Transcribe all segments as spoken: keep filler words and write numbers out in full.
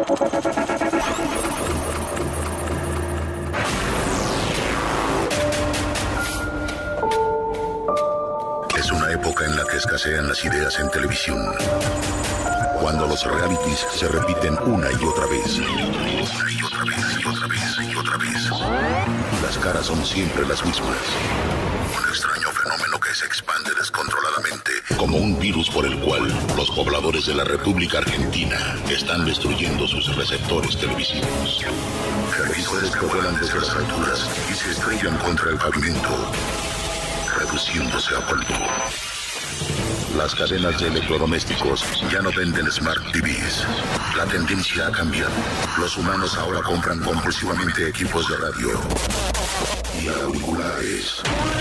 Es una época en la que escasean las ideas en televisión. Cuando los realities se repiten una y otra vez. Una y otra vez, y otra vez, y otra vez. Las caras son siempre las mismas. Un extraño fenómeno que se expande descontroladamente, como un virus por el cual los pobladores de la República Argentina están destruyendo sus receptores televisivos. Televisores que vuelan desde las alturas y se estrellan contra el pavimento, reduciéndose a polvo. Las cadenas de electrodomésticos ya no venden Smart T Vs. La tendencia ha cambiado. Los humanos ahora compran compulsivamente equipos de radio y auriculares.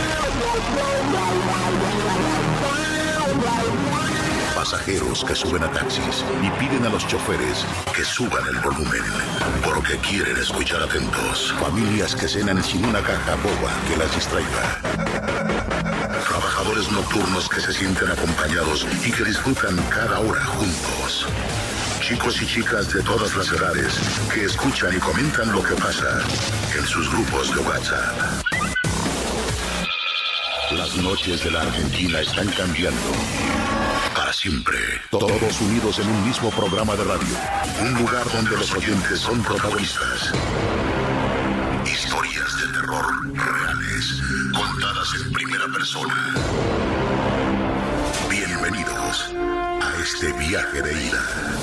Pasajeros que suben a taxis y piden a los choferes que suban el volumen porque quieren escuchar atentos. Familias que cenan sin una caja boba que las distraiga. Trabajadores nocturnos que se sienten acompañados y que disfrutan cada hora juntos. Chicos y chicas de todas las edades que escuchan y comentan lo que pasa en sus grupos de WhatsApp. Las noches de la Argentina están cambiando. Para siempre. Todos unidos en un mismo programa de radio. Un lugar donde los oyentes son protagonistas. Historias de terror reales, contadas en primera persona. Bienvenidos a este viaje de ida.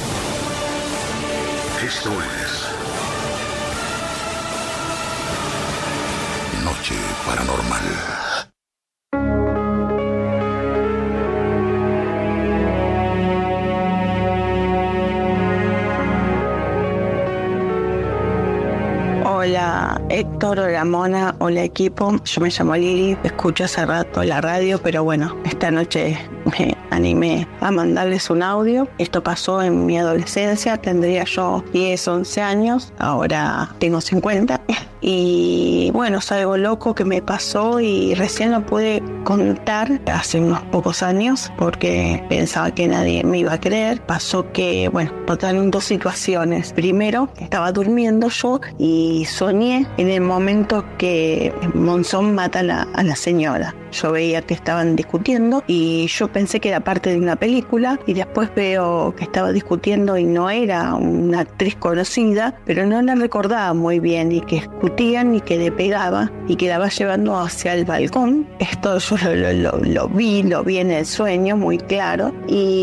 Esto es Noche Paranormal. Hola Héctor, hola Mona, hola equipo, yo me llamo Lili, escucho hace rato la radio, pero bueno, esta noche me animé a mandarles un audio. Esto pasó en mi adolescencia, tendría yo diez, once años, ahora tengo cincuenta. Y bueno, es algo loco que me pasó y recién lo pude contar hace unos pocos años porque pensaba que nadie me iba a creer. Pasó que, bueno, pasaron dos situaciones. Primero, estaba durmiendo yo y soñé en el momento que Monzón mata a la, a la señora. Yo veía que estaban discutiendo y yo pensé que era parte de una película y después veo que estaba discutiendo y no era una actriz conocida, pero no la recordaba muy bien y que discutían y que le pegaba y que la va llevando hacia el balcón. Esto yo lo, lo, lo vi, lo vi en el sueño muy claro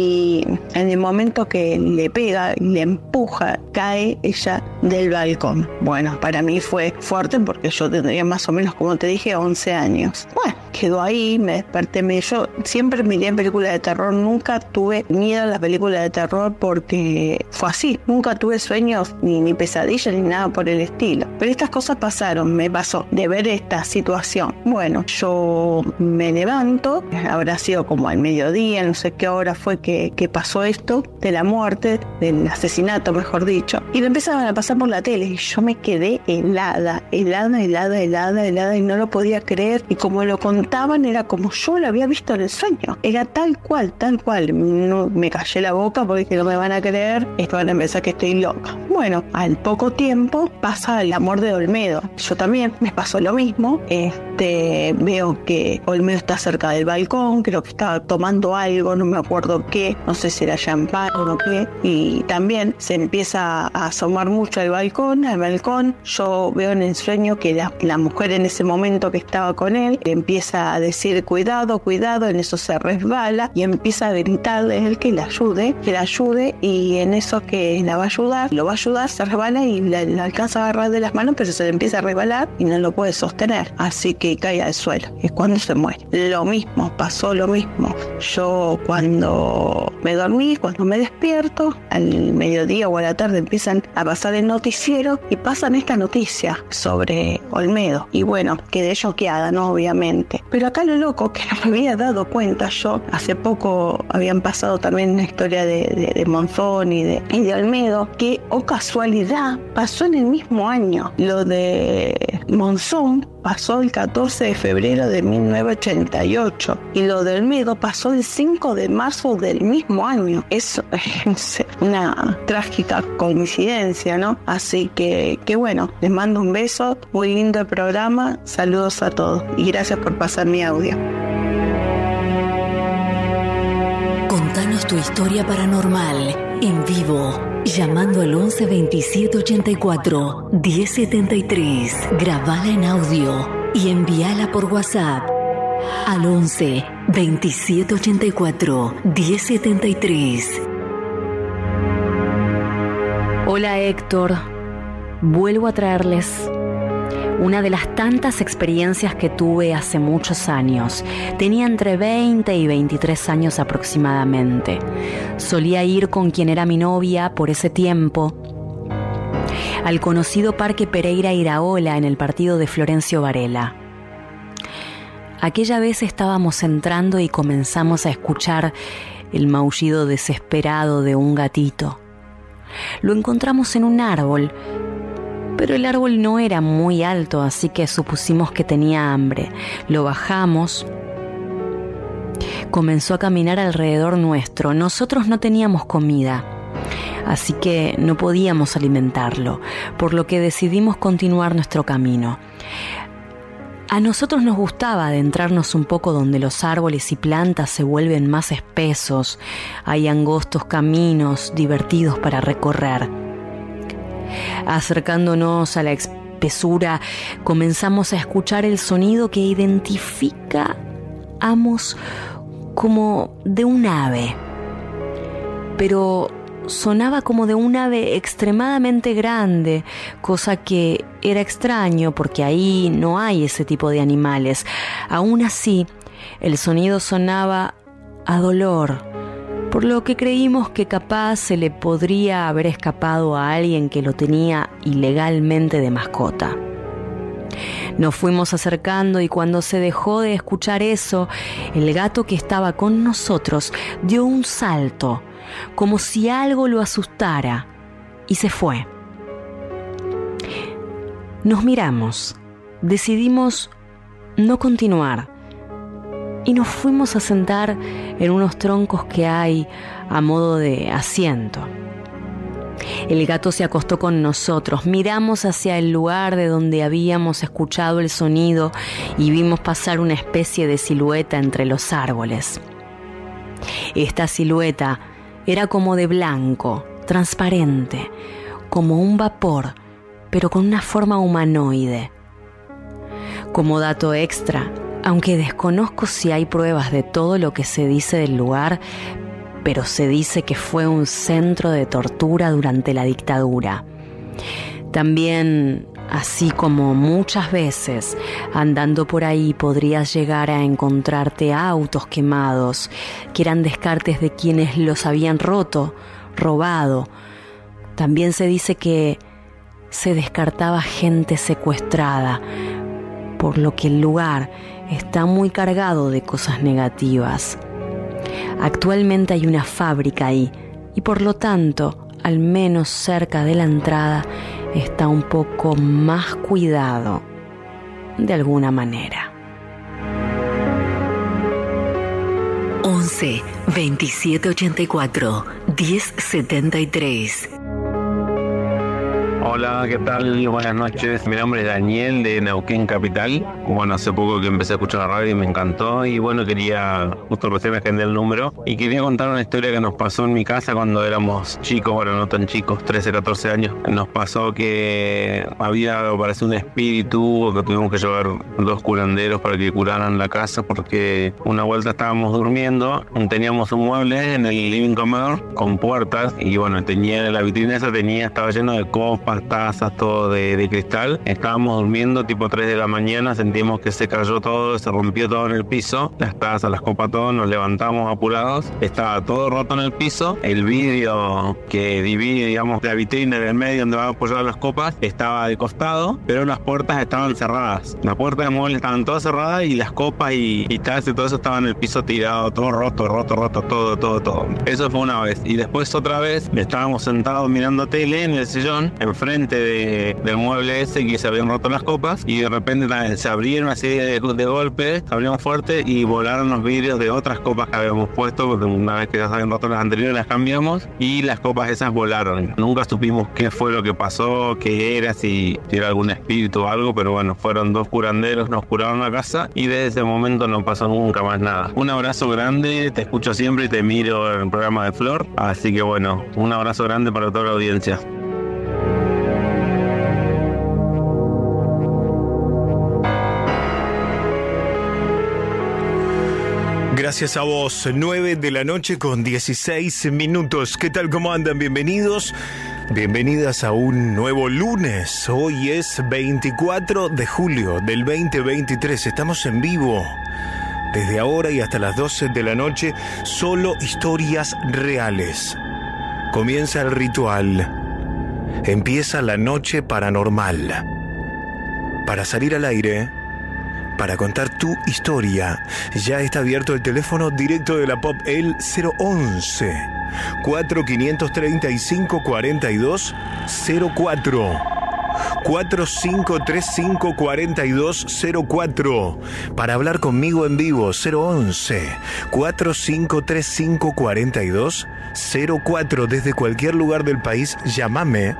y en el momento que le pega y le empuja, cae ella del balcón. Bueno, para mí fue fuerte porque yo tendría más o menos, como te dije, once años. Bueno, quedó ahí, me desperté. Me, yo siempre miré películas de terror, nunca tuve miedo a las películas de terror porque fue así. Nunca tuve sueños, ni, ni pesadillas, ni nada por el estilo. Pero estas cosas pasaron, me pasó de ver esta situación. Bueno, yo me levanto, habrá sido como al mediodía, no sé qué hora fue que, que pasó esto, de la muerte, del asesinato, mejor dicho. Y lo empezaban a pasar por la tele y yo me quedé helada, helada, helada, helada, helada y no lo podía creer. Y como lo contaban, era como yo lo había visto en el sueño. Era tal cual, tal cual. No, me callé la boca porque dije, no me van a creer, esto van a pensar que estoy loca. Bueno, al poco tiempo pasa el amor de Olmedo. Yo también me pasó lo mismo. Este, veo que Olmedo está cerca del balcón, creo que estaba tomando algo, no me acuerdo qué, no sé si era champán o qué. Y también se empieza a asomar mucho al balcón, al balcón. Yo veo en el sueño que la, la mujer en ese momento que estaba con él empieza a decir cuidado, cuidado, en eso se resbala y empieza a gritarle a él que le ayude, que le ayude y en eso que la va a ayudar, lo va a ayudar, se resbala y la, la alcanza a agarrar de las manos, pero se le empieza a resbalar y no lo puede sostener, así que cae al suelo, es cuando se muere. Lo mismo, pasó lo mismo. Yo cuando me dormí, cuando me despierto, al mediodía o a la tarde empiezan a pasar el noticiero y pasan esta noticia sobre Olmedo. Y bueno, quedé choqueada, ¿no? Obviamente. Pero acá lo loco que no me había dado cuenta yo, hace poco habían pasado también una historia de, de, de Monzón y de, y de Olmedo, que, oh casualidad, pasó en el mismo año lo de Monzón pasó el catorce de febrero de mil novecientos ochenta y ocho y lo de Olmedo pasó el cinco de marzo del mismo año. Es una trágica coincidencia, ¿no? Así que, que bueno, les mando un beso, muy lindo el programa, saludos a todos y gracias por pasar mi audio. Contanos tu historia paranormal en vivo, llamando al once veintisiete ochenta y cuatro diez setenta y tres. Grabala en audio y envíala por WhatsApp al once veintisiete ochenta y cuatro diez setenta y tres. Hola Héctor, vuelvo a traerles una de las tantas experiencias que tuve hace muchos años. Tenía entre veinte y veintitrés años aproximadamente. Solía ir con quien era mi novia por ese tiempo al conocido Parque Pereira Iraola en el partido de Florencio Varela. Aquella vez estábamos entrando y comenzamos a escuchar el maullido desesperado de un gatito. Lo encontramos en un árbol, pero el árbol no era muy alto, así que supusimos que tenía hambre. Lo bajamos. Comenzó a caminar alrededor nuestro. Nosotros no teníamos comida, así que no podíamos alimentarlo, por lo que decidimos continuar nuestro camino. A nosotros nos gustaba adentrarnos un poco donde los árboles y plantas se vuelven más espesos. Hay angostos caminos divertidos para recorrer. Acercándonos a la espesura, comenzamos a escuchar el sonido que identificamos como de un ave, pero sonaba como de un ave extremadamente grande, cosa que era extraño porque ahí no hay ese tipo de animales. Aún así, el sonido sonaba a dolor, por lo que creímos que capaz se le podría haber escapado a alguien que lo tenía ilegalmente de mascota. Nos fuimos acercando y cuando se dejó de escuchar eso, el gato que estaba con nosotros dio un salto, como si algo lo asustara, y se fue. Nos miramos, decidimos no continuar, y nos fuimos a sentar en unos troncos que hay a modo de asiento. El gato se acostó con nosotros, miramos hacia el lugar de donde habíamos escuchado el sonido y vimos pasar una especie de silueta entre los árboles. Esta silueta era como de blanco, transparente, como un vapor, pero con una forma humanoide. Como dato extra, aunque desconozco si hay pruebas de todo lo que se dice del lugar, pero se dice que fue un centro de tortura durante la dictadura. También, así como muchas veces, andando por ahí podrías llegar a encontrarte autos quemados, que eran descartes de quienes los habían roto, robado. También se dice que se descartaba gente secuestrada, por lo que el lugar está muy cargado de cosas negativas. Actualmente hay una fábrica ahí y por lo tanto, al menos cerca de la entrada, está un poco más cuidado, de alguna manera. once veintisiete ochenta y cuatro diez setenta y tres. Hola, ¿qué tal? Buenas noches. Mi nombre es Daniel de Neuquén Capital. Bueno, hace poco que empecé a escuchar la radio y me encantó. Y bueno, quería, justo recién me agendé el número. Y quería contar una historia que nos pasó en mi casa cuando éramos chicos, bueno, no tan chicos, trece, catorce años. Nos pasó que había, parece, un espíritu, o que tuvimos que llevar dos curanderos para que curaran la casa, porque una vuelta estábamos durmiendo, teníamos un mueble en el living comedor con puertas, y bueno, tenía la vitrina esa, tenía, estaba lleno de copas, tazas, todo de, de cristal. Estábamos durmiendo tipo tres de la mañana, sentimos que se cayó todo, se rompió todo en el piso, las tazas, las copas, todo. Nos levantamos apurados, estaba todo roto en el piso, el vidrio que divide, digamos, la vitrina del medio donde van a apoyar las copas estaba de costado, pero las puertas estaban cerradas, las puertas de mueble estaban todas cerradas y las copas y, y tazas y todo eso estaba en el piso tirado, todo roto, roto, roto, todo, todo, todo. Eso fue una vez. Y después otra vez estábamos sentados mirando tele en el sillón, enfrente enfrente de, del mueble ese que se habían roto las copas y de repente también se abrieron así de, de golpe, se abrieron fuerte y volaron los vidrios de otras copas que habíamos puesto. Una vez que ya se habían roto las anteriores las cambiamos y las copas esas volaron. Nunca supimos qué fue lo que pasó, qué era, si, si era algún espíritu o algo, pero bueno, fueron dos curanderos, nos curaron la casa y desde ese momento no pasó nunca más nada. Un abrazo grande, te escucho siempre y te miro en el programa de Flor, así que bueno, un abrazo grande para toda la audiencia. Gracias a vos, nueve de la noche con dieciséis minutos. ¿Qué tal? ¿Cómo andan? Bienvenidos. Bienvenidas a un nuevo lunes. Hoy es veinticuatro de julio del veinte veintitrés. Estamos en vivo. Desde ahora y hasta las doce de la noche, solo historias reales. Comienza el ritual. Empieza la noche paranormal. Para salir al aire, para contar tu historia, ya está abierto el teléfono directo de la Pop, el cero once, cuatro cinco tres cinco, cuatro dos cero cuatro. cuatro cinco tres cinco, cuatro dos cero cuatro. Para hablar conmigo en vivo, cero once, cuatro cinco tres cinco, cuatro dos cero cuatro. Desde cualquier lugar del país, llámame.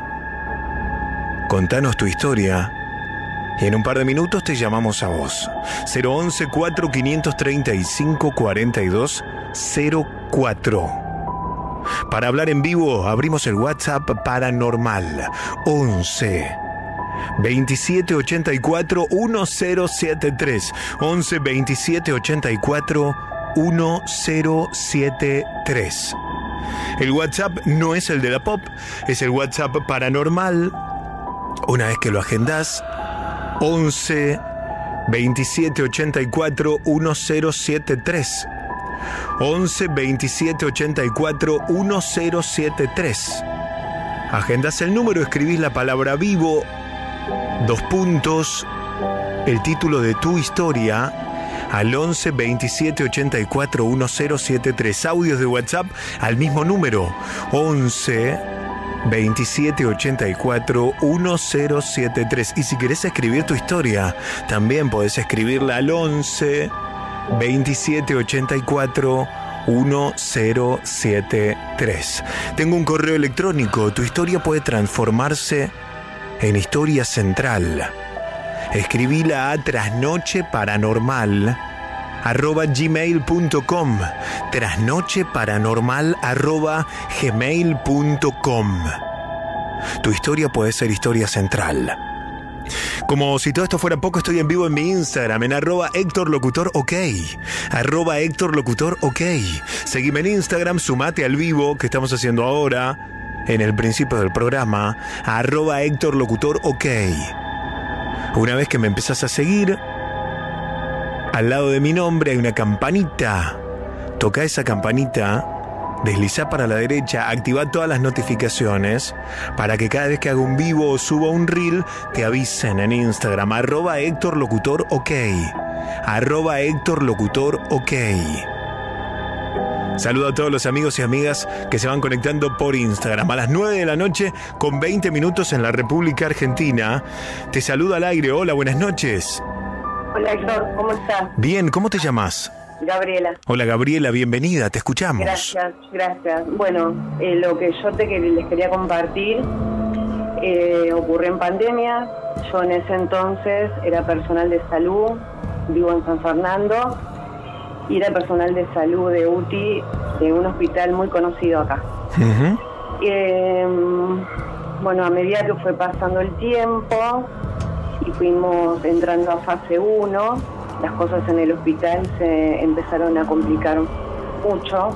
Contanos tu historia. Y en un par de minutos te llamamos a vos. cero once, cuatro cinco tres cinco, cuatro dos cero cuatro. Para hablar en vivo, abrimos el WhatsApp paranormal. once, veintisiete ochenta y cuatro, diez setenta y tres. once, veintisiete ochenta y cuatro, diez setenta y tres. El WhatsApp no es el de la Pop, es el WhatsApp paranormal. Una vez que lo agendás, once, veintisiete ochenta y cuatro, diez setenta y tres. once, veintisiete ochenta y cuatro, diez setenta y tres. Agendás el número, escribís la palabra vivo, dos puntos, el título de tu historia, al once, veintisiete ochenta y cuatro, diez setenta y tres. Audios de WhatsApp al mismo número, once, veintisiete ochenta y cuatro, diez setenta y tres. Y si querés escribir tu historia, también podés escribirla al once, veintisiete ochenta y cuatro, diez setenta y tres. Tengo un correo electrónico. Tu historia puede transformarse en historia central. Escribila a trasnocheparanormal arroba gmail punto com. Trasnocheparanormal arroba gmail punto com. Tu historia puede ser historia central. Como si todo esto fuera poco, estoy en vivo en mi Instagram, en arroba Héctor Locutor OK. Arroba Héctor Locutor OK. Seguime en Instagram, sumate al vivo que estamos haciendo ahora, en el principio del programa, arroba Héctor Locutor OK. Una vez que me empezás a seguir, al lado de mi nombre hay una campanita. Toca esa campanita, deslizá para la derecha, activa todas las notificaciones para que cada vez que haga un vivo o suba un reel te avisen en Instagram, arroba Héctor Locutor OK. Arroba Héctor Locutor OK. Saludo a todos los amigos y amigas que se van conectando por Instagram. A las nueve de la noche con veinte minutos en la República Argentina. Te saludo al aire. Hola, buenas noches. Hola Héctor, ¿cómo estás? Bien, ¿cómo te llamas? Gabriela. Hola Gabriela, bienvenida, te escuchamos. Gracias, gracias. Bueno, eh, lo que yo te les quería compartir eh, ocurrió en pandemia. Yo en ese entonces era personal de salud, vivo en San Fernando, y era personal de salud de U T I de un hospital muy conocido acá. Uh-huh. eh, bueno, a medida que fue pasando el tiempo y fuimos entrando a fase uno, las cosas en el hospital se empezaron a complicar mucho.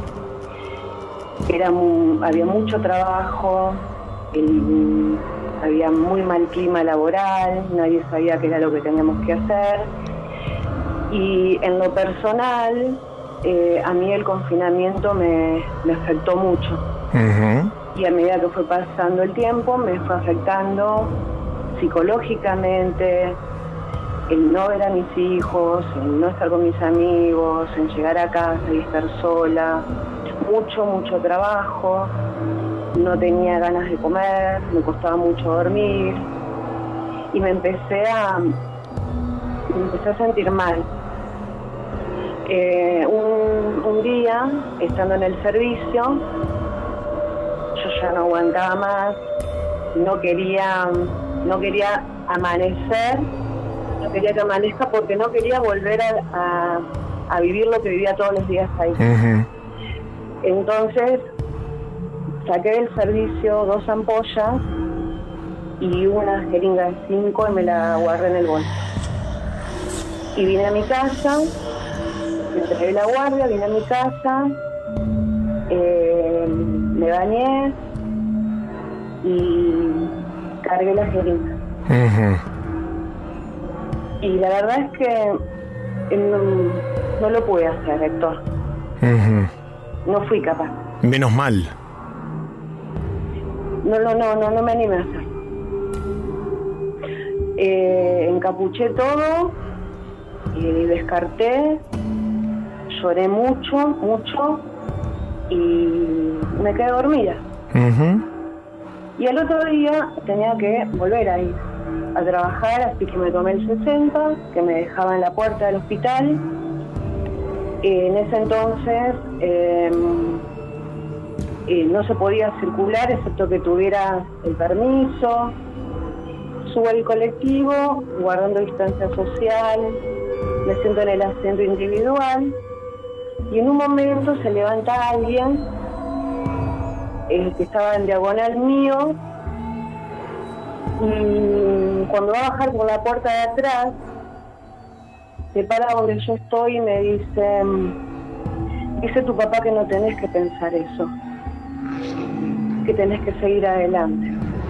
Era muy, había mucho trabajo, el, había muy mal clima laboral, nadie sabía qué era lo que teníamos que hacer. Y en lo personal, eh, a mí el confinamiento me, me afectó mucho. Uh-huh. Y a medida que fue pasando el tiempo, me fue afectando psicológicamente, el no ver a mis hijos, el no estar con mis amigos, en llegar a casa y estar sola, mucho, mucho trabajo. no tenía ganas de comer, me costaba mucho dormir y me empecé a, me empecé a sentir mal. Eh, un, un día, estando en el servicio, yo ya no aguantaba más, no quería, no quería amanecer, no quería que amanezca porque no quería volver a, a, a vivir lo que vivía todos los días ahí. Uh-huh. Entonces saqué del servicio dos ampollas y una jeringa de cinco y me la guardé en el bolso. Y vine a mi casa, entregué la guardia, vine a mi casa, eh, me bañé y cargué la jeringa. Uh-huh. Y la verdad es que no, no lo pude hacer, Héctor. Uh-huh. No fui capaz. Menos mal. No, no, no, no, no me animé a hacer. Eh, encapuché todo y descarté, lloré mucho, mucho y me quedé dormida. Uh-huh. Y al otro día tenía que volver a ir a trabajar, así que me tomé el sesenta, que me dejaba en la puerta del hospital. En ese entonces eh, eh, no se podía circular excepto que tuviera el permiso. Subo al colectivo, guardando distancia social, me siento en el asiento individual y en un momento se levanta alguien eh, que estaba en diagonal mío y cuando va a bajar por la puerta de atrás se para donde yo estoy y me dice, dice tu papá que no tenés que pensar eso, que tenés que seguir adelante.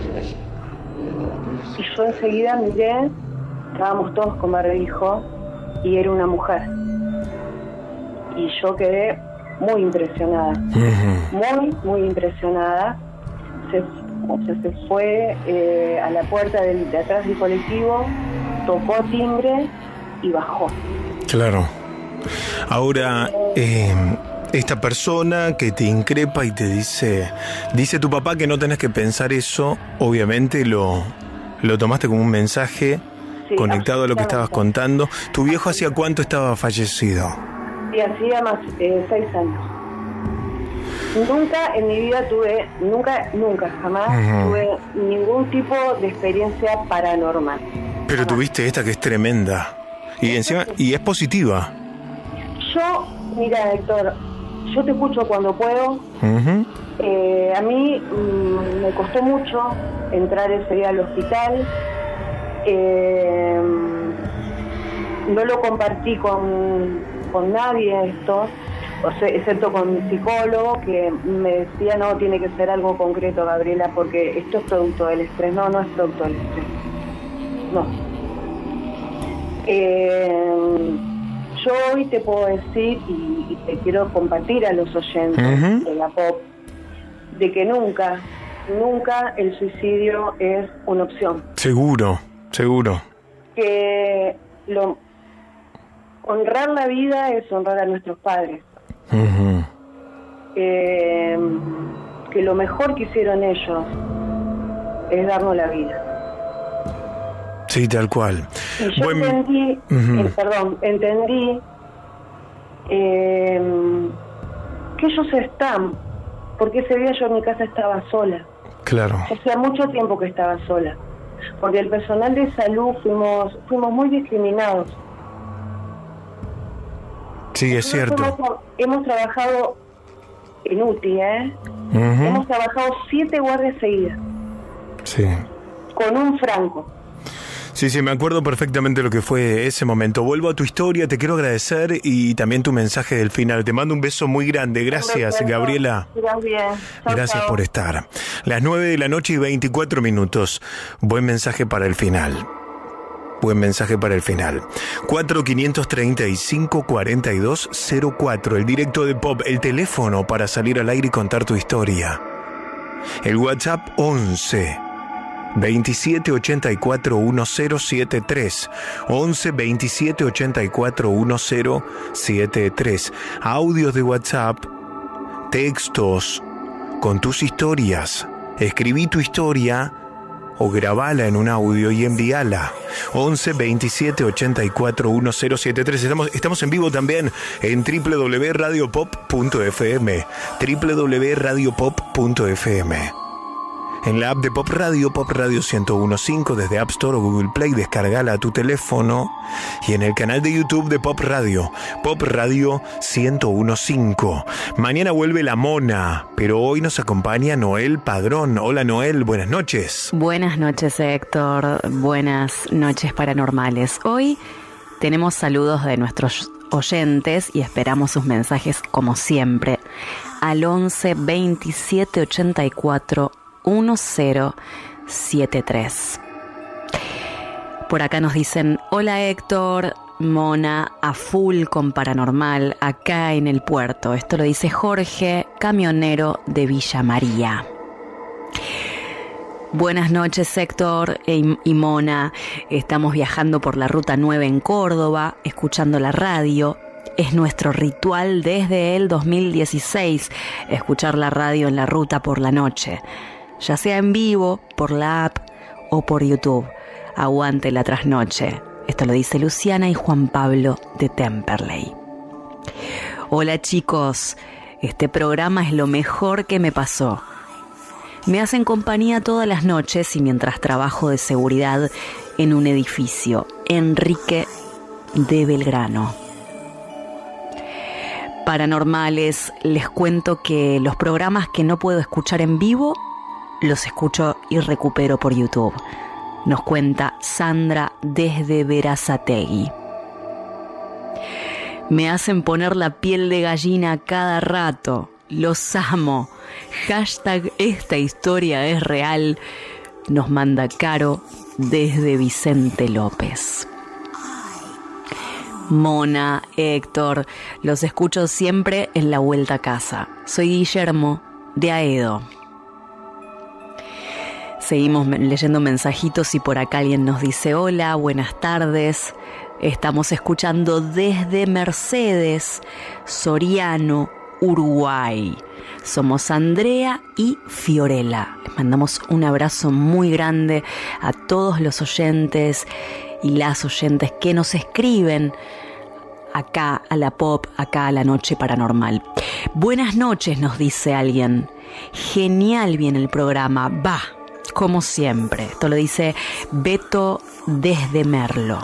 Y yo enseguida miré, estábamos todos con barbijo y era una mujer. Y yo quedé muy impresionada, uh-huh. muy, muy impresionada. Se, o sea, se fue eh, a la puerta del, de atrás del colectivo, tocó timbre y bajó. Claro. Ahora, eh, esta persona que te increpa y te dice, dice tu papá que no tenés que pensar eso, obviamente lo, lo tomaste como un mensaje sí, conectado a lo que estabas contando. ¿Tu viejo hacía cuánto estaba fallecido? Sí, hacía más eh, seis años. Nunca en mi vida tuve, nunca, nunca, jamás uh-huh. tuve ningún tipo de experiencia paranormal. Pero jamás. Tuviste esta que es tremenda. Y encima, y es positiva. Yo, mira, Héctor, yo te escucho cuando puedo. Uh-huh. Eh, a mí mm, me costó mucho entrar ese día al hospital. Eh, no lo compartí con, con nadie esto, o sea, excepto con mi psicólogo, que me decía, no, tiene que ser algo concreto, Gabriela, porque esto es producto del estrés. No, no es producto del estrés. No. Eh, yo hoy te puedo decir, y, y te quiero compartir a los oyentes uh-huh. de la pop, de que nunca, nunca el suicidio es una opción. Seguro, seguro. Que lo, honrar la vida es honrar a nuestros padres. Uh-huh. Eh, que lo mejor que hicieron ellos es darnos la vida. Sí, tal cual. Y yo Buen... entendí, uh-huh. eh, perdón, entendí eh, que ellos están, porque ese día yo en mi casa estaba sola. Claro. Hacía mucho tiempo que estaba sola, porque el personal de salud fuimos, fuimos muy discriminados. Sí, es cierto. Hemos, hemos trabajado en U T I, ¿eh? Uh-huh. Hemos trabajado siete guardias seguidas. Sí. Con un franco. Sí, sí, me acuerdo perfectamente lo que fue ese momento. Vuelvo a tu historia, te quiero agradecer y también tu mensaje del final. Te mando un beso muy grande. Gracias, Gabriela. Gracias. Chau, Gracias chau. por estar. Las nueve de la noche y veinticuatro minutos. Buen mensaje para el final. Buen mensaje para el final. cuatro quinientos treinta y cinco cuarenta y dos cero cuatro. El directo de Pop. El teléfono para salir al aire y contar tu historia. El WhatsApp once veintisiete ochenta y cuatro diez setenta y tres. once veintisiete ochenta y cuatro diez setenta y tres. Audios de WhatsApp, textos, con tus historias. Escribí tu historia o grabala en un audio y envíala. once veintisiete ochenta y cuatro1073. Estamos, estamos en vivo también en doble u doble u doble u punto radio pop punto f m. doble u doble u doble u punto radio pop punto f m. En la app de Pop Radio, Pop Radio ciento uno punto cinco, desde App Store o Google Play, descargala a tu teléfono. Y en el canal de YouTube de Pop Radio, Pop Radio ciento uno punto cinco. Mañana vuelve La Mona, pero hoy nos acompaña Noel Padrón. Hola Noel, buenas noches. Buenas noches, Héctor. Buenas noches paranormales. Hoy tenemos saludos de nuestros oyentes y esperamos sus mensajes como siempre al once veintisiete ochenta y cuatro diez setenta y tres. Por acá nos dicen: hola Héctor, Mona, a full con paranormal acá en el puerto. Esto lo dice Jorge, camionero de Villa María. Buenas noches Héctor y Mona. Estamos viajando por la ruta nueve en Córdoba, escuchando la radio. Es nuestro ritual desde el dos mil dieciséis, escuchar la radio en la ruta por la noche, ya sea en vivo, por la app o por YouTube. Aguante la trasnoche. Esto lo dice Luciana y Juan Pablo de Temperley. Hola chicos, este programa es lo mejor que me pasó. Me hacen compañía todas las noches y mientras trabajo de seguridad en un edificio. Enrique de Belgrano. Paranormales, les cuento que los programas que no puedo escuchar en vivo los escucho y recupero por YouTube. Nos cuenta Sandra desde Berazategui. Me hacen poner la piel de gallina cada rato. Los amo. Hashtag esta historia es real. Nos manda Caro desde Vicente López. Mona, Héctor, los escucho siempre en la vuelta a casa. Soy Guillermo de Aedo. Seguimos leyendo mensajitos y por acá alguien nos dice: hola, buenas tardes. Estamos escuchando desde Mercedes, Soriano, Uruguay. Somos Andrea y Fiorella. Les mandamos un abrazo muy grande a todos los oyentes y las oyentes que nos escriben acá a la Pop, acá a la Noche Paranormal. Buenas noches, nos dice alguien. Genial viene el programa. Va. Como siempre. Esto lo dice Beto desde Merlo.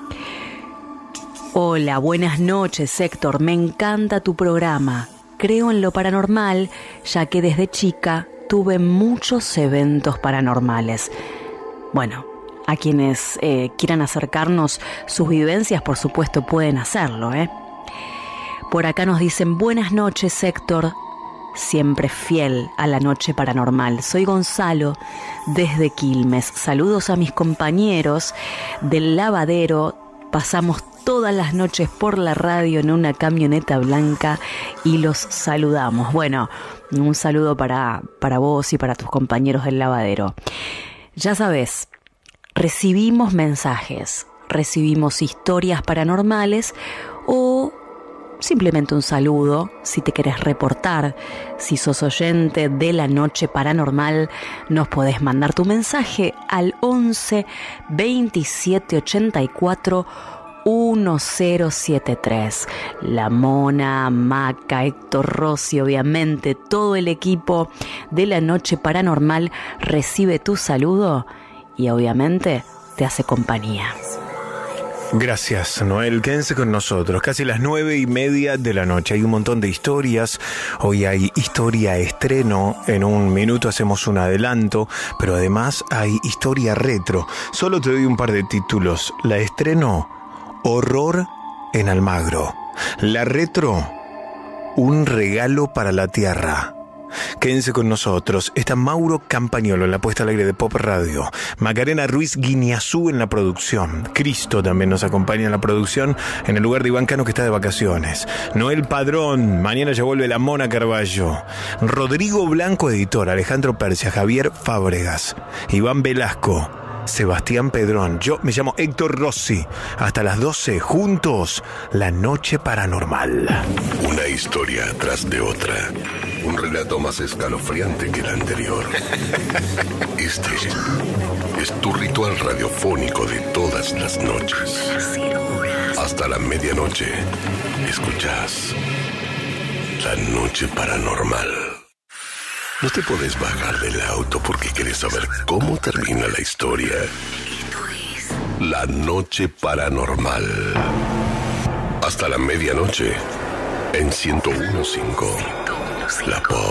Hola, buenas noches Héctor, me encanta tu programa. Creo en lo paranormal, ya que desde chica tuve muchos eventos paranormales. Bueno, a quienes eh, quieran acercarnos sus vivencias, por supuesto pueden hacerlo, ¿eh? Por acá nos dicen: buenas noches Héctor, siempre fiel a la Noche Paranormal. Soy Gonzalo desde Quilmes. Saludos a mis compañeros del lavadero. Pasamos todas las noches por la radio en una camioneta blanca y los saludamos. Bueno, un saludo para, para vos y para tus compañeros del lavadero. Ya sabes, recibimos mensajes, recibimos historias paranormales o simplemente un saludo, si te querés reportar, si sos oyente de la Noche Paranormal, nos podés mandar tu mensaje al once veintisiete ochenta y cuatro diez setenta y tres. La Mona, Maca, Héctor Rossi, obviamente todo el equipo de la Noche Paranormal recibe tu saludo y obviamente te hace compañía. Gracias, Noel. Quédense con nosotros. Casi las nueve y media de la noche. Hay un montón de historias. Hoy hay historia estreno. En un minuto hacemos un adelanto. Pero además hay historia retro. Solo te doy un par de títulos. La estreno, Horror en Almagro. La retro, Un regalo para la tierra. Quédense con nosotros. Está Mauro Campagnolo en la puesta al aire de Pop Radio. Macarena Ruiz Guiñazú en la producción. Cristo también nos acompaña en la producción, en el lugar de Iván Cano, que está de vacaciones. Noel Padrón, mañana ya vuelve la Mona Carballo. Rodrigo Blanco, editor. Alejandro Persia, Javier Fábregas, Iván Velasco, Sebastián Pedrón. Yo me llamo Héctor Rossi. Hasta las doce, juntos, la Noche Paranormal. Una historia tras de otra. Un relato más escalofriante que el anterior. Este es tu ritual radiofónico de todas las noches. Hasta la medianoche, escuchás La Noche Paranormal. No te podés bajar del auto porque querés saber cómo termina la historia. Esto es La Noche Paranormal. Hasta la medianoche, en ciento uno punto cinco. La Pop.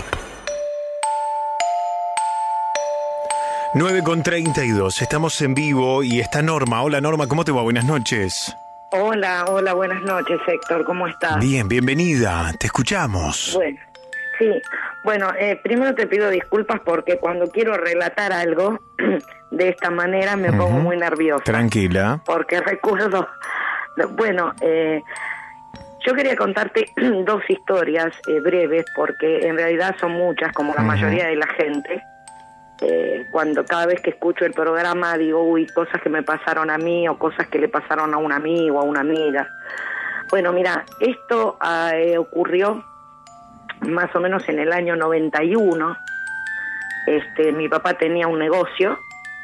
nueve con treinta y dos, estamos en vivo y está Norma. Hola Norma, ¿cómo te va? Buenas noches. Hola, hola, buenas noches Héctor, ¿cómo estás? Bien, bienvenida, te escuchamos. Bueno, sí, bueno, eh, primero te pido disculpas porque cuando quiero relatar algo de esta manera me uh-huh. pongo muy nerviosa. Tranquila. Porque recuerdo, bueno, eh... yo quería contarte dos historias eh, breves, porque en realidad son muchas, como la uh-huh. mayoría de la gente. Eh, cuando cada vez que escucho el programa digo, uy, cosas que me pasaron a mí o cosas que le pasaron a un amigo, a una amiga. Bueno, mira, esto eh, ocurrió más o menos en el año noventa y uno. Este, mi papá tenía un negocio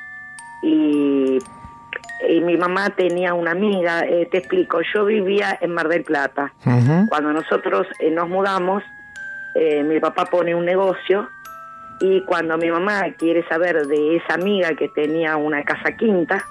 y... y mi mamá tenía una amiga, eh, te explico, yo vivía en Mar del Plata. Uh-huh. Cuando nosotros eh, nos mudamos, eh, mi papá pone un negocio y cuando mi mamá quiere saber de esa amiga que tenía una casa quinta,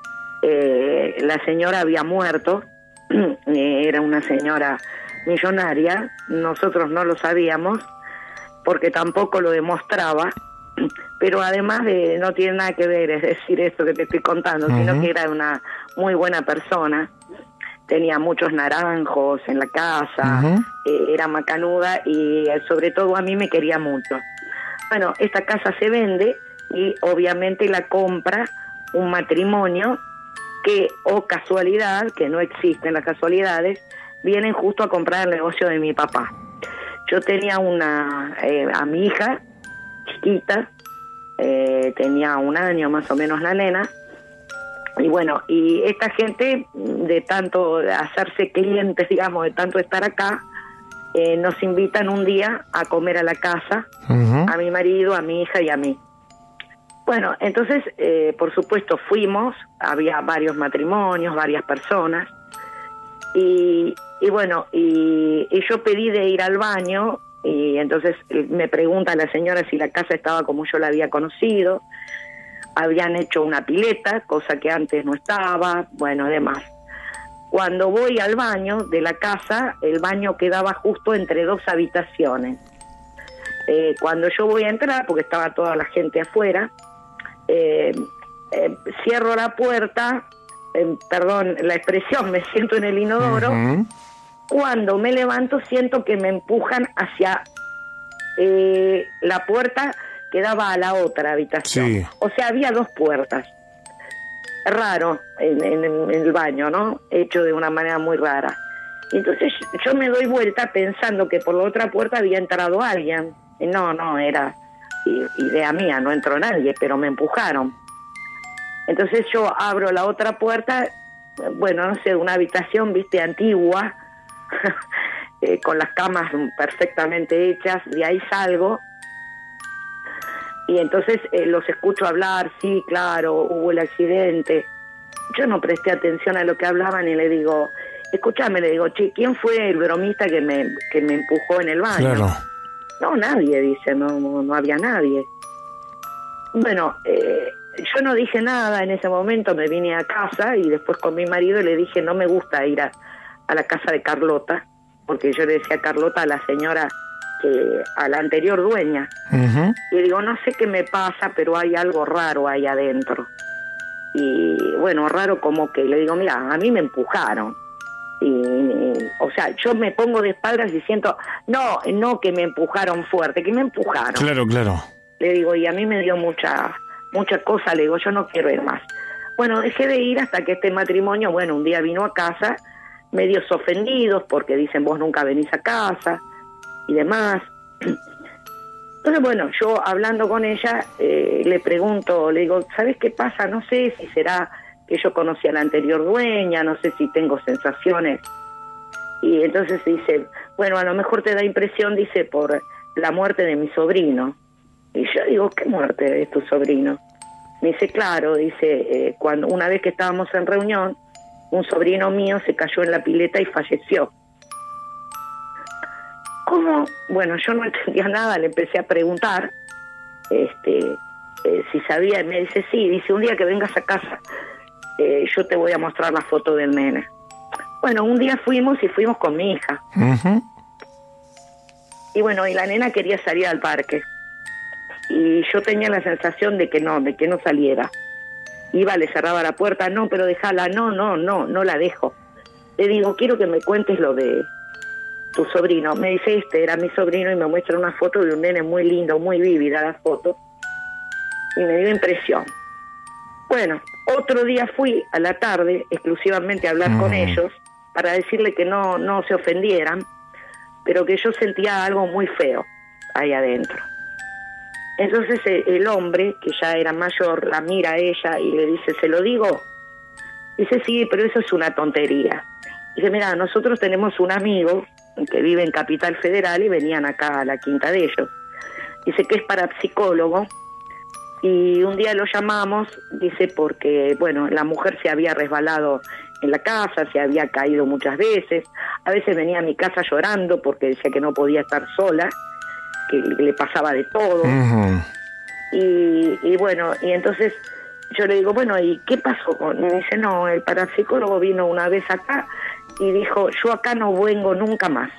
eh, la señora había muerto, eh, era una señora millonaria, nosotros no lo sabíamos porque tampoco lo demostraba. Pero además de, no tiene nada que ver, es decir, esto que te estoy contando, uh-huh. sino que era una muy buena persona, tenía muchos naranjos en la casa, uh-huh. eh, era macanuda y eh, sobre todo a mí me quería mucho. Bueno, esta casa se vende y obviamente la compra un matrimonio que, o casualidad, que no existen las casualidades, vienen justo a comprar el negocio de mi papá. Yo tenía una, eh, a mi hija, chiquita, eh, tenía un año más o menos la nena, y bueno, y esta gente, de tanto hacerse clientes, digamos, de tanto estar acá, eh, nos invitan un día a comer a la casa, uh-huh. a mi marido, a mi hija y a mí. Bueno, entonces, eh, por supuesto, fuimos, había varios matrimonios, varias personas, y, y bueno, y, y yo pedí de ir al baño, y entonces me pregunta la señora si la casa estaba como yo la había conocido. Habían hecho una pileta, cosa que antes no estaba, bueno, demás. Cuando voy al baño de la casa, el baño quedaba justo entre dos habitaciones. Eh, cuando yo voy a entrar, porque estaba toda la gente afuera, eh, eh, cierro la puerta, eh, perdón la expresión, me siento en el inodoro. Uh-huh. Cuando me levanto siento que me empujan hacia eh, la puerta que daba a la otra habitación. Sí. O sea, había dos puertas. Raro en, en, en el baño, ¿no? Hecho de una manera muy rara. Y entonces yo me doy vuelta pensando que por la otra puerta había entrado alguien. Y no, no, era idea mía, no entró nadie, pero me empujaron. Entonces yo abro la otra puerta, bueno, no sé, una habitación, viste, antigua, eh, con las camas perfectamente hechas, de ahí salgo. Y entonces eh, los escucho hablar, sí, claro, hubo el accidente. Yo no presté atención a lo que hablaban y le digo, escúchame, le digo, che, ¿quién fue el bromista que me que me empujó en el baño? Claro. No, nadie, dice, no, no, no había nadie. Bueno, eh, yo no dije nada en ese momento, me vine a casa y después con mi marido le dije, no me gusta ir a, a la casa de Carlota, porque yo le decía a Carlota, a la señora, que a la anterior dueña. Uh-huh. Y digo, no sé qué me pasa, pero hay algo raro ahí adentro. Y bueno, raro como que le digo, mira, a mí me empujaron. Y, y, o sea, yo me pongo de espaldas y siento, no, no que me empujaron fuerte, que me empujaron. Claro, claro. Le digo, y a mí me dio mucha, mucha cosa, le digo, yo no quiero ir más. Bueno, dejé de ir hasta que este matrimonio, bueno, un día vino a casa, medios ofendidos, porque dicen, vos nunca venís a casa, y demás. Entonces, bueno, yo hablando con ella, eh, le pregunto, le digo, ¿sabes qué pasa? No sé si será que yo conocí a la anterior dueña, no sé si tengo sensaciones. Y entonces dice, bueno, a lo mejor te da impresión, dice, por la muerte de mi sobrino. Y yo digo, ¿qué muerte de tu sobrino? Me dice, claro, dice, eh, cuando una vez que estábamos en reunión, un sobrino mío se cayó en la pileta y falleció. ¿Cómo? Bueno, yo no entendía nada, le empecé a preguntar este, eh, si sabía, y me dice, sí, dice, un día que vengas a casa, eh, yo te voy a mostrar la foto del nene. Bueno, un día fuimos y fuimos con mi hija. Uh-huh. Y bueno, y la nena quería salir al parque. Y yo tenía la sensación de que no, de que no saliera. Iba, le cerraba la puerta, no, pero déjala, no, no, no, no la dejo. Le digo, quiero que me cuentes lo de tu sobrino. Me dice, este era mi sobrino, y me muestra una foto de un nene muy lindo, muy vívida la foto. Y me dio impresión. Bueno, otro día fui a la tarde exclusivamente a hablar mm. con ellos para decirle que no, no se ofendieran, pero que yo sentía algo muy feo ahí adentro. Entonces el hombre, que ya era mayor, la mira a ella y le dice, ¿se lo digo? Dice, sí, pero eso es una tontería. Dice, mira, nosotros tenemos un amigo que vive en Capital Federal y venían acá a la quinta de ellos. Dice que es parapsicólogo y un día lo llamamos, dice, porque, bueno, la mujer se había resbalado en la casa, se había caído muchas veces, a veces venía a mi casa llorando porque decía que no podía estar sola, que le pasaba de todo. Uh-huh. y, y bueno, y entonces yo le digo, bueno, ¿y qué pasó? Y me dice, no, el parapsicólogo vino una vez acá y dijo, yo acá no vengo nunca más.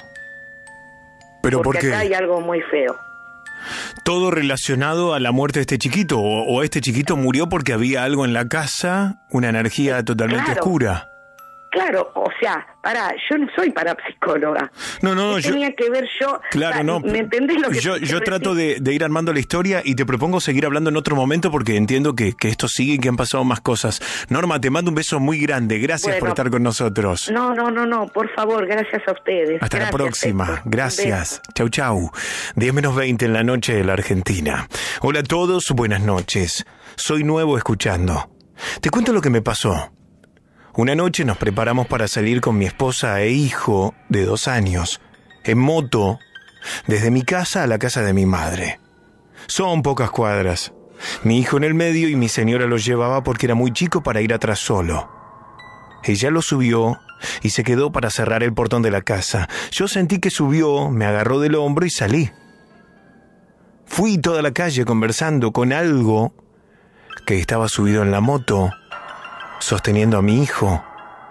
¿Pero porque por qué? Acá hay algo muy feo. ¿Todo relacionado a la muerte de este chiquito? ¿O, o este chiquito murió porque había algo en la casa, una energía totalmente claro, oscura? Claro, o sea, pará, yo no soy parapsicóloga. No, no, no. ¿Qué yo, tenía que ver yo? Claro, o sea, no. ¿Me entendés lo que Yo, yo trato de, de ir armando la historia y te propongo seguir hablando en otro momento porque entiendo que, que esto sigue y que han pasado más cosas. Norma, te mando un beso muy grande. Gracias bueno, por estar con nosotros. No, no, no, no, por favor, gracias a ustedes. Hasta gracias, la próxima. Héctor. Gracias. Chau, chau. diez menos veinte en la noche de la Argentina. Hola a todos, buenas noches. Soy nuevo escuchando. Te cuento lo que me pasó. Una noche nos preparamos para salir con mi esposa e hijo de dos años, en moto, desde mi casa a la casa de mi madre. Son pocas cuadras. Mi hijo en el medio y mi señora lo llevaba porque era muy chico para ir atrás solo. Ella lo subió y se quedó para cerrar el portón de la casa. Yo sentí que subió, me agarró del hombro y salí. Fui toda la calle conversando con algo que estaba subido en la moto, sosteniendo a mi hijo,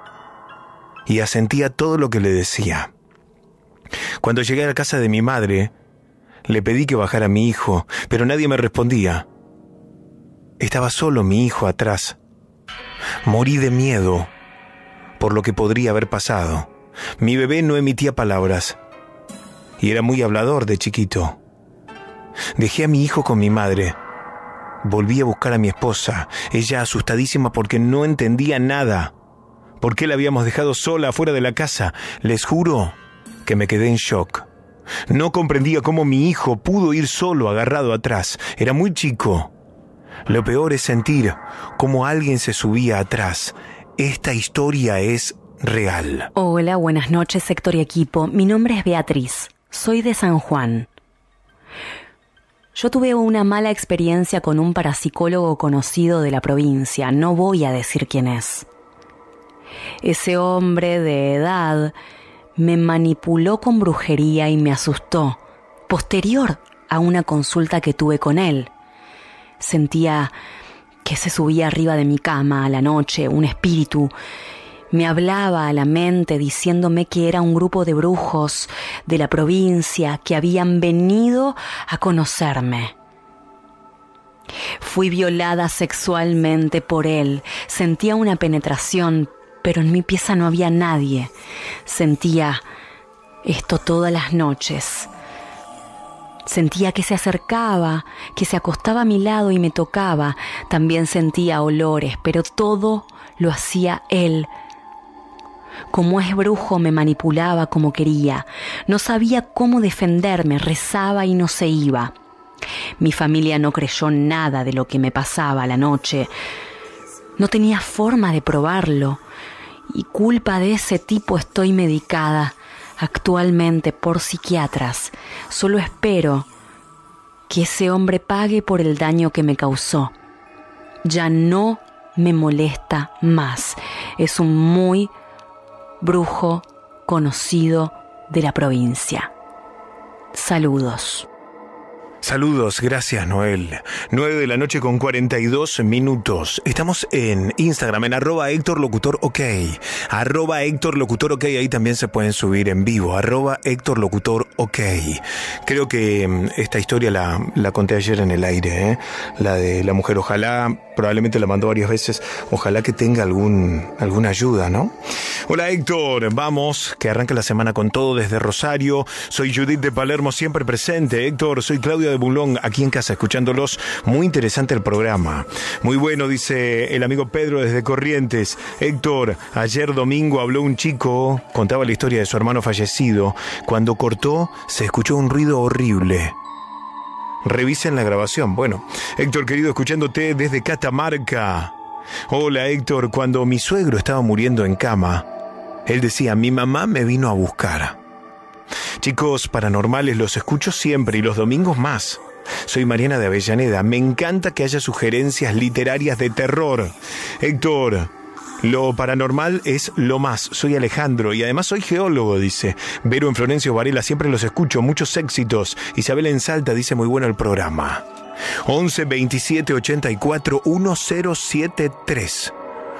y asentía todo lo que le decía. Cuando llegué a la casa de mi madre, le pedí que bajara a mi hijo, pero nadie me respondía. Estaba solo mi hijo atrás. Morí de miedo por lo que podría haber pasado. Mi bebé no emitía palabras, y era muy hablador de chiquito. Dejé a mi hijo con mi madre. Volví a buscar a mi esposa, ella asustadísima porque no entendía nada. ¿Por qué la habíamos dejado sola afuera de la casa? Les juro que me quedé en shock. No comprendía cómo mi hijo pudo ir solo agarrado atrás. Era muy chico. Lo peor es sentir cómo alguien se subía atrás. Esta historia es real. Hola, buenas noches, sector y equipo. Mi nombre es Beatriz. Soy de San Juan. Yo tuve una mala experiencia con un parapsicólogo conocido de la provincia, no voy a decir quién es. Ese hombre de edad me manipuló con brujería y me asustó, posterior a una consulta que tuve con él. Sentía que se subía arriba de mi cama a la noche, un espíritu. Me hablaba a la mente diciéndome que era un grupo de brujos de la provincia que habían venido a conocerme. Fui violada sexualmente por él. Sentía una penetración, pero en mi pieza no había nadie. Sentía esto todas las noches. Sentía que se acercaba, que se acostaba a mi lado y me tocaba. También sentía olores, pero todo lo hacía él. Como es brujo, me manipulaba como quería. No sabía cómo defenderme, rezaba y no se iba. Mi familia no creyó nada de lo que me pasaba a la noche. No tenía forma de probarlo. Y culpa de ese tipo estoy medicada. actualmente por psiquiatras. Solo espero que ese hombre pague por el daño que me causó. Ya no me molesta más. Es un muy brujo conocido de la provincia. Saludos. Saludos, gracias Noel. nueve de la noche con cuarenta y dos minutos. Estamos en Instagram, en arroba Héctor Locutor OK. Arroba Héctor Locutor OK, ahí también se pueden subir en vivo. Arroba Héctor Locutor OK. Creo que esta historia la, la conté ayer en el aire, ¿eh? La de la mujer, ojalá, probablemente la mandó varias veces, ojalá que tenga algún, alguna ayuda, ¿no? Hola Héctor, vamos, que arranca la semana con todo desde Rosario. Soy Judith de Palermo, siempre presente. Héctor, soy Claudia de Bulón, aquí en casa, escuchándolos. Muy interesante el programa. Muy bueno, dice el amigo Pedro desde Corrientes. Héctor, ayer domingo habló un chico, contaba la historia de su hermano fallecido. Cuando cortó, se escuchó un ruido horrible. Revisen la grabación. Bueno, Héctor, querido, escuchándote desde Catamarca. Hola, Héctor, cuando mi suegro estaba muriendo en cama, él decía, mi mamá me vino a buscar. Chicos paranormales, los escucho siempre y los domingos más. Soy Mariana de Avellaneda. Me encanta que haya sugerencias literarias de terror. Héctor, lo paranormal es lo más. Soy Alejandro y además soy geólogo, dice. Vero en Florencio Varela, siempre los escucho. Muchos éxitos. Isabel en Salta dice, muy bueno el programa. once veintisiete ochenta y cuatro diez setenta y tres.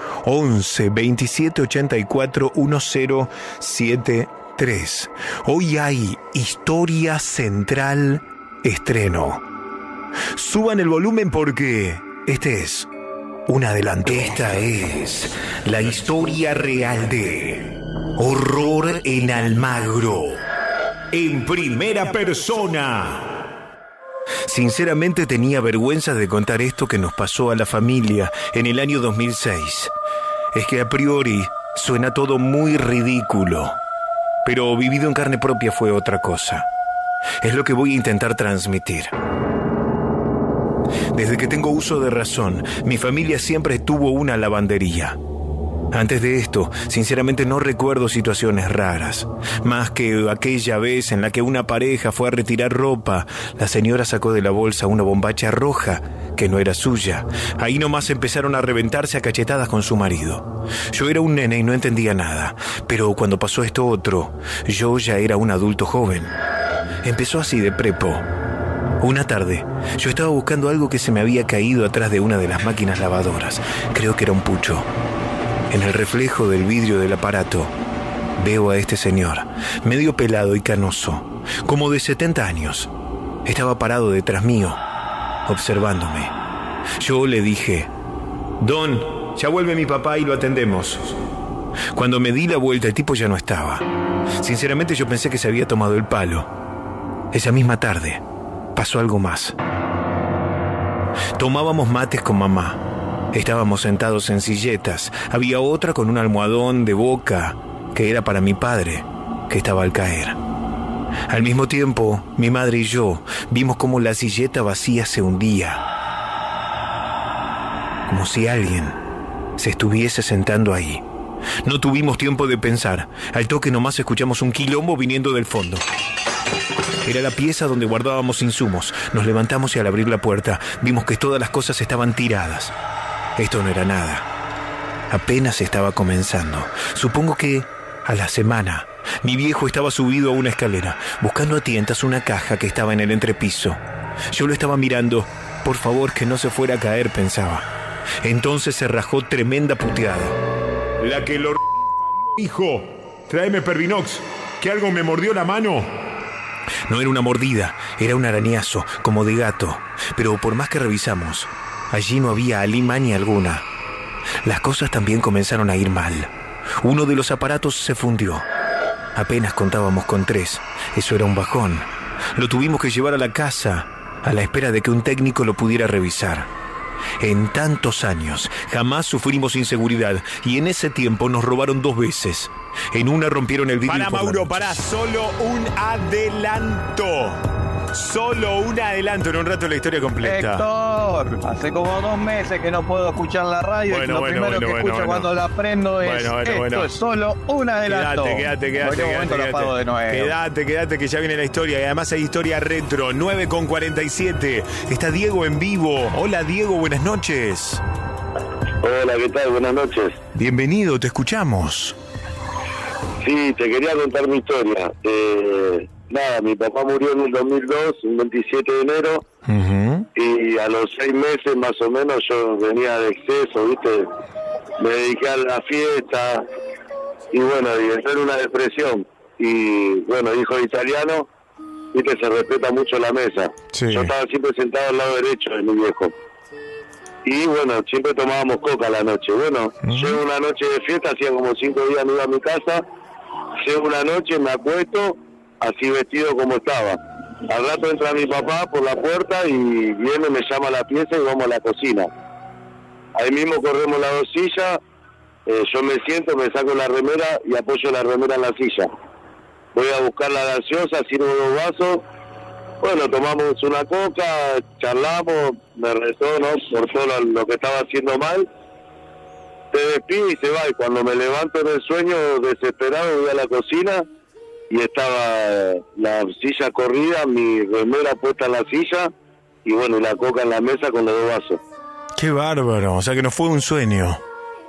once veintisiete ochenta y cuatro diez setenta y tres. Hoy hay Historia Central estreno. Suban el volumen porque este es un adelanto. Esta es la historia real de Horror en Almagro, en primera persona. Sinceramente tenía vergüenza de contar esto que nos pasó a la familia en el año dos mil seis. Es que a priori suena todo muy ridículo, pero vivido en carne propia fue otra cosa. Es lo que voy a intentar transmitir. Desde que tengo uso de razón, mi familia siempre tuvo una lavandería. Antes de esto, sinceramente no recuerdo situaciones raras, más que aquella vez en la que una pareja fue a retirar ropa. La señora sacó de la bolsa una bombacha roja que no era suya. Ahí nomás empezaron a reventarse a cachetadas con su marido. Yo era un nene y no entendía nada, pero cuando pasó esto otro, yo ya era un adulto joven. Empezó así de prepo. Una tarde, yo estaba buscando algo que se me había caído atrás de una de las máquinas lavadoras. Creo que era un pucho. En el reflejo del vidrio del aparato, veo a este señor, medio pelado y canoso, como de setenta años. Estaba parado detrás mío, observándome. Yo le dije, Don, ya vuelve mi papá y lo atendemos. Cuando me di la vuelta, el tipo ya no estaba. Sinceramente yo pensé que se había tomado el palo. Esa misma tarde, pasó algo más. Tomábamos mates con mamá. Estábamos sentados en silletas. Había otra con un almohadón de boca que era para mi padre, que estaba al caer. Al mismo tiempo, mi madre y yo vimos cómo la silleta vacía se hundía. Como si alguien se estuviese sentando ahí. No tuvimos tiempo de pensar. Al toque nomás escuchamos un quilombo viniendo del fondo. Era la pieza donde guardábamos insumos. Nos levantamos y al abrir la puerta vimos que todas las cosas estaban tiradas. Esto no era nada. Apenas estaba comenzando. Supongo que a la semana mi viejo estaba subido a una escalera, buscando a tientas una caja que estaba en el entrepiso. Yo lo estaba mirando. Por favor, que no se fuera a caer, pensaba. Entonces se rajó tremenda puteada. La que lo... Hijo, tráeme Pervinox, que algo me mordió la mano. No era una mordida, era un arañazo, como de gato. Pero por más que revisamos, allí no había alimaña alguna. Las cosas también comenzaron a ir mal. Uno de los aparatos se fundió. Apenas contábamos con tres. Eso era un bajón. Lo tuvimos que llevar a la casa, a la espera de que un técnico lo pudiera revisar. En tantos años, jamás sufrimos inseguridad. Y en ese tiempo nos robaron dos veces. En una rompieron el vidrio. Para, Mauro, para, solo un adelanto. Solo un adelanto, en un rato la historia completa. Héctor, hace como dos meses que no puedo escuchar la radio. Bueno, y lo bueno, primero bueno, que bueno, escucho bueno. cuando la prendo es Bueno, bueno, esto bueno. es solo un adelanto. Quédate, quédate, quédate, En cualquier quédate, momento la apago de nuevo. Quédate, quédate, que ya viene la historia. Y además hay historia retro, nueve con cuarenta y siete. Está Diego en vivo. Hola, Diego, buenas noches. Hola, ¿qué tal? Buenas noches. Bienvenido, te escuchamos. Sí, te quería contar mi historia. Eh, nada, mi papá murió en el dos mil dos, un veintisiete de enero, uh-huh. y a los seis meses más o menos yo venía de exceso, ¿viste? Me dediqué a la fiesta, y bueno, y entré en una depresión. Y bueno, hijo de italiano, ¿viste? Se respeta mucho la mesa. Sí. Yo estaba siempre sentado al lado derecho de mi viejo. Y bueno, siempre tomábamos coca a la noche. Bueno, uh-huh. llego una noche de fiesta, hacía como cinco días no iba a mi casa. Llego una noche, me acuesto, así vestido como estaba. Al rato entra mi papá por la puerta y viene, me llama a la pieza y vamos a la cocina. Ahí mismo corremos las dos sillas, eh, yo me siento, me saco la remera y apoyo la remera en la silla. Voy a buscar la gaseosa, sirvo dos vasos, bueno, tomamos una coca, charlamos, me retó, ¿no?, por todo lo, lo que estaba haciendo mal. Se despide y se va, y cuando me levanto del sueño desesperado voy a la cocina y estaba la silla corrida, mi remera puesta en la silla y bueno, y la coca en la mesa con los dos vasos. Qué bárbaro, o sea que no fue un sueño.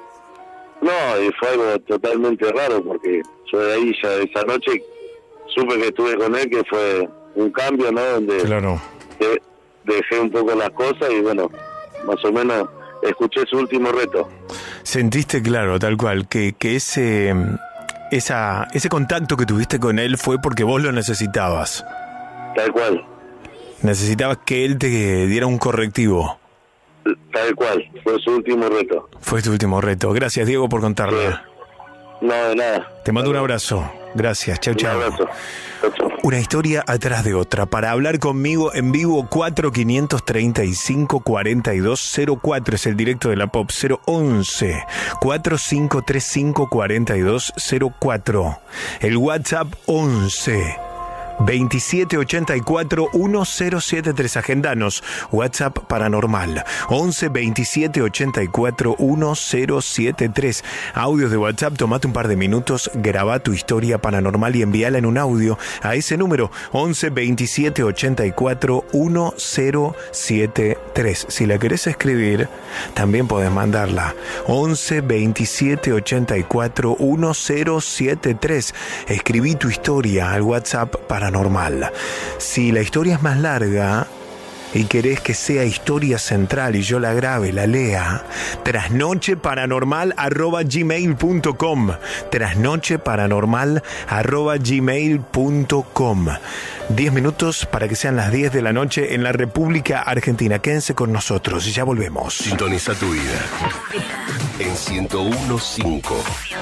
No, y fue algo totalmente raro porque yo de ahí ya esa noche supe que estuve con él, que fue un cambio, ¿no? Donde claro. de, dejé un poco las cosas y bueno, más o menos escuché su último reto. Sentiste, claro, tal cual, que, que ese, esa, ese contacto que tuviste con él fue porque vos lo necesitabas. Tal cual. Necesitabas que él te diera un correctivo. Tal cual, fue su último reto. Fue tu último reto. Gracias, Diego, por contarlo. Sí. No, de nada. Te mando un abrazo. Gracias, chau, chau. Un abrazo. Una historia atrás de otra. Para hablar conmigo en vivo, cuatro quinientos treinta y cinco cuarenta y dos cero cuatro es el directo de la Pop. Cero once cuatro cinco tres cinco cuarenta y dos cero cuatro. El WhatsApp once veintisiete ochenta y cuatro mil setenta y tres. Agendanos. WhatsApp Paranormal once veintisiete ochenta y cuatro mil setenta y tres. Audios de WhatsApp, tomate un par de minutos, graba tu historia paranormal y envíala en un audio a ese número once veintisiete ochenta y cuatro mil setenta y tres. Si la querés escribir, también podés mandarla once veintisiete ochenta y cuatro mil setenta y tres. Escribí tu historia al WhatsApp Paranormal. Normal. Si la historia es más larga y querés que sea historia central y yo la grabe, la lea, trasnocheparanormal arroba gmail punto com. trasnocheparanormal arroba gmail punto com. Diez minutos para que sean las diez de la noche en la República Argentina. Quédense con nosotros y ya volvemos. Sintoniza tu vida en ciento uno punto cinco.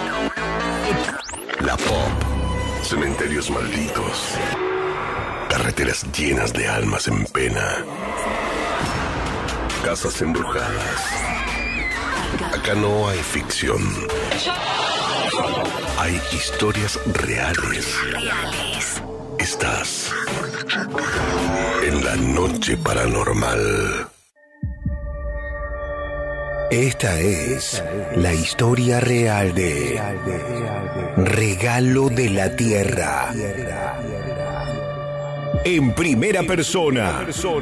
La Pop. Cementerios malditos. Carreteras llenas de almas en pena. Casas embrujadas. Acá no hay ficción. Hay historias reales. Estás en la noche paranormal. Esta es la historia real de Regalo de la Tierra. En primera persona.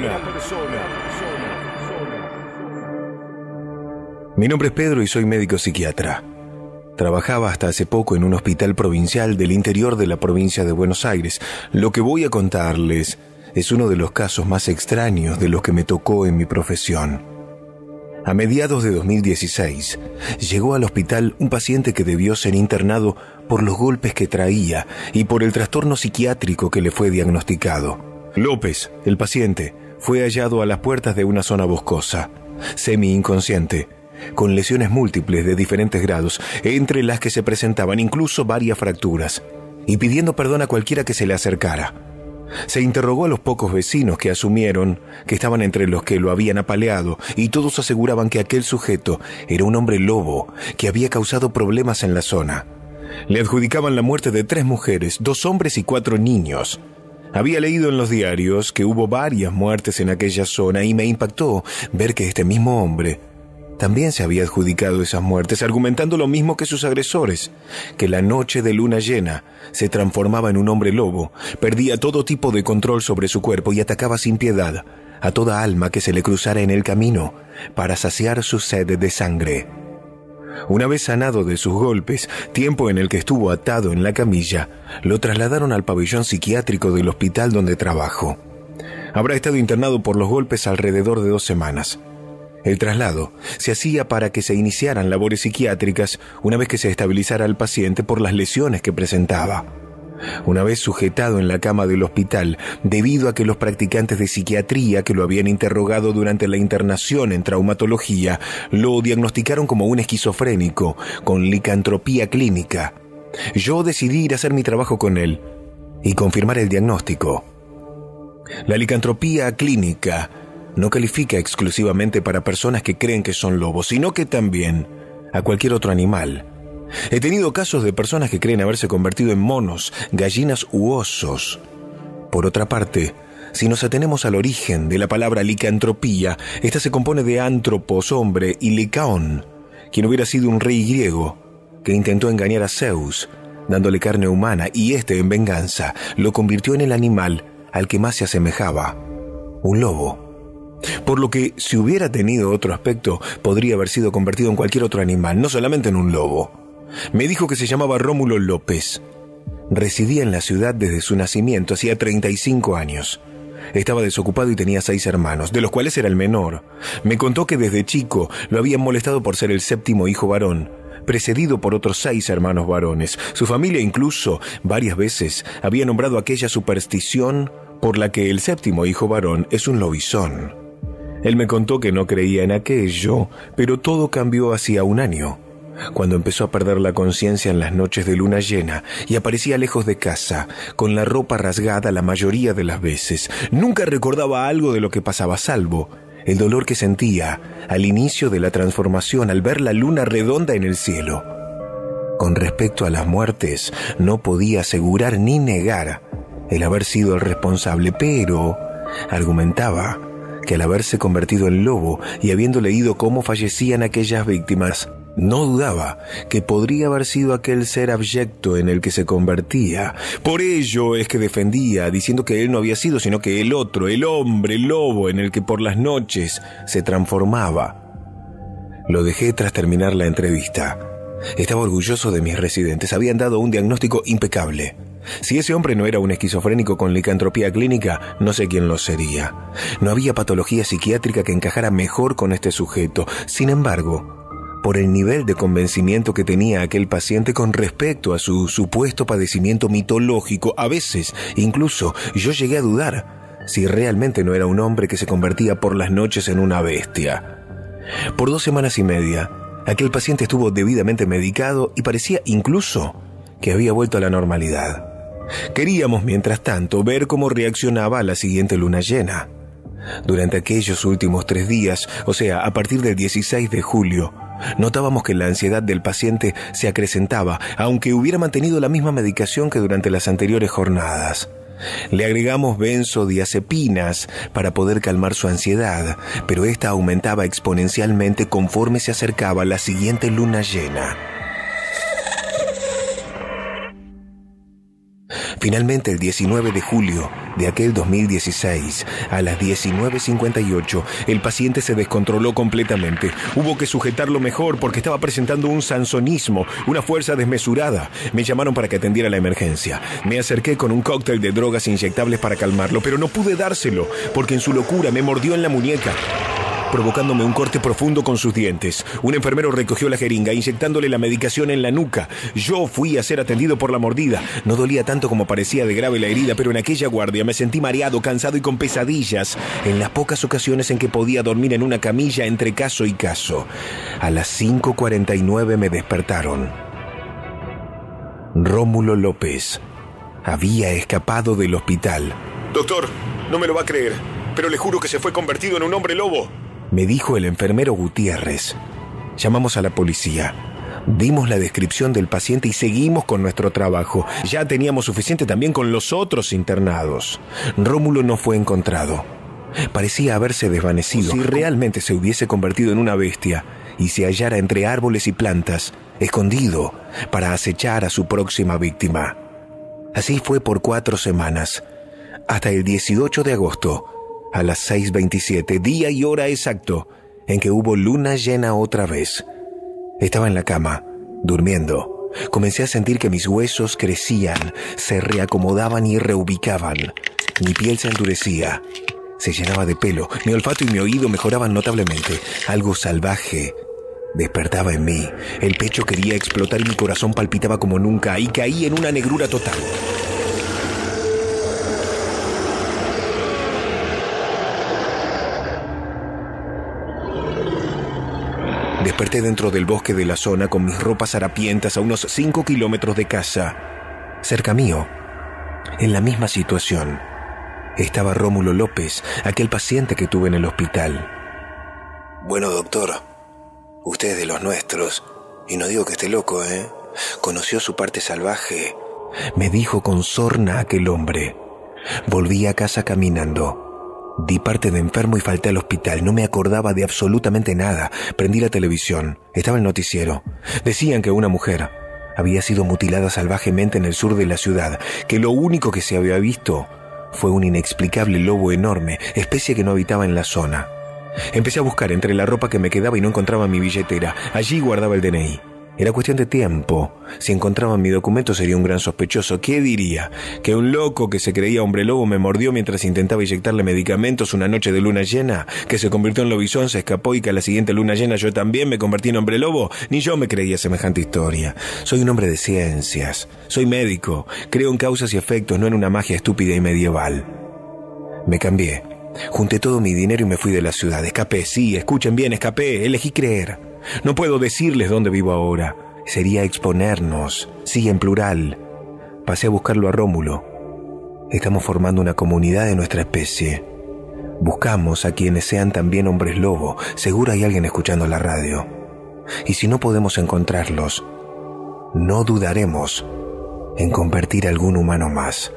Mi nombre es Pedro y soy médico psiquiatra. Trabajaba hasta hace poco en un hospital provincial del interior de la provincia de Buenos Aires. Lo que voy a contarles es uno de los casos más extraños de los que me tocó en mi profesión. A mediados de dos mil dieciséis, llegó al hospital un paciente que debió ser internado por los golpes que traía y por el trastorno psiquiátrico que le fue diagnosticado. López, el paciente, fue hallado a las puertas de una zona boscosa, semi-inconsciente, con lesiones múltiples de diferentes grados, entre las que se presentaban incluso varias fracturas, y pidiendo perdón a cualquiera que se le acercara. Se interrogó a los pocos vecinos que asumieron que estaban entre los que lo habían apaleado y todos aseguraban que aquel sujeto era un hombre lobo que había causado problemas en la zona. Le adjudicaban la muerte de tres mujeres, dos hombres y cuatro niños. Había leído en los diarios que hubo varias muertes en aquella zona y me impactó ver que este mismo hombre también se había adjudicado esas muertes, argumentando lo mismo que sus agresores, que la noche de luna llena se transformaba en un hombre lobo, perdía todo tipo de control sobre su cuerpo y atacaba sin piedad a toda alma que se le cruzara en el camino para saciar su sed de sangre. Una vez sanado de sus golpes, tiempo en el que estuvo atado en la camilla, lo trasladaron al pabellón psiquiátrico del hospital donde trabajo. Habrá estado internado por los golpes alrededor de dos semanas. El traslado se hacía para que se iniciaran labores psiquiátricas una vez que se estabilizara al paciente por las lesiones que presentaba. Una vez sujetado en la cama del hospital, debido a que los practicantes de psiquiatría que lo habían interrogado durante la internación en traumatología lo diagnosticaron como un esquizofrénico con licantropía clínica, yo decidí ir a hacer mi trabajo con él y confirmar el diagnóstico. La licantropía clínica no califica exclusivamente para personas que creen que son lobos, sino que también a cualquier otro animal. He tenido casos de personas que creen haberse convertido en monos, gallinas u osos. Por otra parte, si nos atenemos al origen de la palabra licantropía, esta se compone de antropos, hombre, y licaón, quien hubiera sido un rey griego que intentó engañar a Zeus, dándole carne humana, y este, en venganza, lo convirtió en el animal al que más se asemejaba, un lobo. Por lo que, si hubiera tenido otro aspecto, podría haber sido convertido en cualquier otro animal, no solamente en un lobo. Me dijo que se llamaba Rómulo López. Residía en la ciudad desde su nacimiento, hacía treinta y cinco años. Estaba desocupado y tenía seis hermanos, de los cuales era el menor. Me contó que desde chico lo habían molestado por ser el séptimo hijo varón, precedido por otros seis hermanos varones. Su familia incluso varias veces había nombrado aquella superstición por la que el séptimo hijo varón es un lobizón. Él me contó que no creía en aquello, pero todo cambió hacía un año, cuando empezó a perder la conciencia en las noches de luna llena y aparecía lejos de casa, con la ropa rasgada la mayoría de las veces. Nunca recordaba algo de lo que pasaba, salvo el dolor que sentía al inicio de la transformación al ver la luna redonda en el cielo. Con respecto a las muertes, no podía asegurar ni negar el haber sido el responsable, pero argumentaba que al haberse convertido en lobo y habiendo leído cómo fallecían aquellas víctimas, no dudaba que podría haber sido aquel ser abyecto en el que se convertía. Por ello es que defendía, diciendo que él no había sido, sino que el otro, el hombre lobo en el que por las noches se transformaba. Lo dejé tras terminar la entrevista. Estaba orgulloso de mis residentes, habían dado un diagnóstico impecable. Si ese hombre no era un esquizofrénico con licantropía clínica, no sé quién lo sería. No había patología psiquiátrica que encajara mejor con este sujeto. Sin embargo, por el nivel de convencimiento que tenía aquel paciente con respecto a su supuesto padecimiento mitológico, a veces incluso yo llegué a dudar si realmente no era un hombre que se convertía por las noches en una bestia. Por dos semanas y media, aquel paciente estuvo debidamente medicado y parecía incluso que había vuelto a la normalidad. Queríamos, mientras tanto, ver cómo reaccionaba a la siguiente luna llena. Durante aquellos últimos tres días, o sea, a partir del dieciséis de julio, notábamos que la ansiedad del paciente se acrecentaba, aunque hubiera mantenido la misma medicación que durante las anteriores jornadas. Le agregamos benzodiazepinas para poder calmar su ansiedad, pero esta aumentaba exponencialmente conforme se acercaba la siguiente luna llena. Finalmente, el diecinueve de julio de aquel dos mil dieciséis, a las diecinueve cincuenta y ocho, el paciente se descontroló completamente. Hubo que sujetarlo mejor porque estaba presentando un sansonismo, una fuerza desmesurada. Me llamaron para que atendiera la emergencia. Me acerqué con un cóctel de drogas inyectables para calmarlo, pero no pude dárselo porque en su locura me mordió en la muñeca, provocándome un corte profundo con sus dientes. Un enfermero recogió la jeringa, inyectándole la medicación en la nuca. Yo fui a ser atendido por la mordida. No dolía tanto como parecía de grave la herida, pero en aquella guardia me sentí mareado, cansado y con pesadillas, en las pocas ocasiones en que podía dormir en una camilla entre caso y caso. A las cinco cuarenta y nueve me despertaron. Rómulo López había escapado del hospital. Doctor, no me lo va a creer, pero le juro que se fue convertido en un hombre lobo, me dijo el enfermero Gutiérrez. Llamamos a la policía. Dimos la descripción del paciente y seguimos con nuestro trabajo. Ya teníamos suficiente también con los otros internados. Rómulo no fue encontrado. Parecía haberse desvanecido. Si realmente se hubiese convertido en una bestia y se hallara entre árboles y plantas, escondido para acechar a su próxima víctima. Así fue por cuatro semanas, hasta el dieciocho de agosto, a las seis veintisiete, día y hora exacto en que hubo luna llena otra vez. Estaba en la cama, durmiendo. Comencé a sentir que mis huesos crecían, se reacomodaban y reubicaban. Mi piel se endurecía, se llenaba de pelo. Mi olfato y mi oído mejoraban notablemente. Algo salvaje despertaba en mí. El pecho quería explotar y mi corazón palpitaba como nunca y caí en una negrura total. Desperté dentro del bosque de la zona con mis ropas harapientas a unos cinco kilómetros de casa. Cerca mío, en la misma situación, estaba Rómulo López, aquel paciente que tuve en el hospital. Bueno, doctor, usted es de los nuestros, y no digo que esté loco, ¿eh? Conoció su parte salvaje, me dijo con sorna aquel hombre. Volví a casa caminando. Di parte de enfermo y falté al hospital. No me acordaba de absolutamente nada. Prendí la televisión. Estaba el noticiero. Decían que una mujer había sido mutilada salvajemente en el sur de la ciudad, que lo único que se había visto fue un inexplicable lobo enorme, especie que no habitaba en la zona. Empecé a buscar entre la ropa que me quedaba y no encontraba mi billetera. Allí guardaba el D N I. Era cuestión de tiempo. Si encontraban mi documento sería un gran sospechoso. ¿Qué diría? ¿Que un loco que se creía hombre lobo me mordió mientras intentaba inyectarle medicamentos una noche de luna llena? ¿Que se convirtió en lobizón, se escapó y que a la siguiente luna llena yo también me convertí en hombre lobo? Ni yo me creía semejante historia. Soy un hombre de ciencias. Soy médico. Creo en causas y efectos, no en una magia estúpida y medieval. Me cambié. Junté todo mi dinero y me fui de la ciudad. Escapé, sí, escuchen bien, escapé. Elegí creer. No puedo decirles dónde vivo ahora. Sería exponernos. Sí, en plural. Pasé a buscarlo a Rómulo. Estamos formando una comunidad de nuestra especie. Buscamos a quienes sean también hombres lobo. Seguro hay alguien escuchando la radio. Y si no podemos encontrarlos, no dudaremos en convertir a algún humano más.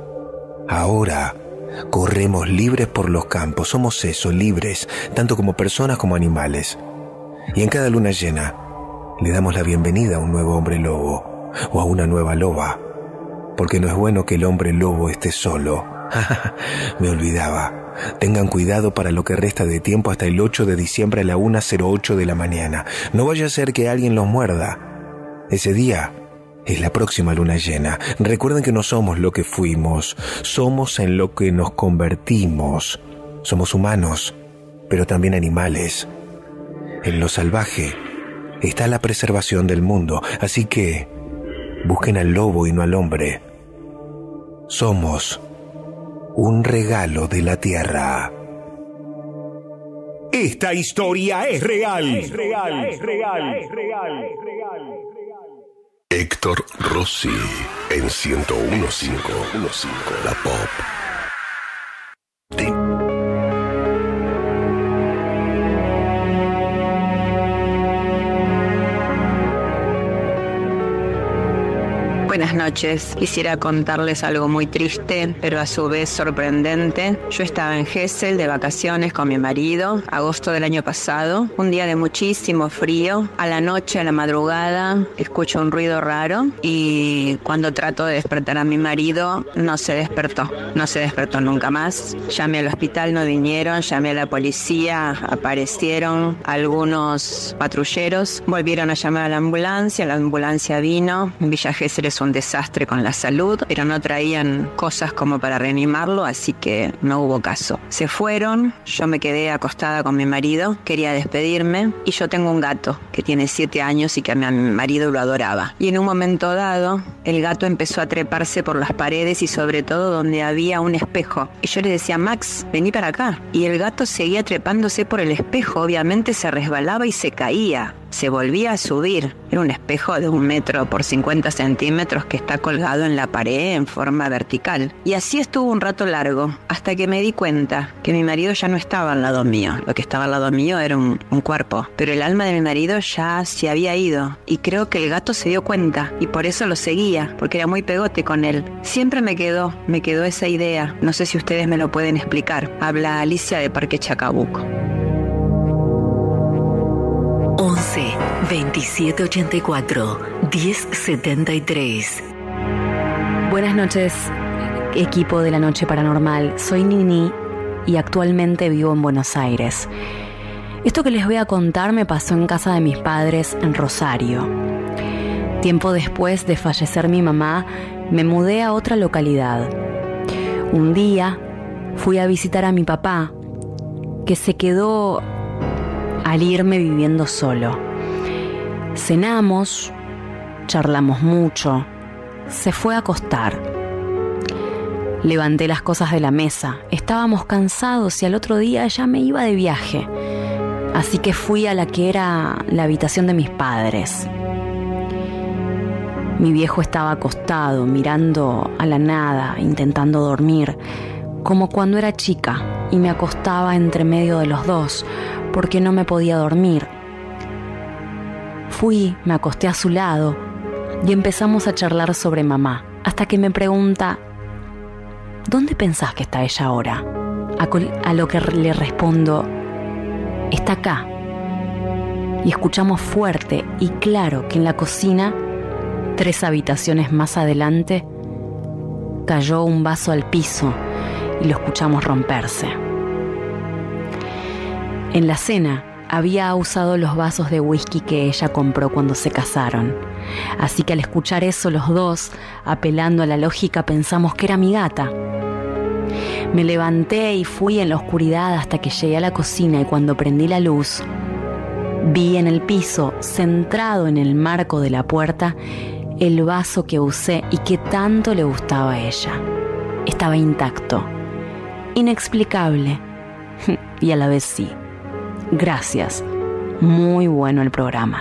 Ahora corremos libres por los campos. Somos eso, libres, tanto como personas como animales. Y en cada luna llena le damos la bienvenida a un nuevo hombre lobo o a una nueva loba, porque no es bueno que el hombre lobo esté solo. Me olvidaba. Tengan cuidado para lo que resta de tiempo hasta el ocho de diciembre a la una cero ocho de la mañana. No vaya a ser que alguien los muerda. Ese día es la próxima luna llena. Recuerden que no somos lo que fuimos, somos en lo que nos convertimos. Somos humanos, pero también animales. En lo salvaje está la preservación del mundo, así que busquen al lobo y no al hombre. Somos un regalo de la tierra. Esta historia es real. Es real, es real, es real, es real. Héctor Rossi en ciento uno punto cinco, La Pop. Buenas noches. Quisiera contarles algo muy triste, pero a su vez sorprendente. Yo estaba en Gesell de vacaciones con mi marido, agosto del año pasado, un día de muchísimo frío. A la noche, a la madrugada, escucho un ruido raro y cuando trato de despertar a mi marido, no se despertó. No se despertó nunca más. Llamé al hospital, no vinieron. Llamé a la policía, aparecieron algunos patrulleros. Volvieron a llamar a la ambulancia, la ambulancia vino. Villa Gesell es un desastre con la salud, pero no traían cosas como para reanimarlo, así que no hubo caso. Se fueron, yo me quedé acostada con mi marido, quería despedirme, y yo tengo un gato que tiene siete años y que a mi marido lo adoraba. Y en un momento dado, el gato empezó a treparse por las paredes y sobre todo donde había un espejo. Y yo le decía, Max, vení para acá. Y el gato seguía trepándose por el espejo, obviamente se resbalaba y se caía. se volvía a subir. Era un espejo de un metro por cincuenta centímetros que está colgado en la pared en forma vertical. Y así estuvo un rato largo, hasta que me di cuenta que mi marido ya no estaba al lado mío. Lo que estaba al lado mío era un, un cuerpo, pero el alma de mi marido ya se había ido. Y creo que el gato se dio cuenta y por eso lo seguía, porque era muy pegote con él. Siempre me quedó, me quedó esa idea. No sé si ustedes me lo pueden explicar. Habla Alicia de Parque Chacabuco. once veintisiete ochenta y cuatro diez setenta y tres. Buenas noches, equipo de la Noche Paranormal. Soy Nini y actualmente vivo en Buenos Aires. Esto que les voy a contar me pasó en casa de mis padres en Rosario. Tiempo después de fallecer mi mamá, me mudé a otra localidad. Un día fui a visitar a mi papá, que se quedó al irme viviendo solo. Cenamos, charlamos mucho, se fue a acostar. Levanté las cosas de la mesa, estábamos cansados y al otro día ya me iba de viaje. Así que fui a la que era la habitación de mis padres. Mi viejo estaba acostado, mirando a la nada, intentando dormir, como cuando era chica, y me acostaba entre medio de los dos, porque no me podía dormir. Fui, me acosté a su lado, y empezamos a charlar sobre mamá, hasta que me pregunta, ¿dónde pensás que está ella ahora? A, col- a lo que le respondo, está acá. Y escuchamos fuerte y claro que en la cocina, tres habitaciones más adelante, cayó un vaso al piso y lo escuchamos romperse. En la cena había usado los vasos de whisky que ella compró cuando se casaron. Así que al escuchar eso los dos, apelando a la lógica, pensamos que era mi gata. Me levanté y fui en la oscuridad hasta que llegué a la cocina y cuando prendí la luz, vi en el piso, centrado en el marco de la puerta, el vaso que usé y que tanto le gustaba a ella. Estaba intacto, inexplicable y a la vez sí. Gracias, muy bueno el programa.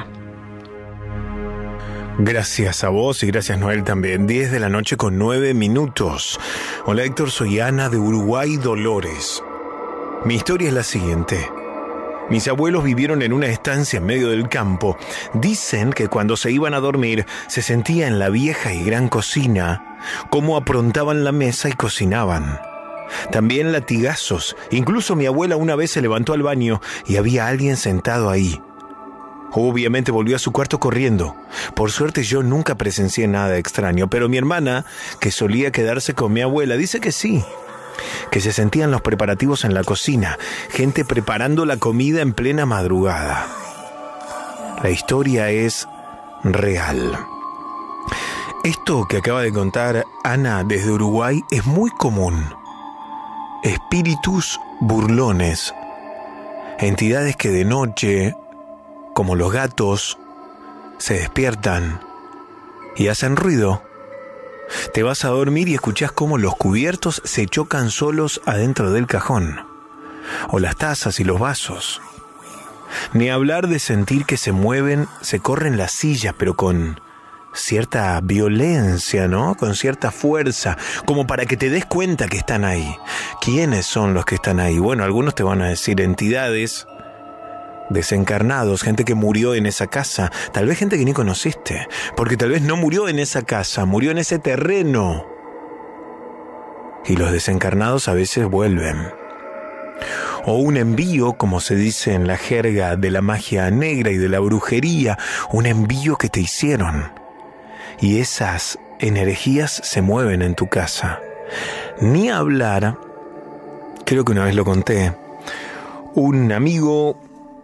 Gracias a vos y gracias Noel también. diez de la noche con nueve minutos. Hola Héctor, soy Ana de Uruguay, Dolores. Mi historia es la siguiente. Mis abuelos vivieron en una estancia en medio del campo. Dicen que cuando se iban a dormir se sentía en la vieja y gran cocina cómo aprontaban la mesa y cocinaban. También latigazos. Incluso mi abuela una vez se levantó al baño y había alguien sentado ahí. Obviamente volvió a su cuarto corriendo. Por suerte yo nunca presencié nada extraño, pero mi hermana, que solía quedarse con mi abuela, dice que sí, que se sentían los preparativos en la cocina, gente preparando la comida en plena madrugada. La historia es real. Esto que acaba de contar Ana desde Uruguay es muy común. Espíritus burlones, entidades que de noche, como los gatos, se despiertan y hacen ruido. Te vas a dormir y escuchás cómo los cubiertos se chocan solos adentro del cajón, o las tazas y los vasos. Ni hablar de sentir que se mueven, se corren las sillas, pero con cierta violencia, ¿no? Con cierta fuerza, como para que te des cuenta que están ahí. ¿Quiénes son los que están ahí? Bueno, algunos te van a decir entidades, desencarnados, gente que murió en esa casa, tal vez gente que ni conociste, porque tal vez no murió en esa casa, murió en ese terreno. Y los desencarnados a veces vuelven. O un envío, como se dice en la jerga de la magia negra y de la brujería, un envío que te hicieron. Y esas energías se mueven en tu casa. Ni hablar, creo que una vez lo conté, un amigo,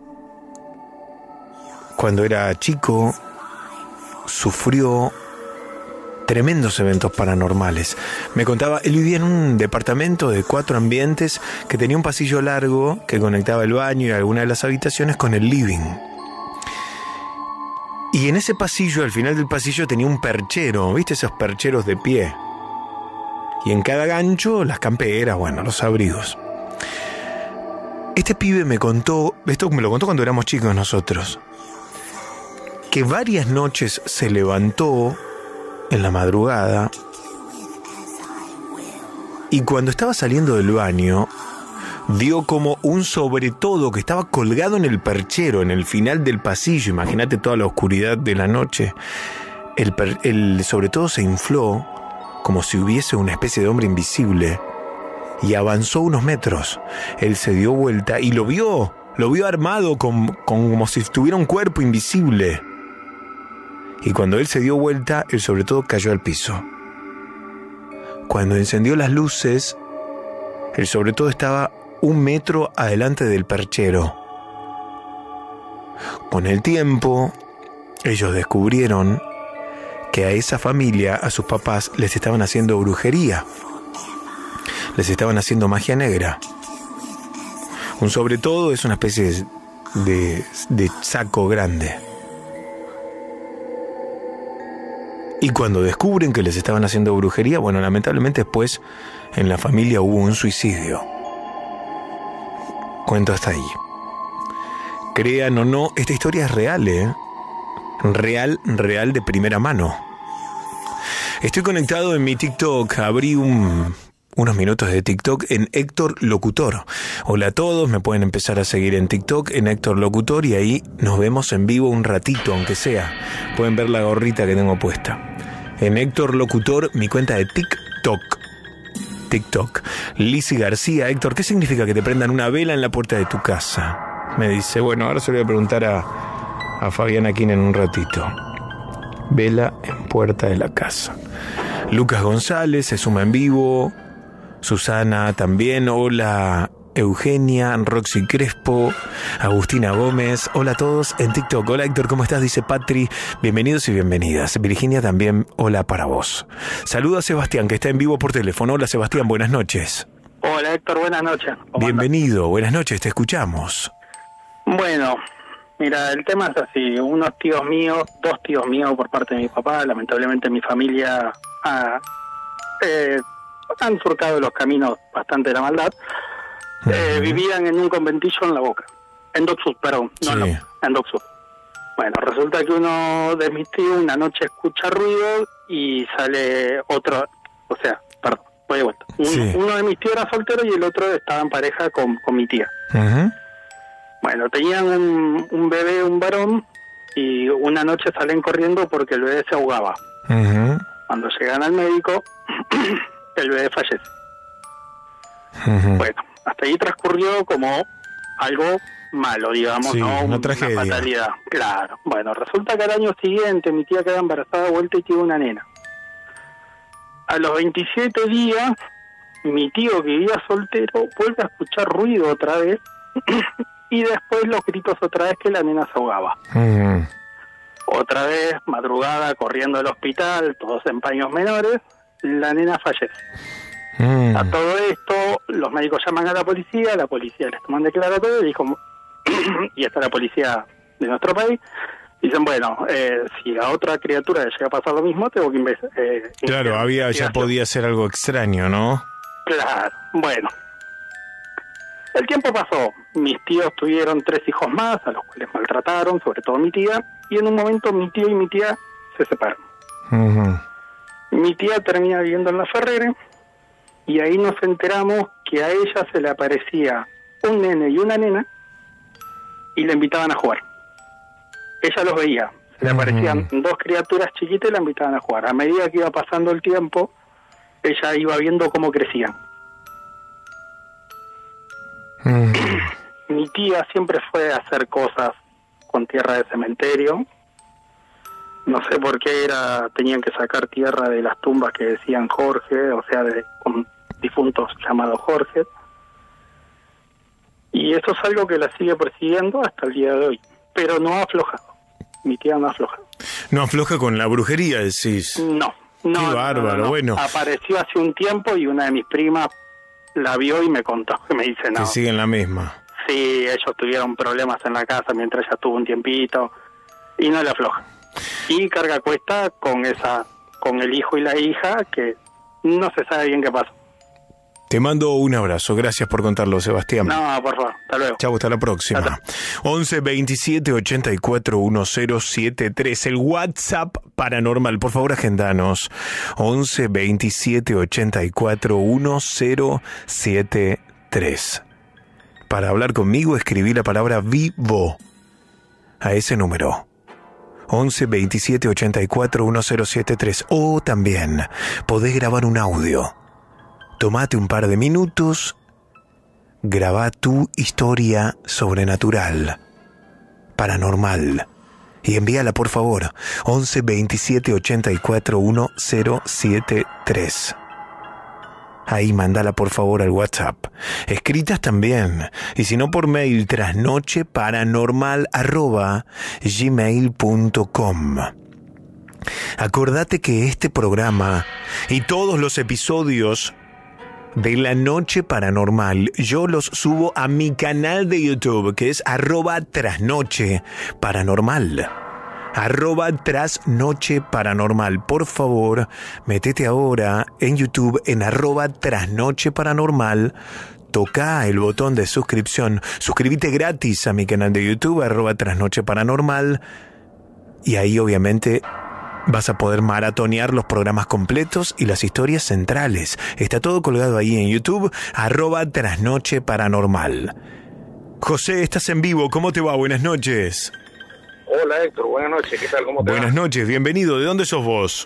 cuando era chico, sufrió tremendos eventos paranormales. Me contaba, él vivía en un departamento de cuatro ambientes que tenía un pasillo largo que conectaba el baño y alguna de las habitaciones con el living. Y en ese pasillo, al final del pasillo, tenía un perchero, ¿viste? Esos percheros de pie. Y en cada gancho, las camperas, bueno, los abrigos. Este pibe me contó, esto me lo contó cuando éramos chicos nosotros, que varias noches se levantó en la madrugada y cuando estaba saliendo del baño vio como un sobretodo que estaba colgado en el perchero, en el final del pasillo. Imagínate toda la oscuridad de la noche. El, per, el sobretodo se infló como si hubiese una especie de hombre invisible y avanzó unos metros. Él se dio vuelta y lo vio, lo vio armado con, con, como si tuviera un cuerpo invisible. Y cuando él se dio vuelta, el sobretodo cayó al piso. Cuando encendió las luces, el sobretodo estaba un metro adelante del perchero. Con el tiempo, ellos descubrieron que a esa familia, a sus papás, les estaban haciendo brujería. Les estaban haciendo magia negra. Un sobretodo es una especie de, de saco grande. Y cuando descubren que les estaban haciendo brujería, bueno, lamentablemente después en la familia hubo un suicidio. Cuento hasta ahí. Crean o no, esta historia es real, ¿eh? Real, real de primera mano. Estoy conectado en mi TikTok. Abrí un, unos minutos de TikTok en Héctor Locutor. Hola a todos, me pueden empezar a seguir en TikTok en Héctor Locutor y ahí nos vemos en vivo un ratito, aunque sea. Pueden ver la gorrita que tengo puesta. En Héctor Locutor, mi cuenta de TikTok. TikTok. Lizzy García, Héctor, ¿qué significa que te prendan una vela en la puerta de tu casa? Me dice, bueno, ahora se lo voy a preguntar a, a Fabián Aquín en un ratito. Vela en puerta de la casa. Lucas González se suma en vivo. Susana también. Hola Eugenia, Roxy Crespo, Agustina Gómez. Hola a todos en TikTok. Hola Héctor, ¿cómo estás? Dice Patri. Bienvenidos y bienvenidas. Virginia también, hola para vos. Saludo a Sebastián, que está en vivo por teléfono. Hola Sebastián, buenas noches. Hola Héctor, buenas noches. Bienvenido, andas? Buenas noches, te escuchamos. Bueno, mira, el tema es así. Unos tíos míos, dos tíos míos por parte de mi papá, lamentablemente mi familia ha, eh, han surcado los caminos bastante de la maldad. Eh, vivían en un conventillo en La Boca, en Dock Sud, perdón, no, sí. no, en Dock Sud. Bueno, resulta que uno de mis tíos una noche escucha ruido y sale otro, o sea, perdón, voy de vuelta. Un, sí. Uno de mis tíos era soltero y el otro estaba en pareja con, con mi tía. Uh-huh. Bueno, tenían un, un bebé, un varón, y una noche salen corriendo porque el bebé se ahogaba. Uh-huh. Cuando llegan al médico, el bebé fallece. Uh-huh. Bueno, hasta ahí transcurrió como algo malo, digamos, sí, ¿no? Una tragedia. Una fatalidad, claro. Bueno, resulta que al año siguiente mi tía queda embarazada de vuelta y tiene una nena. A los veintisiete días, mi tío que vivía soltero vuelve a escuchar ruido otra vez y después los gritos otra vez que la nena se ahogaba. Uh-huh. Otra vez, madrugada, corriendo al hospital, todos en paños menores, la nena fallece. Mm. A todo esto, los médicos llaman a la policía, la policía les toman declaratorio y dijo, y está la policía de nuestro país, dicen, bueno, eh, si a otra criatura le llega a pasar lo mismo, tengo que investigar. Eh, claro, había ya podía ser algo extraño, ¿no? Claro, bueno. El tiempo pasó, mis tíos tuvieron tres hijos más, a los cuales maltrataron, sobre todo mi tía, y en un momento mi tío y mi tía se separan. Uh-huh. Mi tía termina viviendo en La Ferrere, y ahí nos enteramos que a ella se le aparecía un nene y una nena y la invitaban a jugar. Ella los veía, se le aparecían uh-huh. dos criaturas chiquitas y la invitaban a jugar. A medida que iba pasando el tiempo, ella iba viendo cómo crecían. Uh-huh. Mi tía siempre fue a hacer cosas con tierra de cementerio. No sé por qué era tenían que sacar tierra de las tumbas que decían Jorge, o sea, de con difuntos llamados Jorge. Y eso es algo que la sigue persiguiendo hasta el día de hoy, pero no ha aflojado. Mi tía no ha aflojado. ¿No afloja con la brujería, decís? No, no. Qué bárbaro, no, no, no. Bueno. Apareció hace un tiempo y una de mis primas la vio y me contó, que me dice, no. Que siguen la misma. Sí, ellos tuvieron problemas en la casa mientras ella tuvo un tiempito y no le afloja. Y carga cuesta con esa, con el hijo y la hija, que no se sabe bien qué pasó. Te mando un abrazo. Gracias por contarlo, Sebastián. No, por favor. Hasta luego. Chau, hasta la próxima. Hasta. once veintisiete ochenta y cuatro diez setenta y tres. El WhatsApp paranormal. Por favor, agendanos. once veintisiete ochenta y cuatro diez setenta y tres. Para hablar conmigo, escribí la palabra vivo a ese número. once veintisiete ochenta y cuatro diez setenta y tres. O también podés grabar un audio. Tomate un par de minutos, grabá tu historia sobrenatural, paranormal, y envíala por favor, once veintisiete ochenta y cuatro diez setenta y tres. Ahí mandala por favor al WhatsApp. Escritas también, y si no por mail, trasnocheparanormal arroba gmail punto com. Acordate que este programa y todos los episodios de La Noche Paranormal yo los subo a mi canal de YouTube, que es arroba trasnoche paranormal. Arroba trasnoche paranormal. Por favor, metete ahora en YouTube en arroba trasnoche paranormal. Toca el botón de suscripción. Suscríbete gratis a mi canal de YouTube, arroba trasnoche paranormal. Y ahí obviamente vas a poder maratonear los programas completos y las historias centrales. Está todo colgado ahí en YouTube, arroba trasnoche paranormal. José, estás en vivo. ¿Cómo te va? Buenas noches. Hola Héctor, buenas noches. ¿Qué tal? ¿Cómo te Buenas va? noches, bienvenido. ¿De dónde sos vos?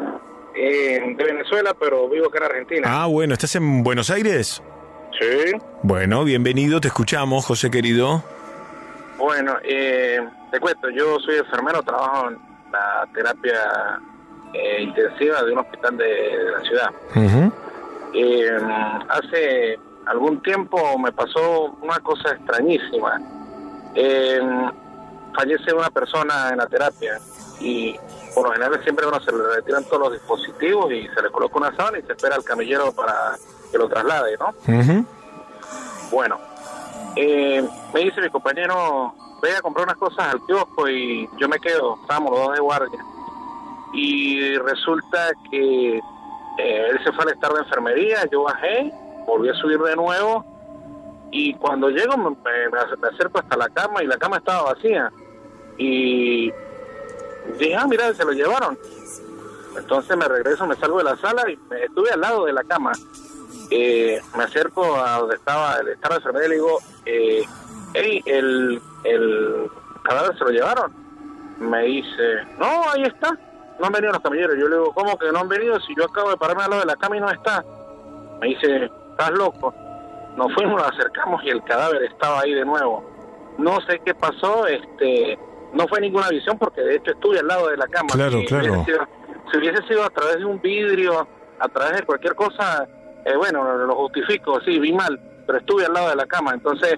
Eh, de Venezuela, pero vivo acá en Argentina. Ah, bueno, ¿estás en Buenos Aires? Sí. Bueno, bienvenido, te escuchamos, José querido. Bueno, eh, te cuento, yo soy enfermero, trabajo en la terapia eh, intensiva de un hospital de, de la ciudad. Uh-huh. Eh, hace algún tiempo me pasó una cosa extrañísima. Eh, fallece una persona en la terapia y por lo general siempre uno se le retiran todos los dispositivos y se le coloca una sábana y se espera al camillero para que lo traslade, ¿no? Uh-huh. Bueno, eh, me dice mi compañero, ve a comprar unas cosas al kiosco y yo me quedo, estábamos los dos de guardia. Y resulta que eh, él se fue al estar de enfermería, yo bajé, volví a subir de nuevo y cuando llego me, me, me acerco hasta la cama y la cama estaba vacía. Y dije, ah, mira, se lo llevaron. Entonces me regreso, me salgo de la sala y me, estuve al lado de la cama. Eh, me acerco a donde estaba el estar de enfermería y le digo, eh, hey, el, el cadáver se lo llevaron. Me dice, no, ahí está, no han venido los camilleros. Yo le digo, ¿cómo que no han venido si yo acabo de pararme al lado de la cama y no está? Me dice, estás loco. Nos fuimos, nos acercamos y el cadáver estaba ahí de nuevo. No sé qué pasó, este, no fue ninguna visión porque de hecho estuve al lado de la cama. Claro, si claro. Hubiese sido, si hubiese sido a través de un vidrio, a través de cualquier cosa, eh, bueno, lo justifico, sí, vi mal, pero estuve al lado de la cama, entonces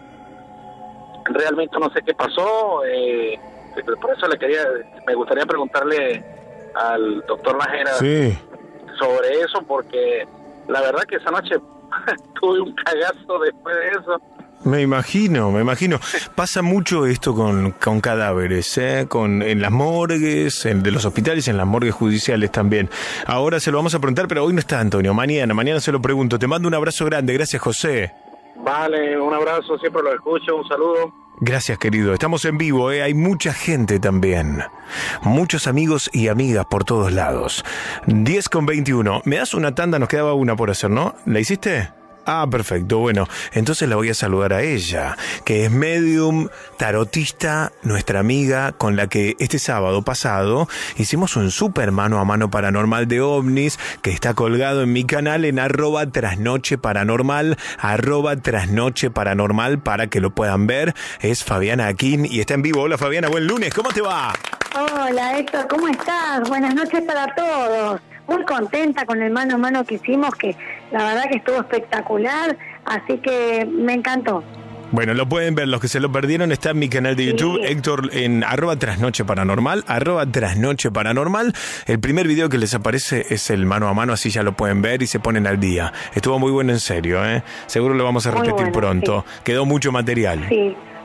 realmente no sé qué pasó, eh, por eso le quería, me gustaría preguntarle al doctor Najera sí. sobre eso, porque la verdad que esa noche tuve un cagazo después de eso. Me imagino, me imagino. Pasa mucho esto con, con cadáveres, ¿eh? Con, en las morgues, en, de los hospitales, en las morgues judiciales también. Ahora se lo vamos a preguntar, pero hoy no está Antonio. Mañana, mañana se lo pregunto. Te mando un abrazo grande. Gracias, José. Vale, un abrazo, siempre lo escucho. Un saludo. Gracias, querido. Estamos en vivo, ¿eh? Hay mucha gente también. Muchos amigos y amigas por todos lados. diez con veintiuno. ¿Me das una tanda? Nos quedaba una por hacer, ¿no? ¿La hiciste? Ah, perfecto. Bueno, entonces la voy a saludar a ella, que es medium, tarotista, nuestra amiga con la que este sábado pasado hicimos un super mano a mano paranormal de ovnis que está colgado en mi canal en arroba trasnoche paranormal, arroba trasnoche paranormal para que lo puedan ver. Es Fabiana Aquín y está en vivo. Hola Fabiana, buen lunes, ¿cómo te va? Hola Héctor, ¿cómo estás? Buenas noches para todos. Muy contenta con el mano a mano que hicimos, que la verdad que estuvo espectacular, así que me encantó. Bueno, lo pueden ver, los que se lo perdieron, está en mi canal de YouTube, sí. Héctor, en arroba trasnoche paranormal, arroba trasnoche paranormal. El primer video que les aparece es el mano a mano, así ya lo pueden ver y se ponen al día. Estuvo muy bueno, en serio, ¿eh? Seguro lo vamos a repetir bueno, pronto. Sí. Quedó mucho material. Sí.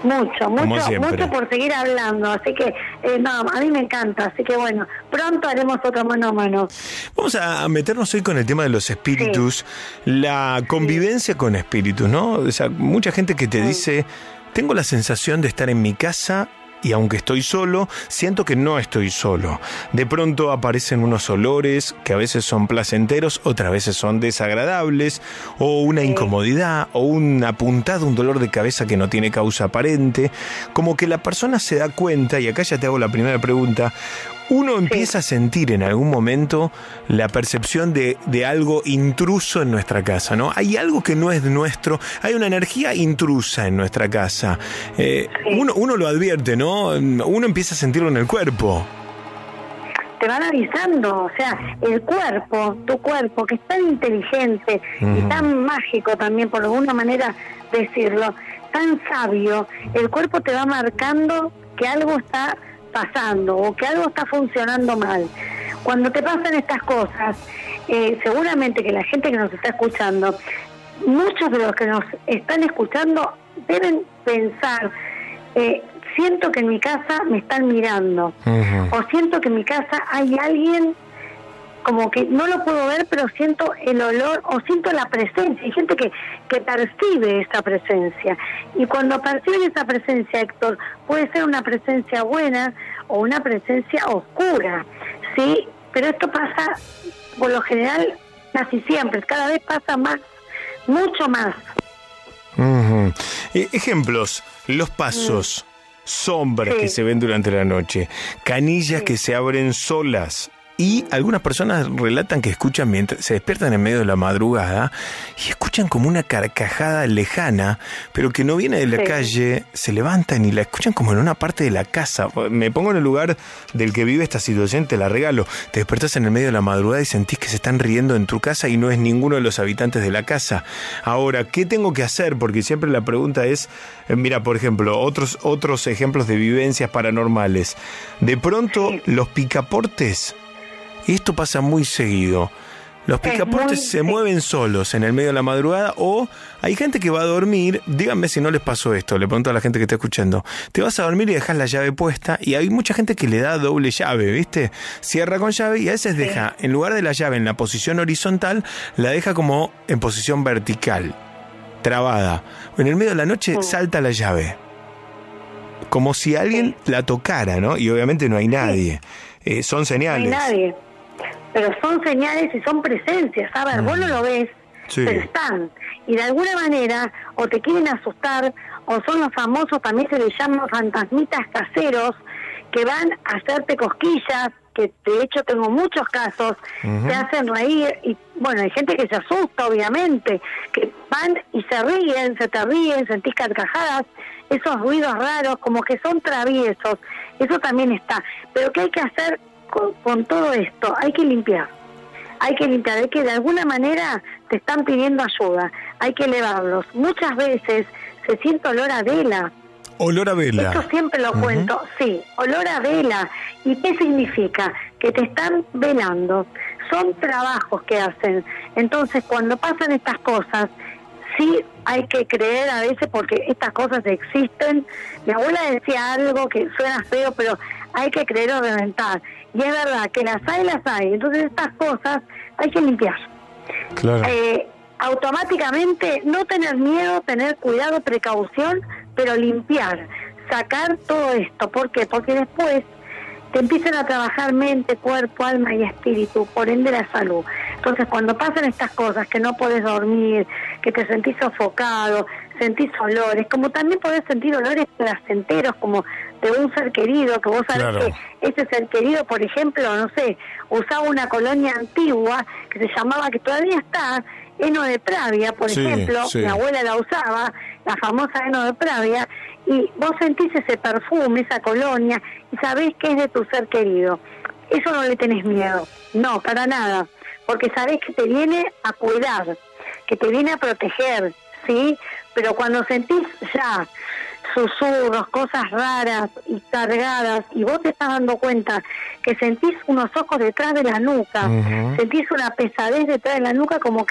Mucho, Como mucho, siempre. mucho por seguir hablando, así que eh, no, a mí me encanta, así que bueno, pronto haremos otro mano a mano. Vamos a meternos hoy con el tema de los espíritus, sí. la convivencia sí. con espíritus, ¿no? O sea, mucha gente que te sí. dice, tengo la sensación de estar en mi casa y aunque estoy solo, siento que no estoy solo. De pronto aparecen unos olores que a veces son placenteros, otras veces son desagradables, o una incomodidad, o una puntada, un dolor de cabeza que no tiene causa aparente. Como que la persona se da cuenta, y acá ya te hago la primera pregunta, uno empieza a sentir en algún momento la percepción de, de algo intruso en nuestra casa, ¿no? Hay algo que no es nuestro, hay una energía intrusa en nuestra casa. Eh, uno, uno lo advierte, ¿no? Uno empieza a sentirlo en el cuerpo. Te van avisando, o sea, el cuerpo, tu cuerpo, que es tan inteligente uh-huh. y tan mágico también, por alguna manera decirlo, tan sabio, el cuerpo te va marcando que algo está pasando o que algo está funcionando mal. Cuando te pasan estas cosas, eh, seguramente que la gente que nos está escuchando, muchos de los que nos están escuchando deben pensar, eh, siento que en mi casa me están mirando, uh-huh. o siento que en mi casa hay alguien como que no lo puedo ver, pero siento el olor o siento la presencia. Hay gente que, que percibe esa presencia. Y cuando perciben esa presencia, Héctor, puede ser una presencia buena o una presencia oscura, ¿sí? Pero esto pasa, por lo general, casi siempre. Cada vez pasa más, mucho más. Uh-huh. Eh, ejemplos, los pasos, uh-huh. sombras sí. que se ven durante la noche, canillas sí. que se abren solas. Y algunas personas relatan que escuchan mientras se despiertan en medio de la madrugada y escuchan como una carcajada lejana, pero que no viene de la sí. calle, se levantan y la escuchan como en una parte de la casa. Me pongo en el lugar del que vive esta situación, te la regalo. Te despertás en el medio de la madrugada y sentís que se están riendo en tu casa y no es ninguno de los habitantes de la casa. Ahora, ¿qué tengo que hacer? Porque siempre la pregunta es, eh, mira, por ejemplo, otros, otros ejemplos de vivencias paranormales. De pronto, sí. los picaportes... Y esto pasa muy seguido. Los picaportes muy... se mueven solos en el medio de la madrugada o hay gente que va a dormir. Díganme si no les pasó esto, le pregunto a la gente que está escuchando. Te vas a dormir y dejas la llave puesta y hay mucha gente que le da doble llave, ¿viste? Cierra con llave y a veces sí. deja, en lugar de la llave en la posición horizontal, la deja como en posición vertical, trabada. En el medio de la noche sí. salta la llave. Como si alguien sí. la tocara, ¿no? Y obviamente no hay nadie. Sí. Eh, son señales. No hay nadie. Pero son señales y son presencias. A ver, mm. vos no lo ves, sí. pero están. Y de alguna manera, o te quieren asustar, o son los famosos, también se les llaman fantasmitas caseros, que van a hacerte cosquillas, que de hecho tengo muchos casos, uh-huh. te hacen reír, y bueno, hay gente que se asusta, obviamente, que van y se ríen, se te ríen, sentís carcajadas, esos ruidos raros, como que son traviesos, eso también está. Pero ¿qué hay que hacer con, con todo esto? Hay que limpiar, hay que limpiar, hay que de alguna manera te están pidiendo ayuda, hay que elevarlos. Muchas veces se siente olor a vela. Olor a vela. Esto siempre lo uh-huh. cuento, sí, olor a vela. ¿Y qué significa? Que te están velando. Son trabajos que hacen. Entonces, cuando pasan estas cosas, sí hay que creer a veces porque estas cosas existen. Mi abuela decía algo que suena feo, pero hay que creer o reventar. Y es verdad que las hay, las hay. Entonces, estas cosas hay que limpiar. Claro. Eh, automáticamente, no tener miedo, tener cuidado, precaución, pero limpiar, sacar todo esto. ¿Por qué? Porque después te empiezan a trabajar mente, cuerpo, alma y espíritu, por ende la salud. Entonces, cuando pasan estas cosas, que no podés dormir, que te sentís sofocado, sentís olores, como también podés sentir olores placenteros, como de un ser querido, que vos sabés claro. que ese ser querido, por ejemplo, no sé, usaba una colonia antigua que se llamaba, que todavía está, heno de Pravia, por sí, ejemplo, sí. mi abuela la usaba, la famosa heno de Pravia, y vos sentís ese perfume, esa colonia, y sabés que es de tu ser querido. Eso no le tenés miedo, no, para nada, porque sabés que te viene a cuidar, que te viene a proteger, ¿sí? Pero cuando sentís ya susurros, cosas raras y cargadas, y vos te estás dando cuenta que sentís unos ojos detrás de la nuca, uh-huh. sentís una pesadez detrás de la nuca, como que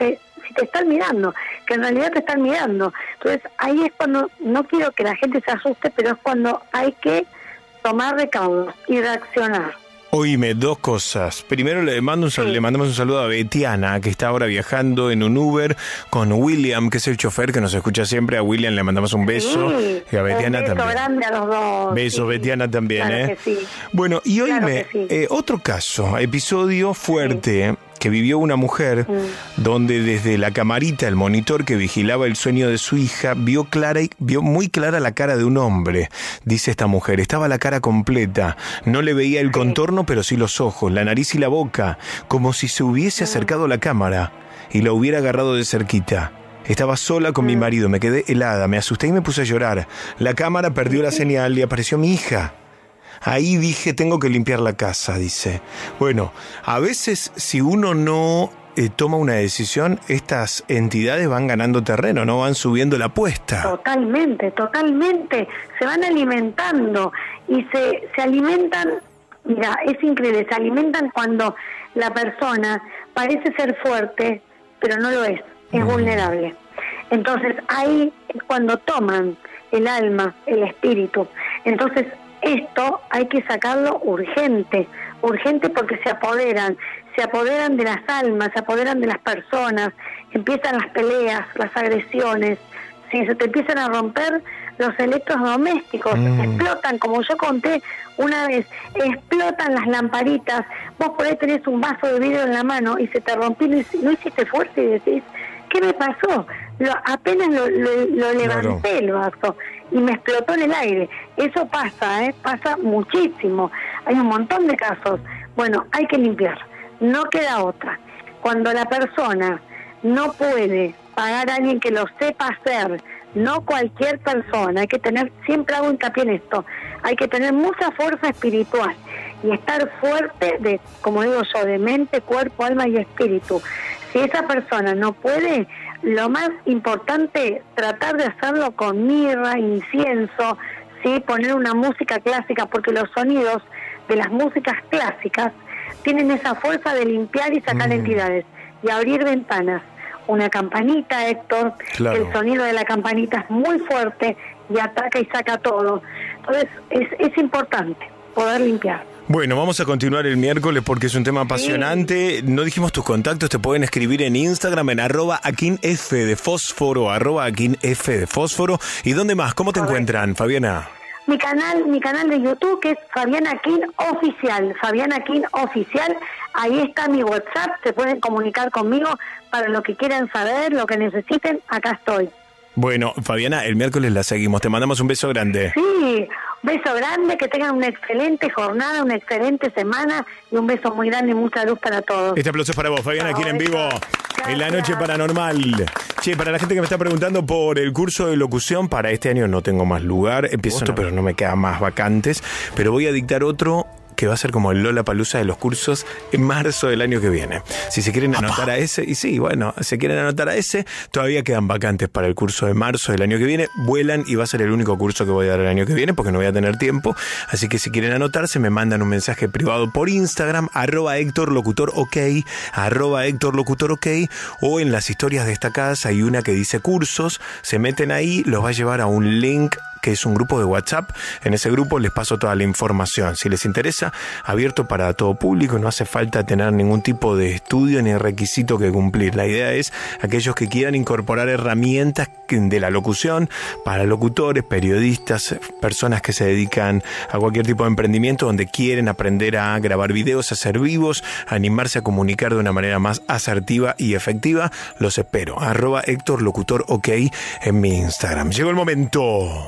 si te están mirando, que en realidad te están mirando. Entonces ahí es cuando, no quiero que la gente se asuste, pero es cuando hay que tomar recaudos y reaccionar. Oíme, dos cosas. Primero le, mando un, sí. le mandamos un saludo a Betiana, que está ahora viajando en un Uber con William, que es el chofer que nos escucha siempre. A William le mandamos un beso. Sí, y a Betiana un beso también. Grande a los dos. Beso, sí. Betiana también, claro ¿eh? Que sí. Bueno, y oíme, claro sí. eh, otro caso, episodio fuerte. Sí. que vivió una mujer mm. donde desde la camarita, el monitor que vigilaba el sueño de su hija, vio clara y, vio muy clara la cara de un hombre. Dice esta mujer, estaba la cara completa, no le veía el contorno, pero sí los ojos, la nariz y la boca, como si se hubiese acercado a la cámara y la hubiera agarrado de cerquita. Estaba sola con mm. mi marido, me quedé helada, me asusté y me puse a llorar. La cámara perdió la señal y apareció mi hija. Ahí dije, tengo que limpiar la casa, dice. Bueno, a veces si uno no eh, toma una decisión, estas entidades van ganando terreno, no van subiendo la apuesta. Totalmente, totalmente. Se van alimentando y se, se alimentan, mira, es increíble, se alimentan cuando la persona parece ser fuerte, pero no lo es, es mm. vulnerable. Entonces ahí es cuando toman el alma, el espíritu. Entonces esto hay que sacarlo urgente, urgente porque se apoderan, se apoderan de las almas, se apoderan de las personas, empiezan las peleas, las agresiones, si se te empiezan a romper los electrodomésticos, mm. explotan, como yo conté una vez, explotan las lamparitas, vos por ahí tenés un vaso de vidrio en la mano y se te rompió, no hiciste fuerza y decís, ¿qué me pasó? Lo, apenas lo, lo, lo levanté el vaso y me explotó en el aire. Eso pasa, ¿eh? Pasa muchísimo. Hay un montón de casos. Bueno, hay que limpiar. No queda otra. Cuando la persona no puede pagar a alguien que lo sepa hacer, no cualquier persona, hay que tener, siempre hago hincapié en esto, hay que tener mucha fuerza espiritual y estar fuerte de, como digo yo, de mente, cuerpo, alma y espíritu. Si esa persona no puede, lo más importante, tratar de hacerlo con mirra, incienso, ¿sí? Poner una música clásica, porque los sonidos de las músicas clásicas tienen esa fuerza de limpiar y sacar mm. entidades y abrir ventanas. Una campanita, Héctor, claro. El sonido de la campanita es muy fuerte y ataca y saca todo. Entonces es, es importante poder limpiar. Bueno, vamos a continuar el miércoles porque es un tema apasionante. Sí. No dijimos tus contactos, te pueden escribir en Instagram en arroba aquinf de fósforo, arroba aquinf de fósforo. ¿Y dónde más? ¿Cómo te encuentran, Fabiana? Mi canal, mi canal de YouTube, que es Fabiana King Oficial, Fabiana King Oficial, ahí está mi WhatsApp, se pueden comunicar conmigo para lo que quieran saber, lo que necesiten, acá estoy. Bueno, Fabiana, el miércoles la seguimos, te mandamos un beso grande. Sí, un beso grande, que tengan una excelente jornada, una excelente semana y un beso muy grande y mucha luz para todos. Este aplauso es para vos, Fabiana, aquí en vivo, gracias. En la noche paranormal. Che, para la gente que me está preguntando por el curso de locución, para este año no tengo más lugar, empiezo, no. pero no me quedan más vacantes, pero voy a dictar otro que va a ser como el Lollapalooza de los cursos en marzo del año que viene. Si se quieren anotar a ese, y sí, bueno, si quieren anotar a ese, todavía quedan vacantes para el curso de marzo del año que viene. Vuelan y va a ser el único curso que voy a dar el año que viene porque no voy a tener tiempo. Así que si quieren anotarse, me mandan un mensaje privado por Instagram, arroba Héctor Locutor OK, arroba Héctor Locutor OK, o en las historias destacadas hay una que dice cursos, se meten ahí, los va a llevar a un link que es un grupo de WhatsApp. En ese grupo les paso toda la información. Si les interesa, abierto para todo público, no hace falta tener ningún tipo de estudio ni requisito que cumplir. La idea es aquellos que quieran incorporar herramientas de la locución para locutores, periodistas, personas que se dedican a cualquier tipo de emprendimiento donde quieren aprender a grabar videos, a hacer vivos, a animarse a comunicar de una manera más asertiva y efectiva. Los espero. Arroba Héctor Locutor OK en mi Instagram. Llegó el momento.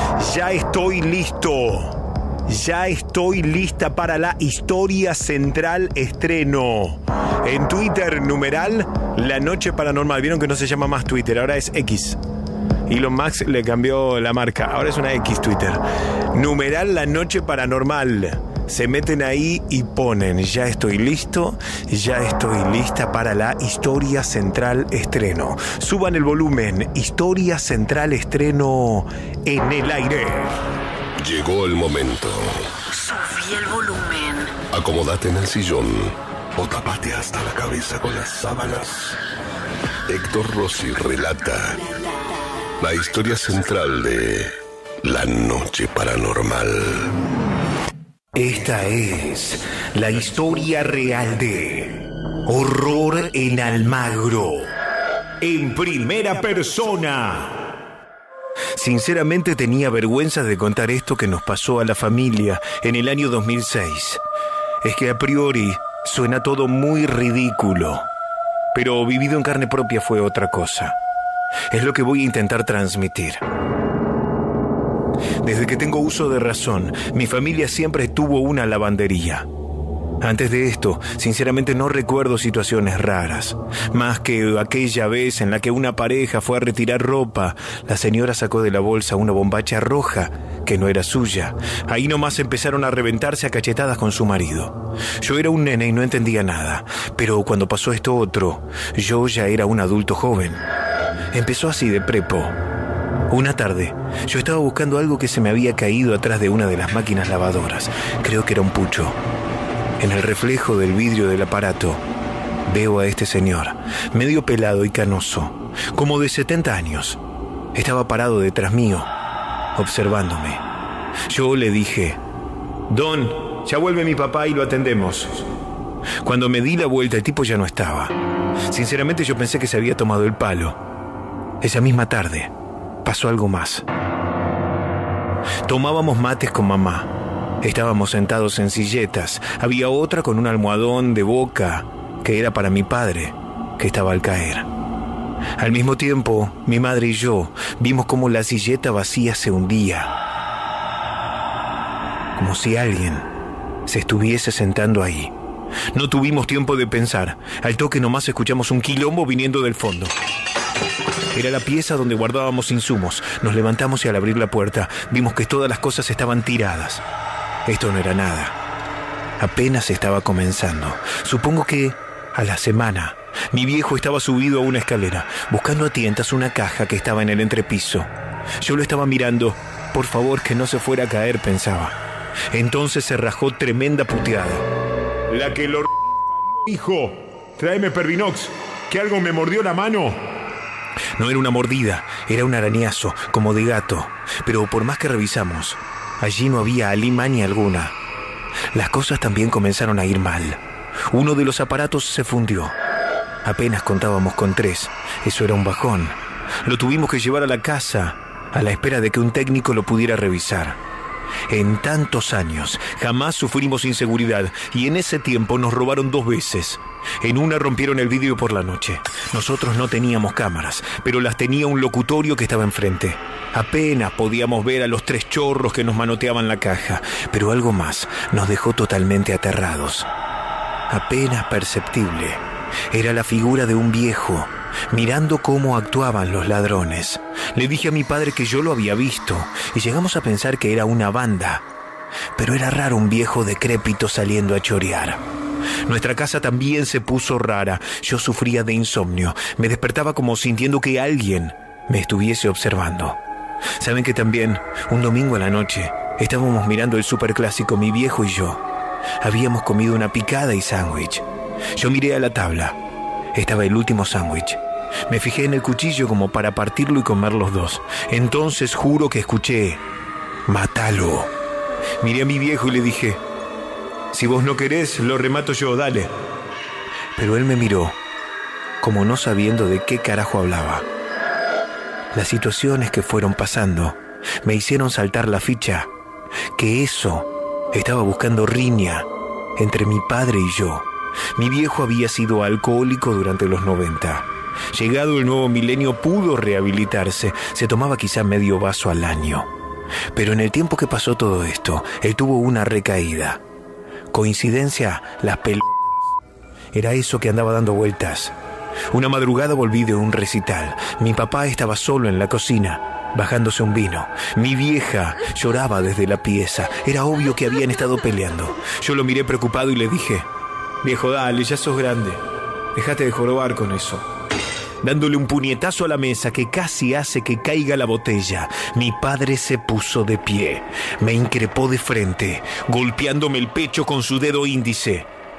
Ya estoy listo. Ya estoy lista para la historia central estreno. En Twitter, numeral, La Noche Paranormal. Vieron que no se llama más Twitter, ahora es X. Elon Musk le cambió la marca, ahora es una X Twitter. Numeral La Noche Paranormal. Se meten ahí y ponen, ya estoy listo, ya estoy lista para la historia central estreno. Suban el volumen, historia central estreno en el aire. Llegó el momento. Subí el volumen. Acomódate en el sillón o tapate hasta la cabeza con las sábanas. Héctor Rossi relata la historia central de La Noche Paranormal. Esta es la historia real de Horror en Almagro, en primera persona. Sinceramente tenía vergüenza de contar esto que nos pasó a la familia en el año dos mil seis. Es que a priori suena todo muy ridículo, pero vivido en carne propia fue otra cosa. Es lo que voy a intentar transmitir. Desde que tengo uso de razón, mi familia siempre tuvo una lavandería. Antes de esto, sinceramente no recuerdo situaciones raras, más que aquella vez en la que una pareja fue a retirar ropa. La señora sacó de la bolsa una bombacha roja que no era suya. Ahí nomás empezaron a reventarse a cachetadas con su marido. Yo era un nene y no entendía nada, pero cuando pasó esto otro, yo ya era un adulto joven. Empezó así de prepo. Una tarde, yo estaba buscando algo que se me había caído atrás de una de las máquinas lavadoras. Creo que era un pucho. En el reflejo del vidrio del aparato, veo a este señor, medio pelado y canoso, como de setenta años. Estaba parado detrás mío, observándome. Yo le dije: Don, ya vuelve mi papá y lo atendemos. Cuando me di la vuelta, el tipo ya no estaba. Sinceramente yo pensé que se había tomado el palo. Esa misma tarde, pasó algo más. Tomábamos mates con mamá. Estábamos sentados en silletas. Había otra con un almohadón de boca que era para mi padre, que estaba al caer. Al mismo tiempo, mi madre y yo vimos cómo la silleta vacía se hundía, como si alguien se estuviese sentando ahí. No tuvimos tiempo de pensar. Al toque nomás escuchamos un quilombo viniendo del fondo. Era la pieza donde guardábamos insumos. Nos levantamos y al abrir la puerta vimos que todas las cosas estaban tiradas. Esto no era nada. Apenas estaba comenzando. Supongo que a la semana mi viejo estaba subido a una escalera, buscando a tientas una caja que estaba en el entrepiso. Yo lo estaba mirando. Por favor, que no se fuera a caer, pensaba. Entonces se rajó tremenda puteada. La que lo... Hijo, tráeme Pervinox, que algo me mordió la mano. No era una mordida, era un arañazo, como de gato. Pero por más que revisamos, allí no había alimaña alguna. Las cosas también comenzaron a ir mal. Uno de los aparatos se fundió. Apenas contábamos con tres. Eso era un bajón. Lo tuvimos que llevar a la casa, a la espera de que un técnico lo pudiera revisar. En tantos años, jamás sufrimos inseguridad, y en ese tiempo nos robaron dos veces. En una rompieron el vidrio por la noche. Nosotros no teníamos cámaras, pero las tenía un locutorio que estaba enfrente. Apenas podíamos ver a los tres chorros que nos manoteaban la caja, pero algo más nos dejó totalmente aterrados. Apenas perceptible, era la figura de un viejo, mirando cómo actuaban los ladrones. Le dije a mi padre que yo lo había visto y llegamos a pensar que era una banda. Pero era raro un viejo decrépito saliendo a chorear. Nuestra casa también se puso rara. Yo sufría de insomnio. Me despertaba como sintiendo que alguien me estuviese observando. ¿Saben que también, un domingo a la noche, estábamos mirando el superclásico, mi viejo y yo? Habíamos comido una picada y sándwich. Yo miré a la tabla. Estaba el último sándwich. Me fijé en el cuchillo como para partirlo y comer los dos. Entonces juro que escuché: ¡mátalo! Miré a mi viejo y le dije: si vos no querés, lo remato yo, dale. Pero él me miró, como no sabiendo de qué carajo hablaba. Las situaciones que fueron pasando me hicieron saltar la ficha, que eso estaba buscando riña entre mi padre y yo. Mi viejo había sido alcohólico durante los noventa. Llegado el nuevo milenio pudo rehabilitarse. Se tomaba quizá medio vaso al año. Pero en el tiempo que pasó todo esto, él tuvo una recaída. Coincidencia, las pel... Era eso que andaba dando vueltas. Una madrugada volví de un recital. Mi papá estaba solo en la cocina, bajándose un vino. Mi vieja lloraba desde la pieza. Era obvio que habían estado peleando. Yo lo miré preocupado y le dije: viejo, dale, ya sos grande. Déjate de jorobar con eso. Dándole un puñetazo a la mesa que casi hace que caiga la botella, mi padre se puso de pie. Me increpó de frente, golpeándome el pecho con su dedo índice.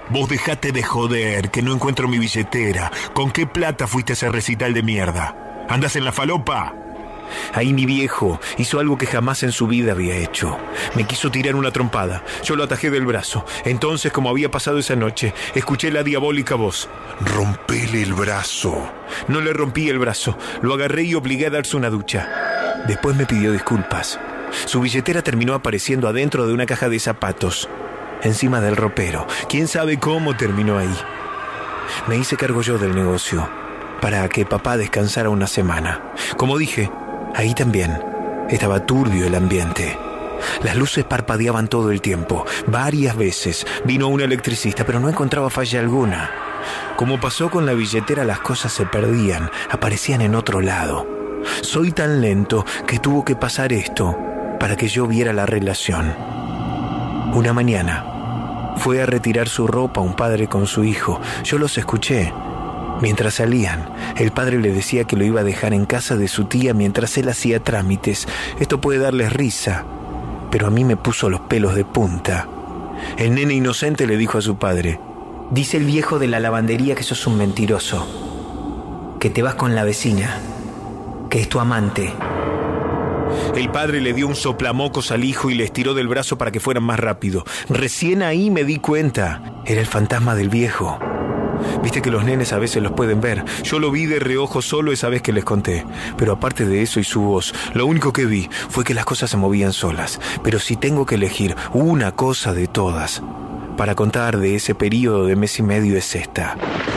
Vos dejate de joder, que no encuentro mi billetera. ¿Con qué plata fuiste a ese recital de mierda? ¿Andas en la falopa? Ahí mi viejo hizo algo que jamás en su vida había hecho. Me quiso tirar una trompada. Yo lo atajé del brazo. Entonces, como había pasado esa noche, escuché la diabólica voz: rompele el brazo. No le rompí el brazo. Lo agarré y obligué a darse una ducha. Después me pidió disculpas. Su billetera terminó apareciendo adentro de una caja de zapatos, encima del ropero. ¿Quién sabe cómo terminó ahí? Me hice cargo yo del negocio, para que papá descansara una semana. Como dije, ahí también estaba turbio el ambiente. Las luces parpadeaban todo el tiempo. Varias veces vino un electricista, pero no encontraba falla alguna. Como pasó con la billetera, las cosas se perdían, aparecían en otro lado. Soy tan lento que tuvo que pasar esto para que yo viera la relación. Una mañana fue a retirar su ropa un padre con su hijo. Yo los escuché. Mientras salían, el padre le decía que lo iba a dejar en casa de su tía mientras él hacía trámites. Esto puede darles risa, pero a mí me puso los pelos de punta. El nene inocente le dijo a su padre: dice el viejo de la lavandería que sos un mentiroso, que te vas con la vecina, que es tu amante. El padre le dio un soplamocos al hijo y le estiró del brazo para que fueran más rápido. Recién ahí me di cuenta. Era el fantasma del viejo. Viste que los nenes a veces los pueden ver. Yo lo vi de reojo solo esa vez que les conté. Pero aparte de eso y su voz, lo único que vi fue que las cosas se movían solas. Pero si tengo que elegir una cosa de todas para contar de ese periodo de mes y medio, es esta.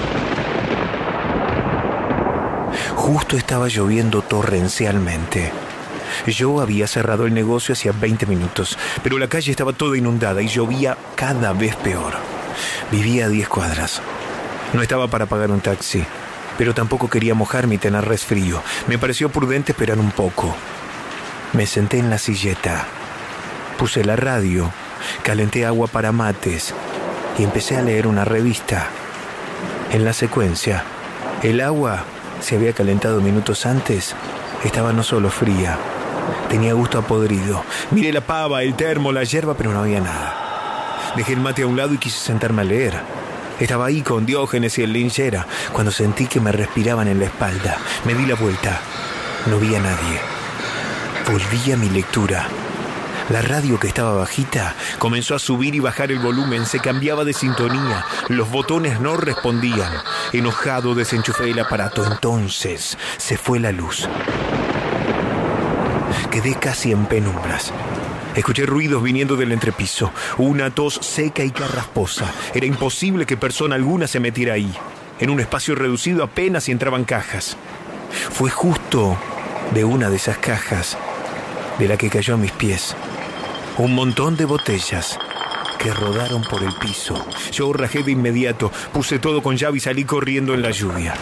Justo estaba lloviendo torrencialmente. Yo había cerrado el negocio hacía veinte minutos, pero la calle estaba toda inundada y llovía cada vez peor. Vivía a diez cuadras. No estaba para pagar un taxi, pero tampoco quería mojarme y tener resfrío. Me pareció prudente esperar un poco. Me senté en la silleta, puse la radio, calenté agua para mates y empecé a leer una revista. En la secuencia, el agua se había calentado minutos antes. Estaba no solo fría, tenía gusto a podrido. Miré la pava, el termo, la hierba, pero no había nada. Dejé el mate a un lado y quise sentarme a leer. Estaba ahí con Diógenes y el linchera cuando sentí que me respiraban en la espalda. Me di la vuelta. No vi a nadie. Volví a mi lectura. La radio, que estaba bajita, comenzó a subir y bajar el volumen. Se cambiaba de sintonía. Los botones no respondían. Enojado, desenchufé el aparato. Entonces se fue la luz. Quedé casi en penumbras. Escuché ruidos viniendo del entrepiso. Una tos seca y carrasposa. Era imposible que persona alguna se metiera ahí. En un espacio reducido apenas si entraban cajas. Fue justo de una de esas cajas de la que cayó a mis pies un montón de botellas que rodaron por el piso. Yo rajé de inmediato, puse todo con llave y salí corriendo en la lluvia.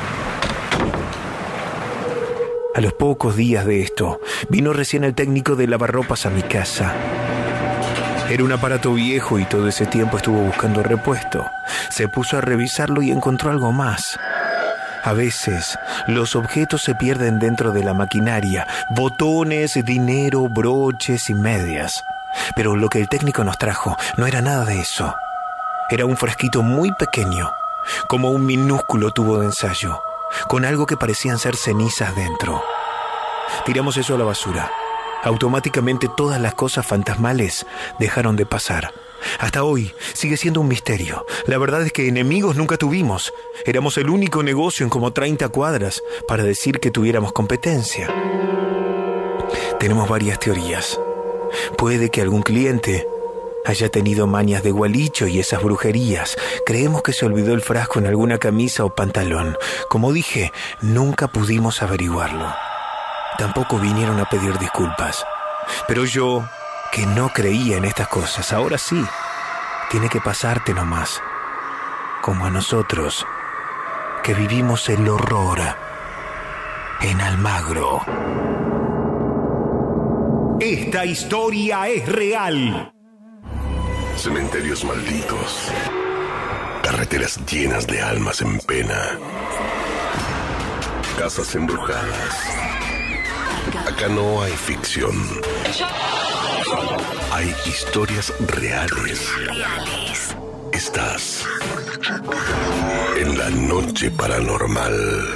A los pocos días de esto, vino recién el técnico de lavarropas a mi casa. Era un aparato viejo y todo ese tiempo estuvo buscando repuesto. Se puso a revisarlo y encontró algo más. A veces, los objetos se pierden dentro de la maquinaria. Botones, dinero, broches y medias. Pero lo que el técnico nos trajo no era nada de eso. Era un frasquito muy pequeño, como un minúsculo tubo de ensayo, con algo que parecían ser cenizas dentro. Tiramos eso a la basura. Automáticamente todas las cosas fantasmales dejaron de pasar. Hasta hoy sigue siendo un misterio. La verdad es que enemigos nunca tuvimos. Éramos el único negocio en como treinta cuadras para decir que tuviéramos competencia. Tenemos varias teorías. Puede que algún cliente haya tenido mañas de gualicho y esas brujerías. Creemos que se olvidó el frasco en alguna camisa o pantalón. Como dije, nunca pudimos averiguarlo. Tampoco vinieron a pedir disculpas. Pero yo, que no creía en estas cosas, ahora sí. Tiene que pasarte nomás. Como a nosotros, que vivimos el horror en Almagro. Esta historia es real. Cementerios malditos. Carreteras llenas de almas en pena. Casas embrujadas. Acá no hay ficción. Hay historias reales. Estás en la noche paranormal.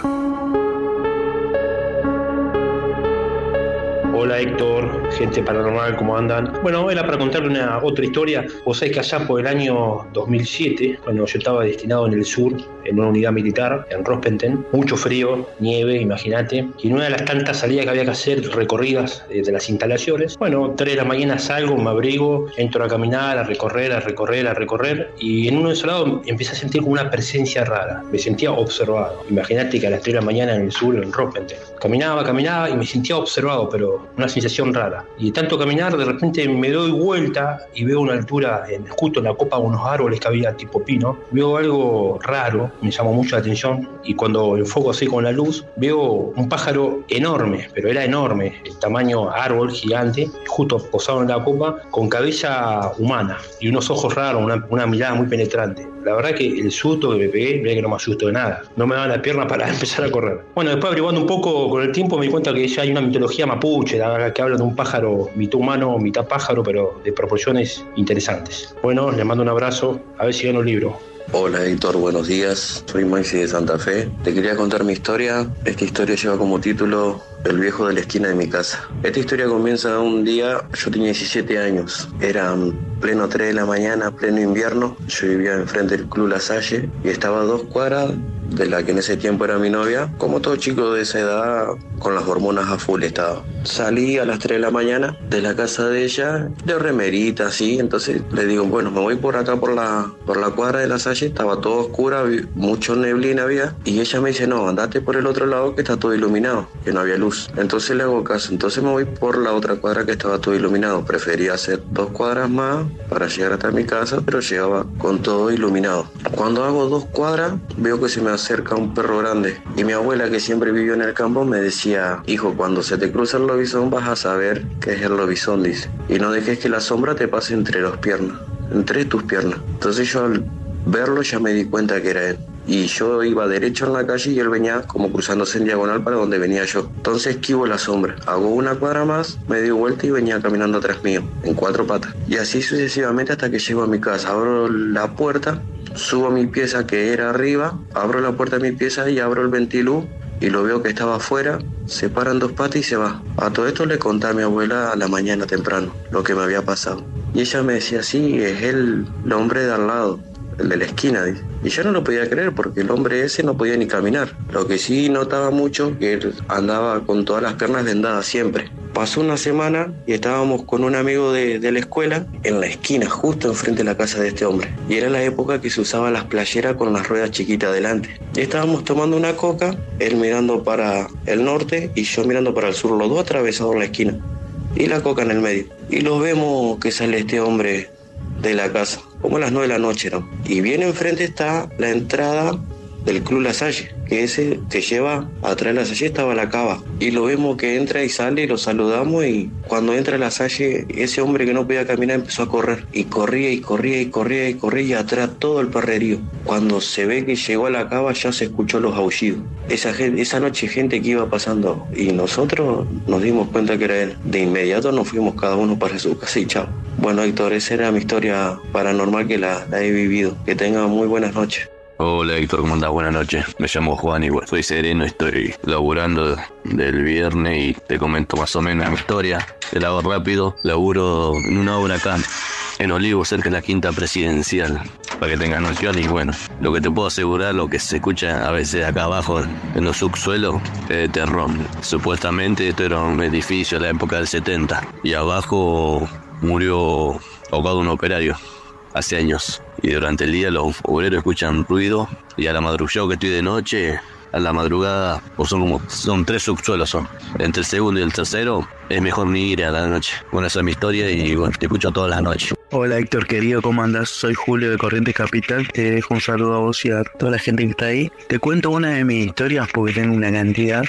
Hola Héctor, gente paranormal, ¿cómo andan? Bueno, era para contarle una otra historia. Vos sabés que allá por el año dos mil siete, cuando yo estaba destinado en el sur, en una unidad militar, en Rospenten, mucho frío, nieve, imagínate, y en una de las tantas salidas que había que hacer, recorridas de, de las instalaciones, bueno, tres de la mañana salgo, me abrigo, entro a caminar, a recorrer, a recorrer, a recorrer, y en uno de esos lados empecé a sentir como una presencia rara, me sentía observado. Imagínate que a las tres de la mañana en el sur, en Rospenten, caminaba, caminaba y me sentía observado, pero una sensación rara. Y de tanto caminar, de repente me doy vuelta y veo una altura, en, justo en la copa de unos árboles que había tipo pino, veo algo raro, me llamó mucho la atención, y cuando enfoco así con la luz, veo un pájaro enorme, pero era enorme, el tamaño árbol gigante, justo posado en la copa, con cabeza humana y unos ojos raros, una, una mirada muy penetrante. La verdad que el susto que me pegué, mirá que no me asustó de nada, no me daban la pierna para empezar a correr. Bueno, después averiguando un poco con el tiempo me di cuenta que ya hay una mitología mapuche, que habla de un pájaro mitad humano, mitad pájaro, pero de proporciones interesantes. Bueno, les mando un abrazo, a ver si gano el libro. Hola Héctor, buenos días, soy Moisés de Santa Fe. Te quería contar mi historia. Esta historia lleva como título El viejo de la esquina de mi casa. Esta historia comienza un día, yo tenía diecisiete años, era pleno tres de la mañana, pleno invierno. Yo vivía enfrente del Club La Salle y estaba a dos cuadras de la que en ese tiempo era mi novia. Como todo chico de esa edad, con las hormonas a full estaba. Salí a las tres de la mañana de la casa de ella, de remerita, así. Entonces le digo, bueno, me voy por acá por la, por la cuadra de La Salle. Estaba todo oscura, mucho neblina había. Y ella me dice, no, andate por el otro lado que está todo iluminado, que no había luz. Entonces le hago caso. Entonces me voy por la otra cuadra que estaba todo iluminado. Prefería hacer dos cuadras más para llegar hasta mi casa, pero llegaba con todo iluminado. Cuando hago dos cuadras, veo que se me acerca un perro grande. Y mi abuela, que siempre vivió en el campo, me decía, hijo, cuando se te cruza el lobizón vas a saber qué es el lobizón, dice. Y no dejes que la sombra te pase entre las piernas, entre tus piernas. Entonces yo al verlo ya me di cuenta que era él. Y yo iba derecho en la calle y él venía como cruzándose en diagonal para donde venía yo. Entonces esquivo la sombra. Hago una cuadra más, me di vuelta y venía caminando atrás mío, en cuatro patas. Y así sucesivamente hasta que llego a mi casa. Abro la puerta, subo a mi pieza que era arriba, abro la puerta de mi pieza y abro el ventilú y lo veo que estaba afuera, se para en dos patas y se va. A todo esto le conté a mi abuela a la mañana temprano lo que me había pasado. Y ella me decía, sí, es él, el hombre de al lado, el de la esquina, dice. Y yo no lo podía creer porque el hombre ese no podía ni caminar. Lo que sí notaba mucho que él andaba con todas las piernas vendadas siempre. Pasó una semana y estábamos con un amigo de, de la escuela en la esquina, justo enfrente de la casa de este hombre. Y era la época que se usaban las playeras con las ruedas chiquitas adelante. Y estábamos tomando una coca, él mirando para el norte y yo mirando para el sur, los dos atravesados en la esquina. Y la coca en el medio. Y lo vemos que sale este hombre de la casa, como a las nueve de la noche, ¿no? Y bien enfrente está la entrada del Club La Salle, que ese te lleva atrás de La Salle, estaba la cava. Y lo vemos que entra y sale y lo saludamos, y cuando entra a La Salle, ese hombre que no podía caminar empezó a correr. Y corría y corría y corría y corría y atrás todo el perrerío. Cuando se ve que llegó a la cava ya se escuchó los aullidos. Esa, gente, esa noche gente que iba pasando y nosotros nos dimos cuenta que era él. De inmediato nos fuimos cada uno para su casa y chao. Bueno, Héctor, esa era mi historia paranormal que la, la he vivido. Que tengan muy buenas noches. Hola Héctor, ¿cómo andás? Buenas noches. Me llamo Juan y bueno, soy sereno, estoy laburando del viernes y te comento más o menos mi historia. Te la hago rápido. Laburo en una obra acá en Olivo, cerca de la Quinta Presidencial, para que tengas noción. Y bueno, lo que te puedo asegurar, lo que se escucha a veces acá abajo en los subsuelos, es de terror. Supuestamente esto era un edificio de la época del setenta y abajo murió ahogado un operario hace años. Y durante el día los obreros escuchan ruido y a la madrugada, yo que estoy de noche, a la madrugada, o son como, son tres subsuelos son. Entre el segundo y el tercero es mejor ni ir a la noche. Bueno, esa es mi historia y bueno, te escucho todas las noches. Hola Héctor querido, ¿cómo andás? Soy Julio de Corrientes Capital, te dejo un saludo a vos y a toda la gente que está ahí. Te cuento una de mis historias porque tengo una cantidad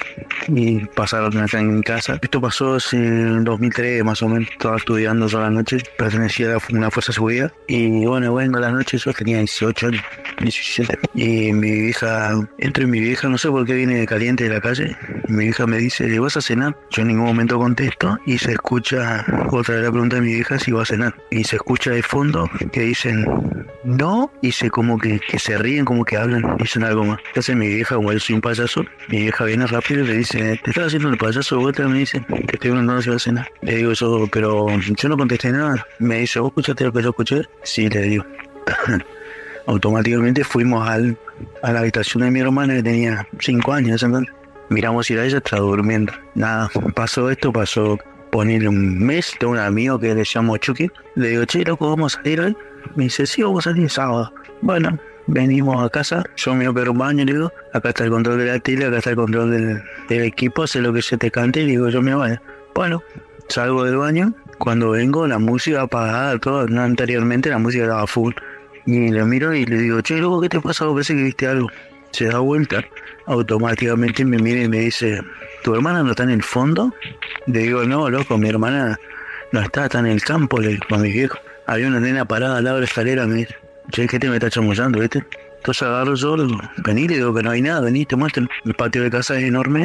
y pasaron acá en mi casa. Esto pasó en dos mil tres más o menos, estaba estudiando toda la noche, pertenecía a una fuerza de seguridad y bueno, bueno, la noche yo tenía dieciocho años, diecisiete, y mi vieja, entro en mi vieja, no sé por qué viene caliente de la calle, y mi vieja me dice, ¿vas a cenar? Yo en ningún momento contesto y se escucha, otra vez la pregunta de mi vieja si va a cenar y se escucha de fondo que dicen, no, y se como que, que se ríen, como que hablan, dicen algo más. Entonces mi vieja, como yo soy un payaso, mi vieja viene rápido y le dice, ¿te estás haciendo el payaso de vuelta? Me dice, que estoy mandando a la cena. Le digo yo, pero yo no contesté nada. Me dice, ¿vos escuchaste lo que yo escuché? Sí, le digo. Automáticamente fuimos al, a la habitación de mi hermana, que tenía cinco años, entonces. Miramos ir a ella, estaba durmiendo. Nada, pasó esto, pasó ponerle un mes. Tengo un amigo que le llamo Chucky. Le digo, che, loco, ¿vamos a salir hoy? Me dice, sí, vamos a salir el sábado. Bueno, venimos a casa. Yo me voy a un baño y le digo, acá está el control de la tele, acá está el control del, del equipo, sé lo que se te cante. Y digo, yo me voy. Bueno, salgo del baño. Cuando vengo, la música apagada, todo. No, anteriormente la música estaba full. Y le miro y le digo, che, loco, ¿qué te pasa? Parece que viste algo. Se da vuelta, automáticamente me mira y me dice, ¿tu hermana no está en el fondo? Le digo, no, loco, mi hermana no está, está en el campo, le digo a mi viejo. Había una nena parada al lado de la escalera, me dice, che, ¿qué te me está chamullando, viste? Entonces agarro yo, le digo, vení, le digo que no hay nada, vení, te muestro. El patio de casa es enorme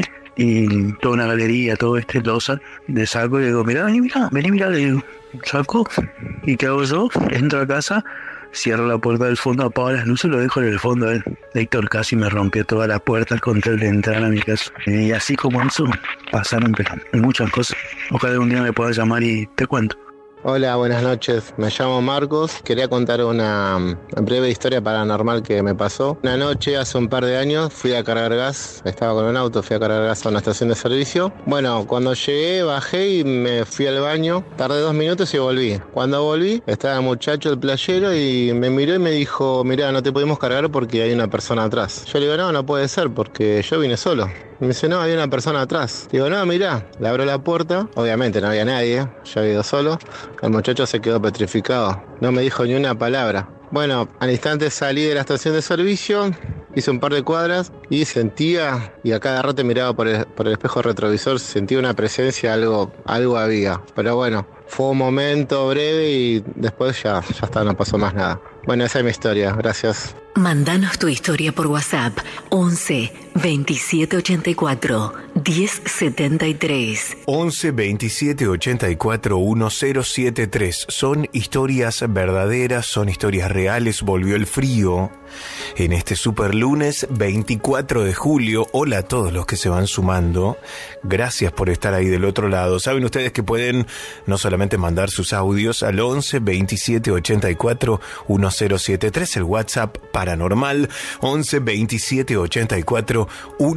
y toda una galería, todo este, losa. Le saco y le digo, mirá, vení, mirá, vení, mirá, le digo, saco. ¿Y qué hago yo? Entro a casa. Cierro la puerta del fondo, apago las luces y lo dejo en el fondo. ¿eh? Héctor casi me rompió todas las puertas con tal de entrar a mi casa. Y así como eso, pasaron muchas cosas. Ojalá un día me puedas llamar y te cuento. Hola, buenas noches. Me llamo Marcos. Quería contar una breve historia paranormal que me pasó. Una noche, hace un par de años, fui a cargar gas. Estaba con un auto, fui a cargar gas a una estación de servicio. Bueno, cuando llegué, bajé y me fui al baño. Tardé dos minutos y volví. Cuando volví, estaba el muchacho, el playero, y me miró y me dijo, mirá, no te podemos cargar porque hay una persona atrás. Yo le digo, no, no puede ser porque yo vine solo. Me dice, no, había una persona atrás. Digo, no, mirá, le abro la puerta. Obviamente no había nadie, yo había ido solo. El muchacho se quedó petrificado. No me dijo ni una palabra. Bueno, al instante salí de la estación de servicio, hice un par de cuadras y sentía, y a cada rato miraba por el, por el espejo retrovisor, sentía una presencia, algo, algo había. Pero bueno, fue un momento breve y después ya, ya está, no pasó más nada. Bueno, esa es mi historia, gracias. Mándanos tu historia por WhatsApp once veintisiete ochenta y cuatro diez setenta y tres. once veintisiete ochenta y cuatro diez setenta y tres. Son historias verdaderas, son historias reales. Volvió el frío en este super lunes veinticuatro de julio. Hola a todos los que se van sumando. Gracias por estar ahí del otro lado. Saben ustedes que pueden no solamente mandar sus audios al once veintisiete ochenta y cuatro diez setenta y tres, el WhatsApp paranormal once veintisiete ochenta y cuatro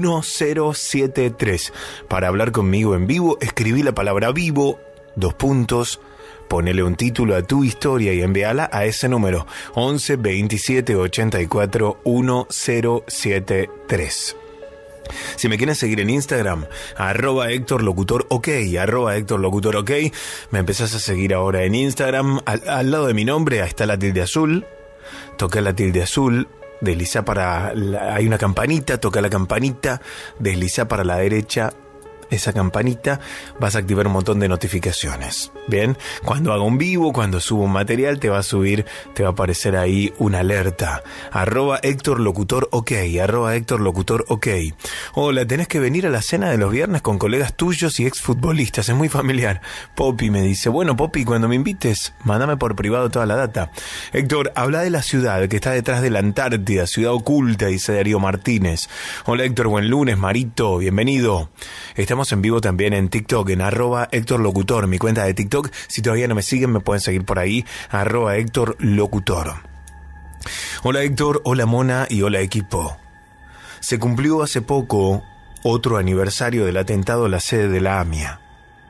diez setenta y tres. Para hablar conmigo en vivo, escribí la palabra vivo, dos puntos, ponele un título a tu historia y envíala a ese número once veintisiete ochenta y cuatro diez setenta y tres. Si me quieren seguir en Instagram, arroba Héctor Locutor OK, arroba Héctor Locutor OK, me empezás a seguir ahora en Instagram. Al, al lado de mi nombre está la tilde azul, toca la tilde azul, desliza para, la, hay una campanita, toca la campanita, desliza para la derecha, esa campanita, vas a activar un montón de notificaciones. Bien, cuando haga un vivo, cuando subo un material, te va a subir, te va a aparecer ahí una alerta. Arroba Héctor Locutor OK, arroba Héctor Locutor OK. Hola, tenés que venir a la cena de los viernes con colegas tuyos y exfutbolistas, es muy familiar. Poppy me dice, bueno Poppy, cuando me invites, mándame por privado toda la data. Héctor, habla de la ciudad que está detrás de la Antártida, ciudad oculta, dice Darío Martínez. Hola Héctor, buen lunes, Marito, bienvenido. Estamos en vivo también en TikTok, en arroba Héctor Locutor, mi cuenta de TikTok. Si todavía no me siguen, me pueden seguir por ahí, arroba Héctor Locutor. Hola Héctor, hola Mona y hola equipo. Se cumplió hace poco otro aniversario del atentado a la sede de la AMIA.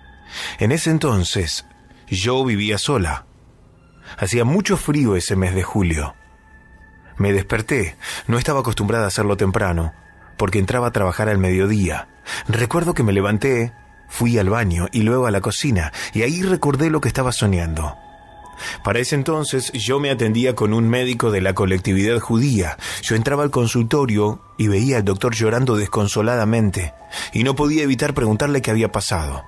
En ese entonces, yo vivía sola. Hacía mucho frío ese mes de julio. Me desperté, no estaba acostumbrada a hacerlo temprano, porque entraba a trabajar al mediodía. Recuerdo que me levanté, fui al baño y luego a la cocina, y ahí recordé lo que estaba soñando. Para ese entonces yo me atendía con un médico de la colectividad judía. Yo entraba al consultorio y veía al doctor llorando desconsoladamente, y no podía evitar preguntarle qué había pasado.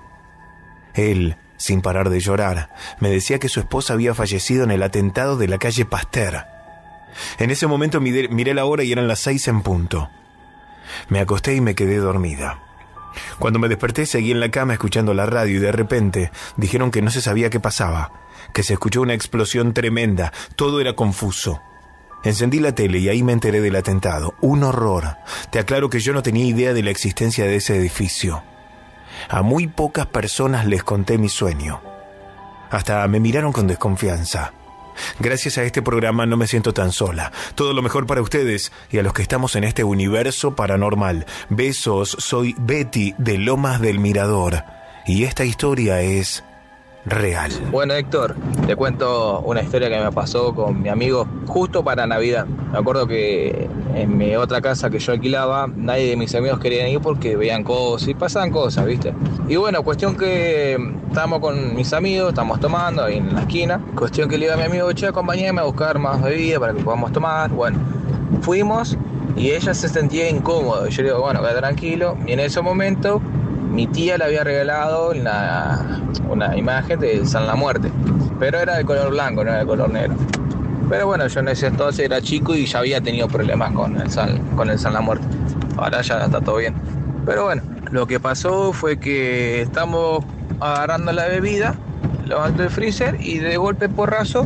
Él, sin parar de llorar, me decía que su esposa había fallecido en el atentado de la calle Pasteur. En ese momento miré, miré la hora y eran las seis en punto. Me acosté y me quedé dormida. Cuando me desperté seguí en la cama escuchando la radio y de repente dijeron que no se sabía qué pasaba, que se escuchó una explosión tremenda, todo era confuso. Encendí la tele y ahí me enteré del atentado. Un horror. Te aclaro que yo no tenía idea de la existencia de ese edificio. A muy pocas personas les conté mi sueño. Hasta me miraron con desconfianza. Gracias a este programa no me siento tan sola. Todo lo mejor para ustedes y a los que estamos en este universo paranormal. Besos, soy Betty de Lomas del Mirador. Y esta historia es real. Bueno, Héctor, te cuento una historia que me pasó con mi amigo justo para Navidad. Me acuerdo que en mi otra casa que yo alquilaba, nadie de mis amigos querían ir porque veían cosas y pasaban cosas, ¿viste? Y bueno, cuestión que estábamos con mis amigos, estamos tomando ahí en la esquina. Cuestión que le digo a mi amigo, che, acompáñame a buscar más bebida para que podamos tomar. Bueno, fuimos y ella se sentía incómoda. Yo le digo, bueno, queda tranquilo. Y en ese momento mi tía le había regalado una, una imagen de San La Muerte, pero era de color blanco, no era de color negro. Pero bueno, yo en ese entonces era chico y ya había tenido problemas con el San, con el San La Muerte. Ahora ya está todo bien. Pero bueno, lo que pasó fue que estamos agarrando la bebida, levantó el freezer y de golpe porrazo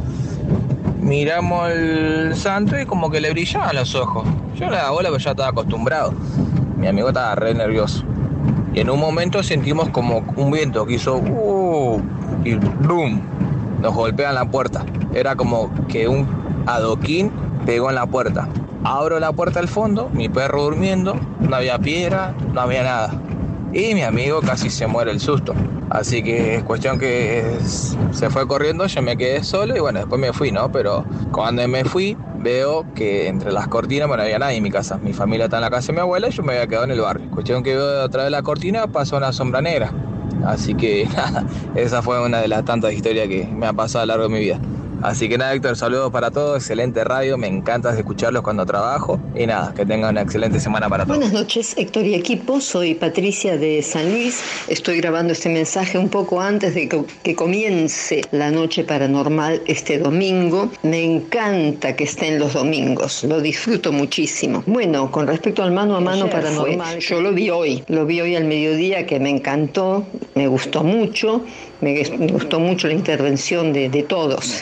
miramos el santo y como que le brillaban los ojos. Yo le daba bola, pero ya estaba acostumbrado. Mi amigo estaba re nervioso. Y en un momento sentimos como un viento que hizo uh, y ¡boom! Nos golpea en la puerta. Era como que un adoquín pegó en la puerta. Abro la puerta al fondo, mi perro durmiendo, no había piedra, no había nada. Y mi amigo casi se muere el susto. Así que es cuestión que se fue corriendo, yo me quedé solo y bueno, después me fui, ¿no? Pero cuando me fui, veo que entre las cortinas, bueno, no había nadie en mi casa. Mi familia está en la casa de mi abuela y yo me había quedado en el barrio. Cuestión que veo a través de la cortina, pasó una sombra negra. Así que nada, esa fue una de las tantas historias que me ha pasado a lo largo de mi vida. Así que nada, Héctor, saludos para todos, excelente radio, me encanta escucharlos cuando trabajo y nada, que tengan una excelente semana para todos. Buenas noches, Héctor y equipo, soy Patricia de San Luis, estoy grabando este mensaje un poco antes de que, que comience la noche paranormal este domingo. Me encanta que estén los domingos, lo disfruto muchísimo. Bueno, con respecto al mano a mano paranormal, yo lo vi hoy, lo vi hoy al mediodía, que me encantó, me gustó mucho. Me gustó mucho la intervención de, de todos.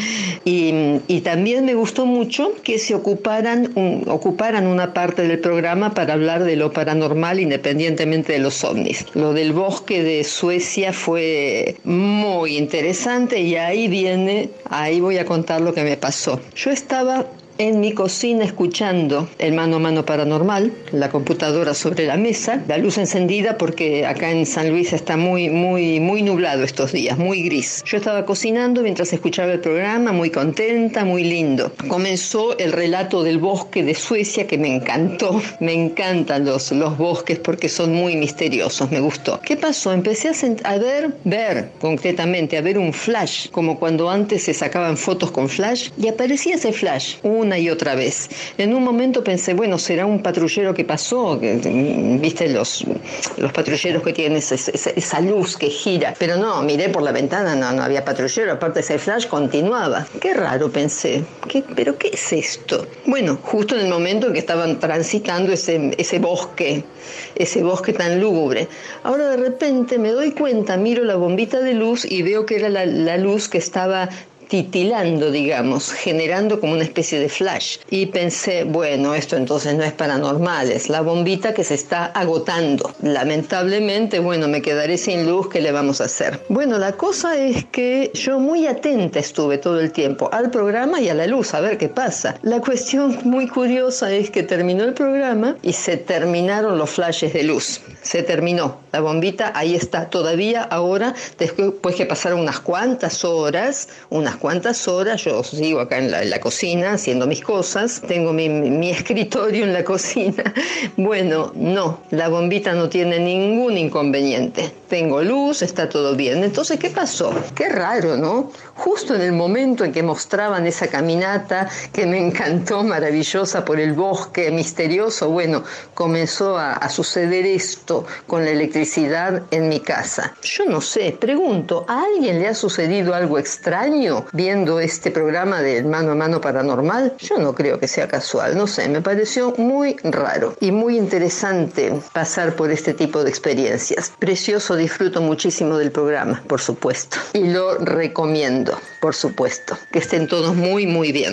Y, y también me gustó mucho que se ocuparan, un, ocuparan una parte del programa para hablar de lo paranormal independientemente de los ovnis. Lo del bosque de Suecia fue muy interesante y ahí viene, ahí voy a contar lo que me pasó. Yo estaba en mi cocina escuchando el mano a mano paranormal, la computadora sobre la mesa, la luz encendida porque acá en San Luis está muy, muy, muy nublado estos días, muy gris. Yo estaba cocinando mientras escuchaba el programa, muy contenta, muy lindo. Comenzó el relato del bosque de Suecia que me encantó. Me encantan los, los bosques porque son muy misteriosos, me gustó. ¿Qué pasó? Empecé a, sent- a ver, ver concretamente, a ver un flash, como cuando antes se sacaban fotos con flash y aparecía ese flash, un una y otra vez. En un momento pensé, bueno, será un patrullero que pasó, que, viste los, los patrulleros que tienen esa, esa, esa luz que gira, pero no, miré por la ventana, no, no había patrullero, aparte ese flash continuaba. Qué raro, pensé, ¿Qué, pero qué es esto? Bueno, justo en el momento en que estaban transitando ese, ese bosque, ese bosque tan lúgubre. Ahora de repente me doy cuenta, miro la bombita de luz y veo que era la, la luz que estaba titilando, digamos, generando como una especie de flash. Y pensé, bueno, esto entonces no es paranormal, es la bombita que se está agotando. Lamentablemente, bueno, me quedaré sin luz, ¿qué le vamos a hacer? Bueno, la cosa es que yo muy atenta estuve todo el tiempo al programa y a la luz, a ver qué pasa. La cuestión muy curiosa es que terminó el programa y se terminaron los flashes de luz. Se terminó. La bombita ahí está todavía ahora, después que pasaron unas cuantas horas, unas cuantas horas, yo sigo acá en la, en la cocina haciendo mis cosas, tengo mi, mi escritorio en la cocina. Bueno, no, la bombita no tiene ningún inconveniente. Tengo luz, está todo bien. Entonces, ¿qué pasó? Qué raro, ¿no? Justo en el momento en que mostraban esa caminata que me encantó, maravillosa por el bosque misterioso, bueno, comenzó a, a suceder esto con la electricidad en mi casa. Yo no sé, pregunto, ¿a alguien le ha sucedido algo extraño viendo este programa del mano a mano paranormal? Yo no creo que sea casual, no sé, me pareció muy raro y muy interesante pasar por este tipo de experiencias. Precioso, disfruto muchísimo del programa, por supuesto, y lo recomiendo, por supuesto. Que estén todos muy, muy bien.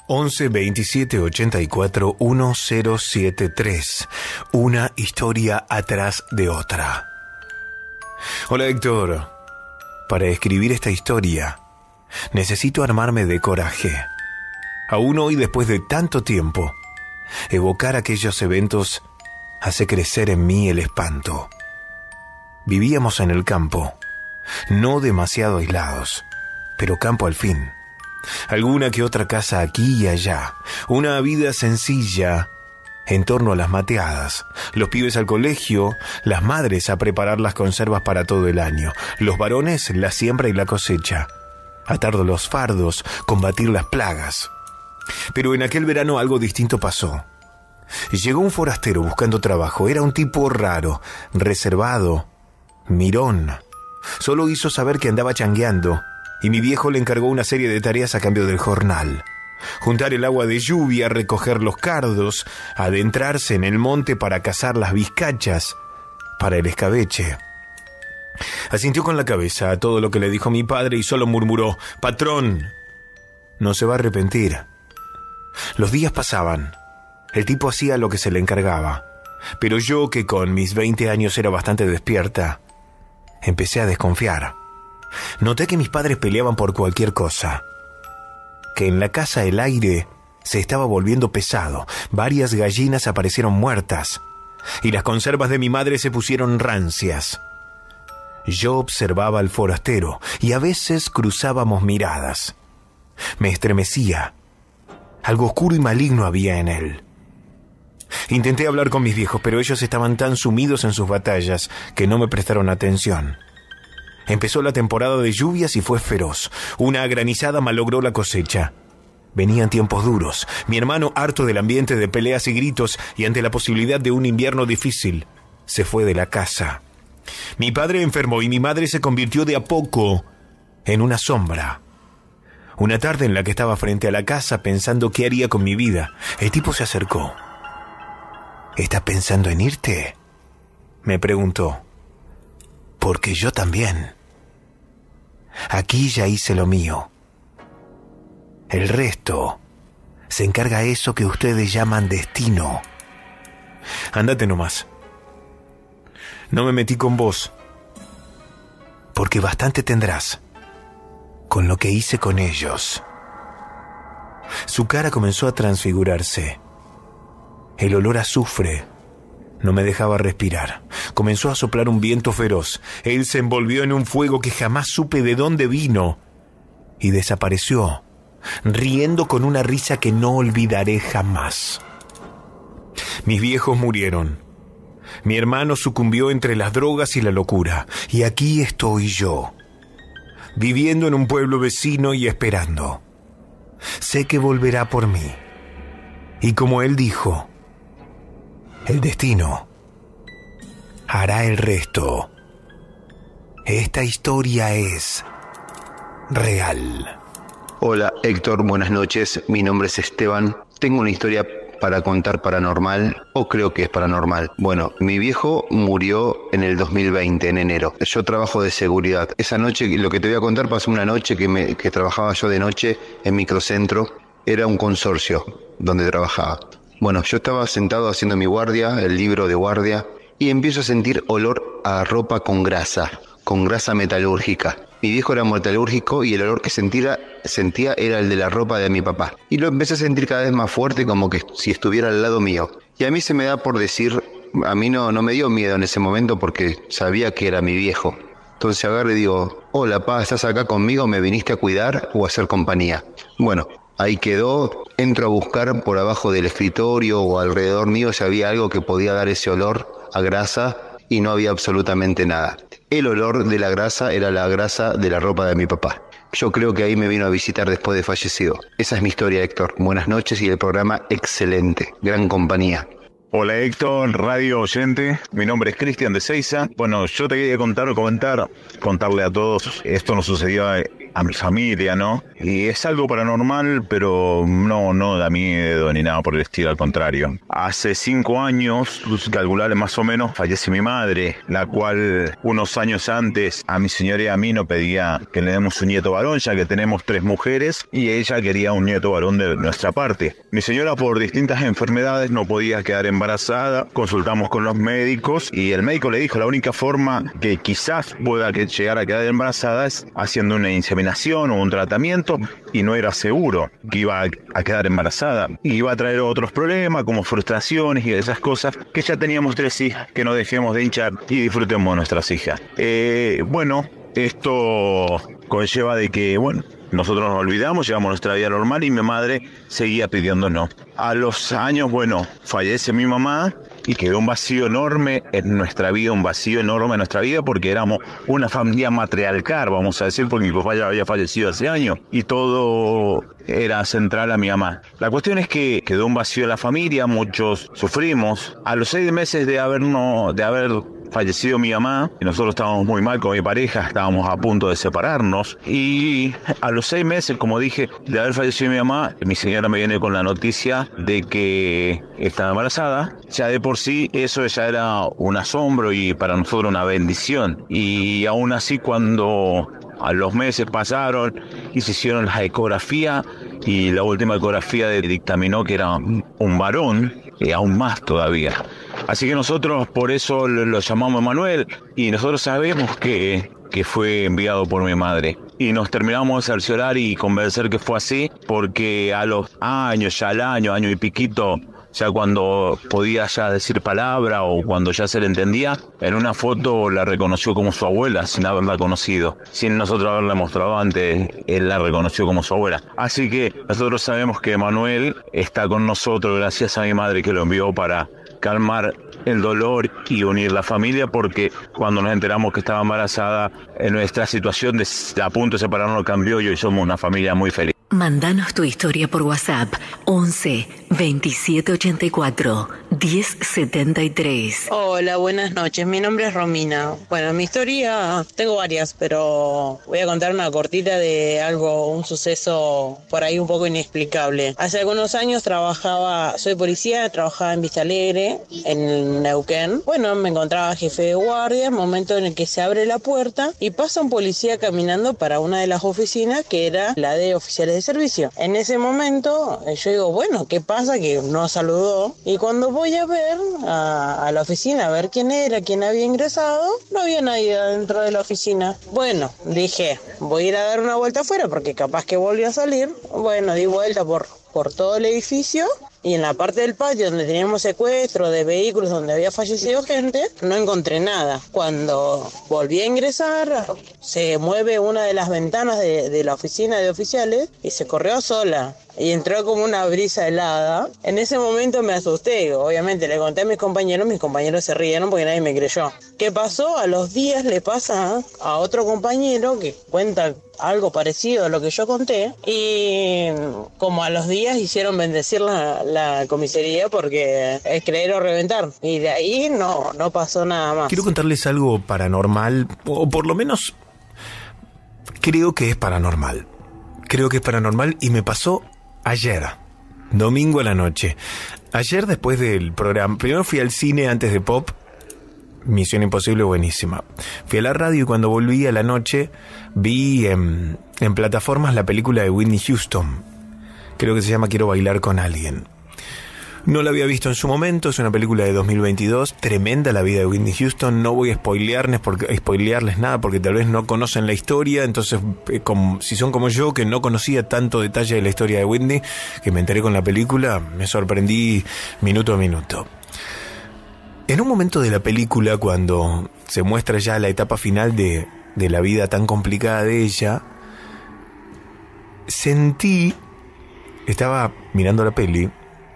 once veintisiete ochenta y cuatro mil setenta y tres. Una historia atrás de otra. Hola Héctor. Para escribir esta historia necesito armarme de coraje. Aún hoy, después de tanto tiempo, evocar aquellos eventos hace crecer en mí el espanto. Vivíamos en el campo, no demasiado aislados, pero campo al fin. Alguna que otra casa aquí y allá, una vida sencilla en torno a las mateadas, los pibes al colegio, las madres a preparar las conservas para todo el año, los varones la siembra y la cosecha, atar los fardos, combatir las plagas. Pero en aquel verano algo distinto pasó. Llegó un forastero buscando trabajo. Era un tipo raro, reservado, mirón. Solo hizo saber que andaba changueando y mi viejo le encargó una serie de tareas a cambio del jornal. Juntar el agua de lluvia, recoger los cardos, adentrarse en el monte para cazar las vizcachas para el escabeche. Asintió con la cabeza a todo lo que le dijo mi padre y solo murmuró: «Patrón, no se va a arrepentir». Los días pasaban. El tipo hacía lo que se le encargaba. Pero yo, que con mis veinte años era bastante despierta, empecé a desconfiar. Noté que mis padres peleaban por cualquier cosa. Que en la casa el aire se estaba volviendo pesado. Varias gallinas aparecieron muertas. Y las conservas de mi madre se pusieron rancias. Yo observaba al forastero y a veces cruzábamos miradas. Me estremecía. Algo oscuro y maligno había en él. Intenté hablar con mis viejos, pero ellos estaban tan sumidos en sus batallas que no me prestaron atención. Empezó la temporada de lluvias y fue feroz. Una granizada malogró la cosecha. Venían tiempos duros. Mi hermano, harto del ambiente de peleas y gritos y ante la posibilidad de un invierno difícil, se fue de la casa. Mi padre enfermó y mi madre se convirtió de a poco en una sombra. Una tarde en la que estaba frente a la casa pensando qué haría con mi vida, el tipo se acercó. ¿Estás pensando en irte?, me preguntó. Porque yo también. Aquí ya hice lo mío. El resto se encarga eso que ustedes llaman destino. Ándate nomás. No me metí con vos, porque bastante tendrás con lo que hice con ellos. Su cara comenzó a transfigurarse. El olor a azufre no me dejaba respirar. Comenzó a soplar un viento feroz. Él se envolvió en un fuego que jamás supe de dónde vino y desapareció, riendo con una risa que no olvidaré jamás. Mis viejos murieron. Mi hermano sucumbió entre las drogas y la locura. Y aquí estoy yo, viviendo en un pueblo vecino y esperando. Sé que volverá por mí. Y como él dijo, el destino hará el resto. Esta historia es real. Hola Héctor, buenas noches. Mi nombre es Esteban. Tengo una historia para contar paranormal, o creo que es paranormal. Bueno, mi viejo murió en el dos mil veinte, en enero. Yo trabajo de seguridad. Esa noche, lo que te voy a contar, pasó una noche que, me, que trabajaba yo de noche en Microcentro. Era un consorcio donde trabajaba. Bueno, yo estaba sentado haciendo mi guardia, el libro de guardia, y empiezo a sentir olor a ropa con grasa, con grasa metalúrgica. Mi viejo era metalúrgico y el olor que sentía, sentía era el de la ropa de mi papá. Y lo empecé a sentir cada vez más fuerte, como que si estuviera al lado mío. Y a mí se me da por decir, a mí no, no me dio miedo en ese momento porque sabía que era mi viejo. Entonces agarro y digo, hola pa, ¿estás acá conmigo? ¿Me viniste a cuidar o a hacer compañía? Bueno, ahí quedó. Entro a buscar por abajo del escritorio o alrededor mío si había algo que podía dar ese olor a grasa y no había absolutamente nada. El olor de la grasa era la grasa de la ropa de mi papá. Yo creo que ahí me vino a visitar después de fallecido. Esa es mi historia, Héctor. Buenas noches y el programa excelente. Gran compañía. Hola Héctor, radio oyente, mi nombre es Cristian de Seiza. Bueno, yo te quería contar o comentar, contarle a todos, esto nos sucedió a, a mi familia, ¿no? Y es algo paranormal, pero no, no da miedo ni nada por el estilo, al contrario. Hace cinco años, calcularle más o menos, fallece mi madre, la cual unos años antes a mi señora y a mí nos pedía que le demos un nieto varón, ya que tenemos tres mujeres, y ella quería un nieto varón de nuestra parte. Mi señora por distintas enfermedades no podía quedar embarazada. embarazada, consultamos con los médicos y el médico le dijo la única forma que quizás pueda que llegar a quedar embarazada es haciendo una inseminación o un tratamiento, y no era seguro que iba a quedar embarazada, y iba a traer otros problemas como frustraciones y esas cosas, que ya teníamos tres hijas, que no dejemos de hinchar y disfrutemos de nuestras hijas. Eh, bueno, esto conlleva de que, bueno, nosotros nos olvidamos, llevamos nuestra vida normal y mi madre seguía pidiendo no. A los años, bueno, fallece mi mamá y quedó un vacío enorme en nuestra vida, un vacío enorme en nuestra vida porque éramos una familia matriarcal, vamos a decir, porque mi papá ya había fallecido hace años y todo era central a mi mamá. La cuestión es que quedó un vacío en la familia, muchos sufrimos. A los seis meses de habernos, de haber fallecido mi mamá, y nosotros estábamos muy mal con mi pareja, estábamos a punto de separarnos, y a los seis meses, como dije, de haber fallecido mi mamá, mi señora me viene con la noticia de que estaba embarazada. Ya de por sí eso ya era un asombro y para nosotros una bendición, y aún así cuando a los meses pasaron y se hicieron la ecografía, y la última ecografía dictaminó que era un varón, y aún más todavía. Así que nosotros por eso lo llamamos Manuel, y nosotros sabemos que, que fue enviado por mi madre. Y nos terminamos de cerciorar y convencer que fue así, porque a los años, ya al año, año y piquito, ya cuando podía ya decir palabra o cuando ya se le entendía, en una foto la reconoció como su abuela sin haberla conocido. Sin nosotros haberla mostrado antes, él la reconoció como su abuela. Así que nosotros sabemos que Manuel está con nosotros gracias a mi madre que lo envió para calmar el dolor y unir la familia, porque cuando nos enteramos que estaba embarazada, en nuestra situación de a punto de separarnos cambió y hoy somos una familia muy feliz. Mándanos tu historia por WhatsApp once veintisiete ochenta y cuatro diez setenta y tres. Hola, buenas noches. Mi nombre es Romina. Bueno, mi historia, tengo varias, pero voy a contar una cortita de algo, un suceso por ahí un poco inexplicable. Hace algunos años trabajaba, soy policía, trabajaba en Vista Alegre, en Neuquén. Bueno, me encontraba jefe de guardia, momento en el que se abre la puerta y pasa un policía caminando para una de las oficinas que era la de oficiales de servicio. En ese momento yo digo, bueno, ¿qué pasa? Que no saludó, y cuando voy a ver a, a la oficina a ver quién era, quién había ingresado, no había nadie dentro de la oficina. Bueno, dije, voy a ir a dar una vuelta afuera porque capaz que volvió a salir. Bueno, di vuelta por, por todo el edificio, y en la parte del patio donde teníamos secuestro de vehículos, donde había fallecido gente, no encontré nada. Cuando volví a ingresar, se mueve una de las ventanas de, de la oficina de oficiales y se corrió sola. Y entró como una brisa helada. En ese momento me asusté. Obviamente le conté a mis compañeros, mis compañeros se rieron porque nadie me creyó. ¿Qué pasó? A los días le pasa a otro compañero que cuenta algo parecido a lo que yo conté, y como a los días hicieron bendecir la, la comisaría porque es creer o reventar, y de ahí no, no pasó nada más. Quiero contarles algo paranormal, o por lo menos creo que es paranormal. Creo que es paranormal y me pasó ayer, domingo a la noche. Ayer después del programa, primero fui al cine antes de Pop, Misión Imposible, buenísima. Fui a la radio y cuando volví a la noche vi en, en plataformas la película de Whitney Houston. Creo que se llama Quiero bailar con alguien. No la había visto en su momento, es una película de dos mil veintidós, tremenda la vida de Whitney Houston. No voy a spoilearles, porque, spoilearles nada porque tal vez no conocen la historia, entonces eh, como, si son como yo, que no conocía tanto detalle de la historia de Whitney, que me enteré con la película, me sorprendí minuto a minuto. En un momento de la película, cuando se muestra ya la etapa final de, de la vida tan complicada de ella, sentí, estaba mirando la peli,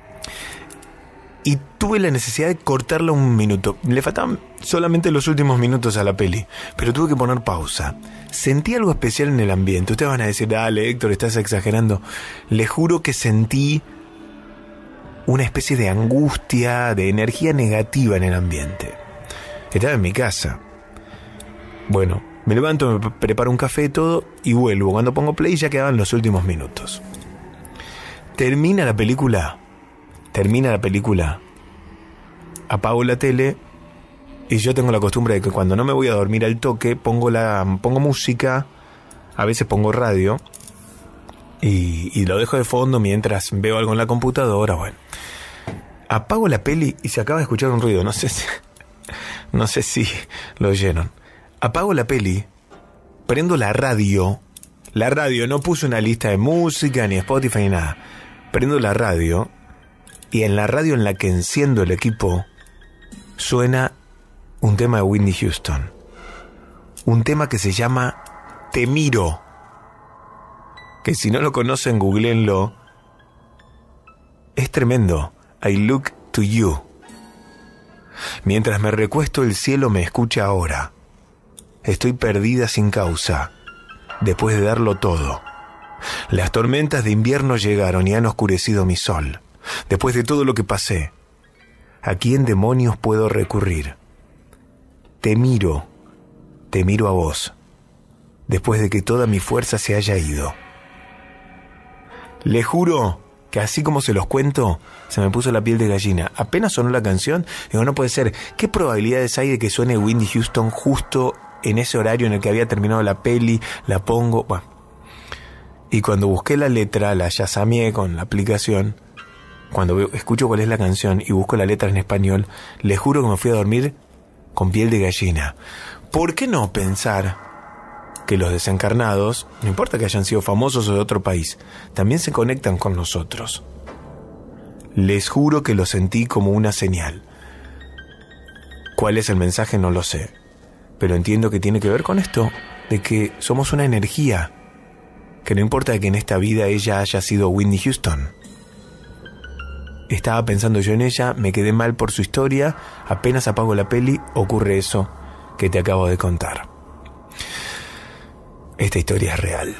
y tuve la necesidad de cortarla un minuto. Le faltaban solamente los últimos minutos a la peli, pero tuve que poner pausa. Sentí algo especial en el ambiente. Ustedes van a decir, dale Héctor, estás exagerando. Les juro que sentí una especie de angustia, de energía negativa en el ambiente. Estaba en mi casa. Bueno, me levanto, me preparo un café, todo, y vuelvo. Cuando pongo play ya quedaban los últimos minutos. Termina la película, termina la película, apago la tele, y yo tengo la costumbre de que cuando no me voy a dormir al toque, pongo, la, pongo música, a veces pongo radio, y, y lo dejo de fondo mientras veo algo en la computadora. Bueno, apago la peli y se acaba de escuchar un ruido, no sé si, no sé si lo oyeron. Apago la peli, prendo la radio, la radio, no puse una lista de música, ni Spotify, ni nada. Prendo la radio, y en la radio en la que enciendo el equipo, suena un tema de Whitney Houston. Un tema que se llama Te Miro. Que si no lo conocen, googleenlo. Es tremendo. I Look to You. Mientras me recuesto, el cielo me escucha ahora. Estoy perdida sin causa, después de darlo todo. Las tormentas de invierno llegaron y han oscurecido mi sol. Después de todo lo que pasé, ¿a quién demonios puedo recurrir? Te miro, te miro a vos, después de que toda mi fuerza se haya ido. Le juro que así como se los cuento, se me puso la piel de gallina. Apenas sonó la canción, digo, no puede ser. ¿Qué probabilidades hay de que suene Whitney Houston justo en ese horario en el que había terminado la peli? La pongo, bueno. Y cuando busqué la letra, la yasameé con la aplicación, cuando veo, escucho cuál es la canción y busco la letra en español, les juro que me fui a dormir con piel de gallina. ¿Por qué no pensar que los desencarnados, no importa que hayan sido famosos o de otro país, también se conectan con nosotros? Les juro que lo sentí como una señal. ¿Cuál es el mensaje? No lo sé. Pero entiendo que tiene que ver con esto, de que somos una energía, que no importa que en esta vida ella haya sido Whitney Houston. Estaba pensando yo en ella, me quedé mal por su historia, apenas apago la peli, ocurre eso que te acabo de contar. Esta historia es real.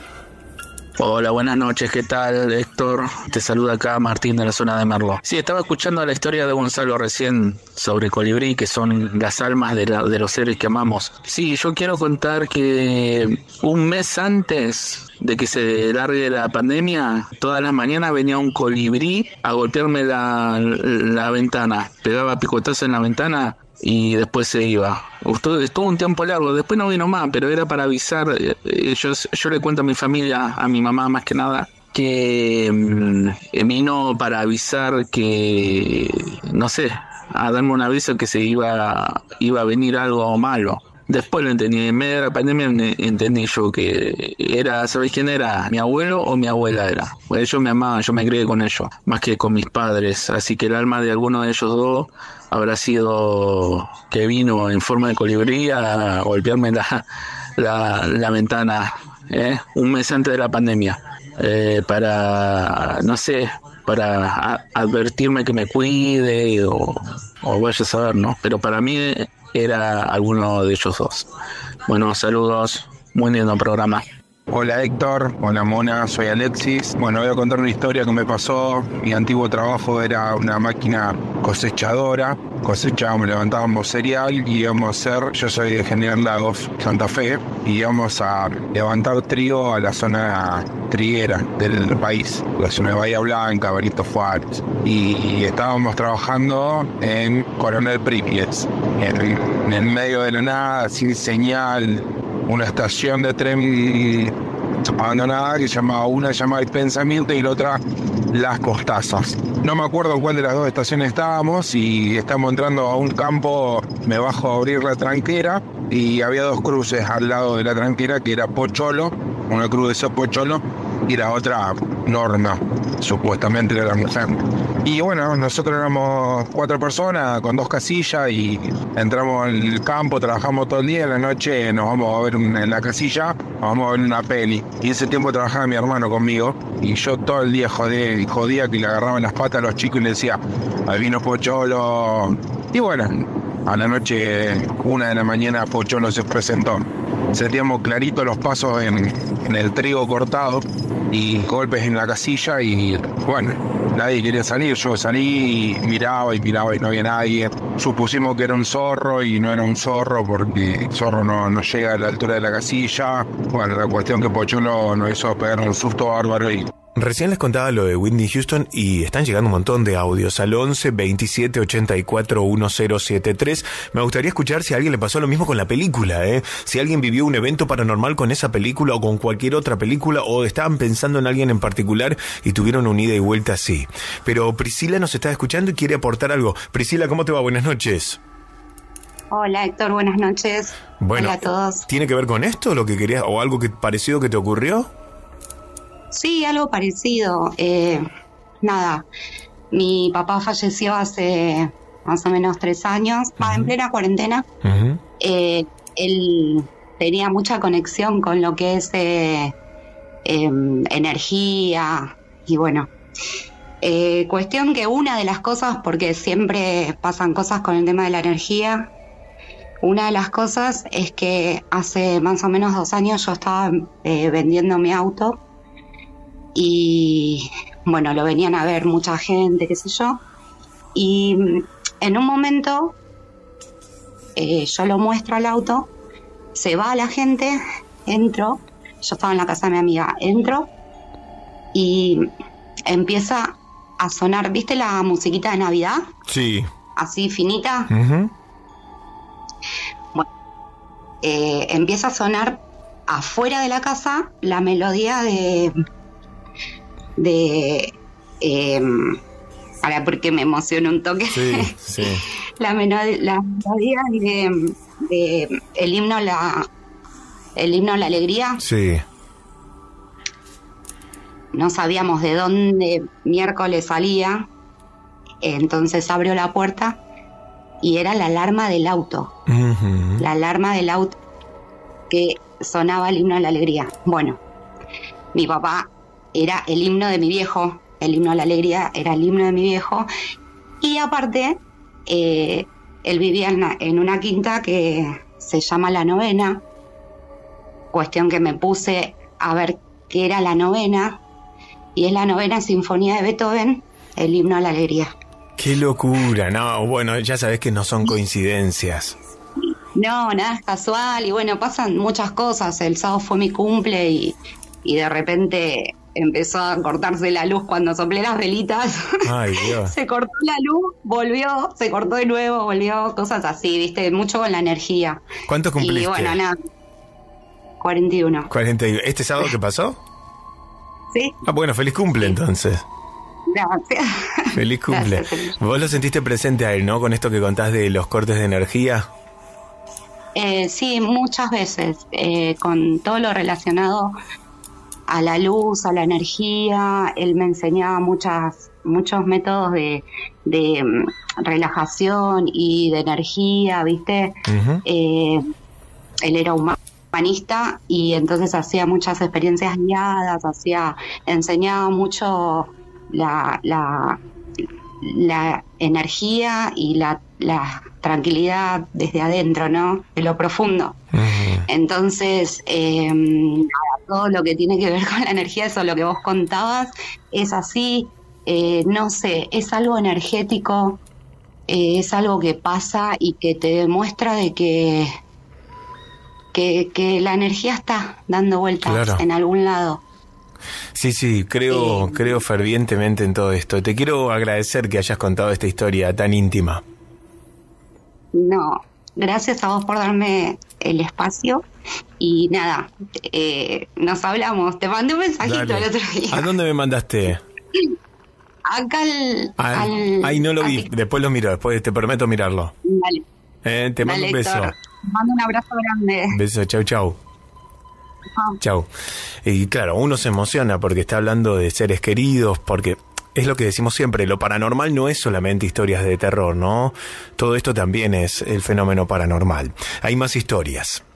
Hola, buenas noches, ¿qué tal, Héctor? Te saluda acá Martín de la zona de Merlo. Sí, estaba escuchando la historia de Gonzalo recién sobre colibrí, que son las almas de, la, de los seres que amamos. Sí, yo quiero contar que un mes antes de que se largue la pandemia, todas las mañanas venía un colibrí a golpearme la, la ventana. Pegaba picotazos en la ventana y después se iba. Estuvo, estuvo un tiempo largo, después no vino más, pero era para avisar. Yo, yo le cuento a mi familia, a mi mamá más que nada, que eh, vino para avisar que, no sé, a darme un aviso que se iba, iba a venir algo malo. Después lo entendí, en medio de la pandemia entendí yo que era, ¿sabés quién era? ¿Mi abuelo o mi abuela era? Pues ellos me amaban, yo me crié con ellos, más que con mis padres, así que el alma de alguno de ellos dos habrá sido que vino en forma de colibrí a golpearme la, la, la ventana, ¿eh? Un mes antes de la pandemia, eh, para, no sé, para a, advertirme que me cuide o, o vaya a saber, ¿no? Pero para mí era alguno de ellos dos. Bueno, saludos, muy lindo programa. Hola Héctor, hola Mona, soy Alexis. Bueno, voy a contar una historia que me pasó. Mi antiguo trabajo era una máquina cosechadora. Cosechábamos, levantábamos cereal y íbamos a hacer, yo soy de General Lagos, Santa Fe, y íbamos a levantar trigo a la zona triguera del país, la zona de Bahía Blanca, Benito Juárez. Y estábamos trabajando en Coronel Prípiez, en, en el medio de la nada, sin señal, una estación de tren abandonada que llamaba, una llamaba El Pensamiento y la otra Las Costazas. No me acuerdo cuál de las dos estaciones estábamos y estamos entrando a un campo, me bajo a abrir la tranquera y había dos cruces al lado de la tranquera, que era Pocholo, una cruz de ese Pocholo y la otra Norma, supuestamente era la mujer. Y bueno, nosotros éramos cuatro personas con dos casillas y entramos al campo, trabajamos todo el día, en la noche nos vamos a ver en la casilla, nos vamos a ver una peli. Y ese tiempo trabajaba mi hermano conmigo y yo todo el día jodía, jodía que le agarraban las patas a los chicos y le decía, ahí vino Pocholo. Y bueno, a la noche, una de la mañana, Pocholo se presentó. Sentíamos clarito los pasos en, en el trigo cortado y golpes en la casilla y bueno, nadie quería salir. Yo salí y miraba y miraba y no había nadie. Supusimos que era un zorro y no era un zorro porque el zorro no, no llega a la altura de la casilla. Bueno, la cuestión que Pochuelo nos hizo pegar un susto bárbaro y... Recién les contaba lo de Whitney Houston y están llegando un montón de audios al once veintisiete ochenta y cuatro diez setenta y tres. Me gustaría escuchar si a alguien le pasó lo mismo con la película, ¿eh? Si alguien vivió un evento paranormal con esa película o con cualquier otra película, o estaban pensando en alguien en particular y tuvieron un ida y vuelta así. Pero Priscila nos está escuchando y quiere aportar algo. Priscila, ¿cómo te va? Buenas noches. Hola Héctor, buenas noches. Bueno, hola a todos. ¿Tiene que ver con esto lo que querías o algo que parecido que te ocurrió? Sí, algo parecido. Eh, nada, mi papá falleció hace más o menos tres años, uh-huh. en plena cuarentena. Uh-huh. Eh, él tenía mucha conexión con lo que es eh, eh, energía y bueno. Eh, cuestión que una de las cosas, porque siempre pasan cosas con el tema de la energía, una de las cosas es que hace más o menos dos años yo estaba eh, vendiendo mi auto. Y bueno, lo venían a ver mucha gente, qué sé yo. Y en un momento eh, yo lo muestro al auto, se va la gente, entro, yo estaba en la casa de mi amiga, entro y empieza a sonar, ¿viste la musiquita de Navidad? Sí. Así finita. Uh-huh. Bueno, eh, empieza a sonar afuera de la casa la melodía de... de eh, ahora porque me emociona un toque. Sí, sí. la, melodía, la melodía de, de el himno a la el himno a la alegría. Sí. No sabíamos de dónde miércoles salía, entonces abrió la puerta y era la alarma del auto. Uh-huh. La alarma del auto que sonaba el himno a la alegría. Bueno, mi papá era el himno de mi viejo, el himno a la alegría era el himno de mi viejo, y aparte eh, él vivía en una, en una quinta que se llama La Novena, cuestión que me puse a ver qué era la novena, y es la novena sinfonía de Beethoven, el himno a la alegría. ¡Qué locura! No, bueno, ya sabés que no son coincidencias. No, nada es casual, y bueno, pasan muchas cosas. El sábado fue mi cumple y, y de repente empezó a cortarse la luz cuando soplé las velitas. Ay, Dios. Se cortó la luz, volvió, se cortó de nuevo, volvió, cosas así, viste, mucho con la energía. ¿Cuánto cumpliste? Y bueno, nada, cuarenta y uno. cuarenta y uno. ¿Este sábado qué pasó? Sí. Ah, bueno, feliz cumple sí. Entonces. Gracias. Feliz cumple. Gracias. Vos lo sentiste presente a él, ¿no? Con esto que contás de los cortes de energía. Eh, sí, muchas veces, eh, con todo lo relacionado a la luz, a la energía. Él me enseñaba muchas, muchos métodos de, de um, relajación y de energía, ¿viste? Uh-huh. Eh, él era humanista y entonces hacía muchas experiencias guiadas, hacía, enseñaba mucho la, la, la energía y la, la tranquilidad desde adentro, ¿no? De lo profundo. Uh-huh. Entonces, eh, todo lo que tiene que ver con la energía, eso lo que vos contabas, es así, eh, no sé, es algo energético, eh, es algo que pasa y que te demuestra de que, que, que la energía está dando vueltas claro. en algún lado. Sí, sí, creo, eh, creo fervientemente en todo esto. Te quiero agradecer que hayas contado esta historia tan íntima. No, gracias a vos por darme el espacio y nada, eh, nos hablamos. Te mandé un mensajito Dale. el otro día. ¿A dónde me mandaste? Acá al... Ah, al ay, no lo vi, así. Después lo miro, después te prometo mirarlo. Dale. Eh, te mando Dale, un beso. Héctor. Te mando un abrazo grande. Beso, chau, chau. Chau. Y claro, uno se emociona porque está hablando de seres queridos, porque es lo que decimos siempre, lo paranormal no es solamente historias de terror, ¿no? Todo esto también es el fenómeno paranormal. Hay más historias.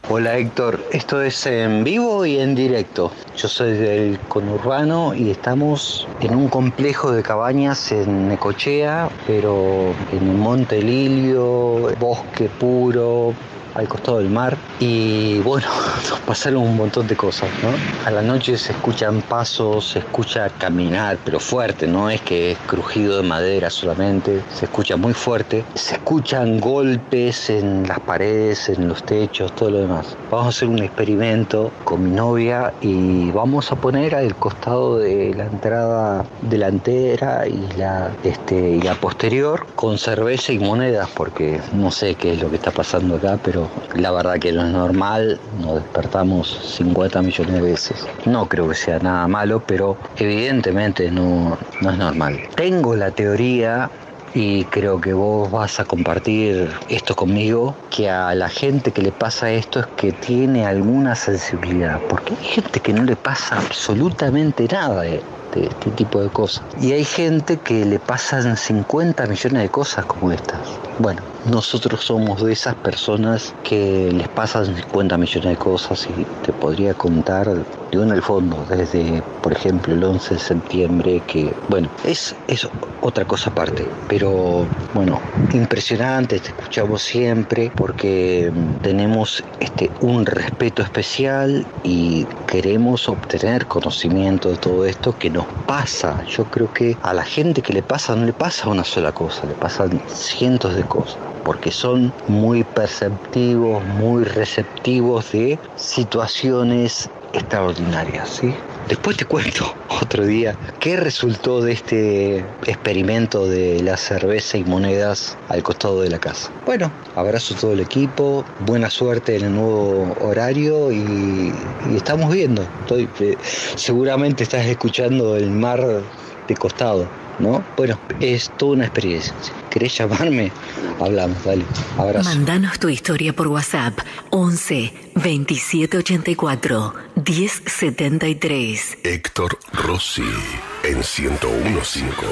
Hola Héctor, esto es en vivo y en directo. Yo soy del conurbano y estamos en un complejo de cabañas en Necochea, pero en un monte Lilio, bosque puro, al costado del mar. Y bueno, nos pasaron un montón de cosas, ¿no? A la noche se escuchan pasos, se escucha caminar, pero fuerte, no es que es crujido de madera solamente, se escucha muy fuerte. Se escuchan golpes en las paredes, en los techos, todo lo demás. Vamos a hacer un experimento con mi novia y vamos a poner al costado de la entrada delantera y la, este, y la posterior con cerveza y monedas, porque no sé qué es lo que está pasando acá, pero la verdad que no es normal, nos despertamos cincuenta millones de veces. No creo que sea nada malo, pero evidentemente no, no es normal. Tengo la teoría, y creo que vos vas a compartir esto conmigo, que a la gente que le pasa esto es que tiene alguna sensibilidad, porque hay gente que no le pasa absolutamente nada de, de este tipo de cosas. Y hay gente que le pasan cincuenta millones de cosas como estas. Bueno, nosotros somos de esas personas que les pasan cincuenta millones de cosas y te podría contar de un al fondo, desde, por ejemplo, el once de septiembre, que, bueno, es, es otra cosa aparte, pero, bueno, impresionante, te escuchamos siempre porque tenemos este, un respeto especial y queremos obtener conocimiento de todo esto que nos pasa. Yo creo que a la gente que le pasa no le pasa una sola cosa, le pasan cientos de cosas, porque son muy perceptivos, muy receptivos de situaciones extraordinarias, ¿sí? Después te cuento otro día qué resultó de este experimento de la cerveza y monedas al costado de la casa. Bueno, abrazo a todo el equipo, buena suerte en el nuevo horario y, y estamos viendo. Estoy, eh, seguramente estás escuchando el mar de costado, ¿no? Bueno, es toda una experiencia. ¿Querés llamarme? Hablamos, dale. Abrazo. Mandanos tu historia por WhatsApp once veintisiete ochenta y cuatro diez setenta y tres. Héctor Rossi en ciento uno punto cinco.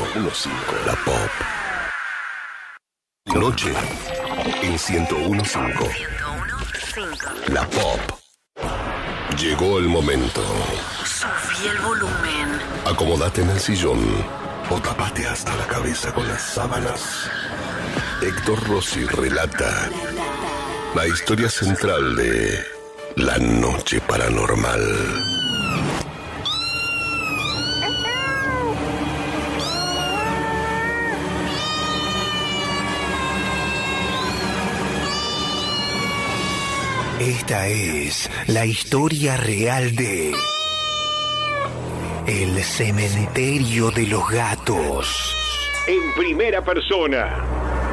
La Pop. Noche en ciento uno punto cinco. La Pop. Llegó el momento. Subí el volumen. Acomódate en el sillón o tapate hasta la cabeza con las sábanas. Héctor Rossi relata la historia central de La Noche Paranormal. Esta es la historia real de El Cementerio de los Gatos. En primera persona.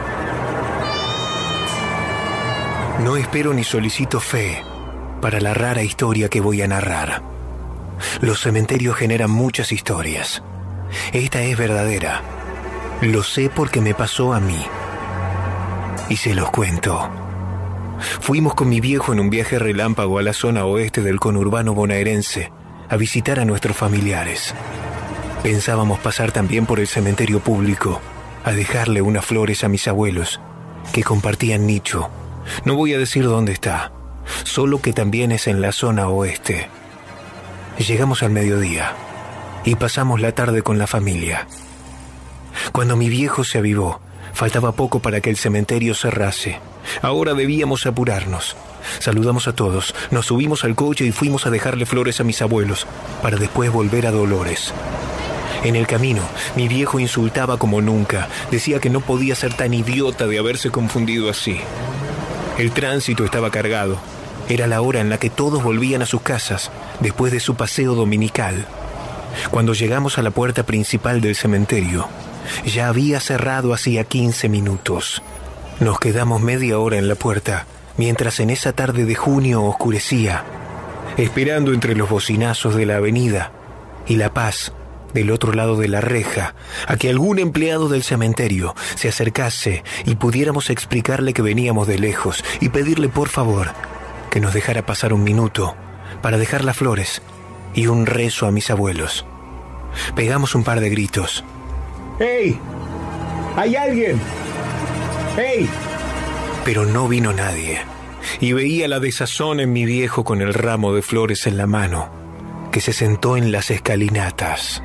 No espero ni solicito fe para la rara historia que voy a narrar. Los cementerios generan muchas historias. Esta es verdadera. Lo sé porque me pasó a mí. Y se los cuento. Fuimos con mi viejo en un viaje relámpago a la zona oeste del conurbano bonaerense a visitar a nuestros familiares. Pensábamos pasar también por el cementerio público a dejarle unas flores a mis abuelos que compartían nicho. No voy a decir dónde está, solo que también es en la zona oeste. Llegamos al mediodía y pasamos la tarde con la familia. Cuando mi viejo se avivó, faltaba poco para que el cementerio cerrase. Ahora debíamos apurarnos. Saludamos a todos, nos subimos al coche y fuimos a dejarle flores a mis abuelos, para después volver a Dolores. En el camino, mi viejo insultaba como nunca. Decía que no podía ser tan idiota de haberse confundido así. El tránsito estaba cargado. Era la hora en la que todos volvían a sus casas, después de su paseo dominical. Cuando llegamos a la puerta principal del cementerio, ya había cerrado hacía quince minutos. Nos quedamos media hora en la puerta, mientras en esa tarde de junio oscurecía, esperando entre los bocinazos de la avenida y la paz del otro lado de la reja, a que algún empleado del cementerio se acercase y pudiéramos explicarle que veníamos de lejos y pedirle por favor que nos dejara pasar un minuto para dejar las flores y un rezo a mis abuelos. Pegamos un par de gritos. ¡Hey! ¿Hay alguien? ¡Hey! Pero no vino nadie. y veía la desazón en mi viejo con el ramo de flores en la mano, que se sentó en las escalinatas.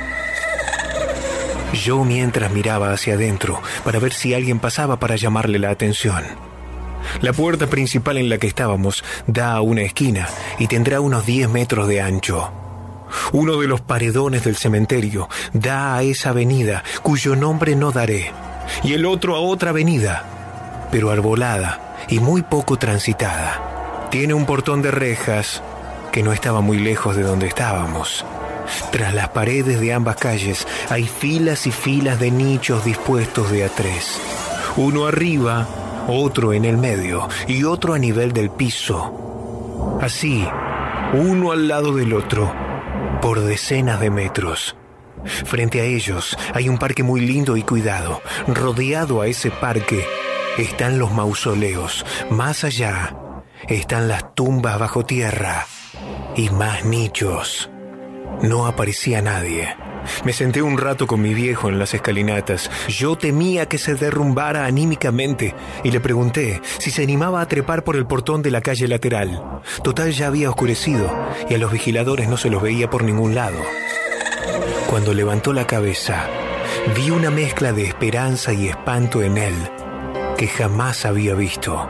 Yo mientras miraba hacia adentro para ver si alguien pasaba para llamarle la atención. La puerta principal en la que estábamos da a una esquina y tendrá unos diez metros de ancho. Uno de los paredones del cementerio da a esa avenida cuyo nombre no daré, y el otro a otra avenida, pero arbolada y muy poco transitada. Tiene un portón de rejas que no estaba muy lejos de donde estábamos. Tras las paredes de ambas calles hay filas y filas de nichos dispuestos de a tres. Uno arriba, otro en el medio y otro a nivel del piso. Así, uno al lado del otro, por decenas de metros. Frente a ellos hay un parque muy lindo y cuidado. Rodeado a ese parque están los mausoleos. Más allá están las tumbas bajo tierra y más nichos. No aparecía nadie. Me senté un rato con mi viejo en las escalinatas. Yo temía que se derrumbara anímicamente y le pregunté si se animaba a trepar por el portón de la calle lateral. Total, ya había oscurecido y a los vigiladores no se los veía por ningún lado. Cuando levantó la cabeza, vi una mezcla de esperanza y espanto en él que jamás había visto.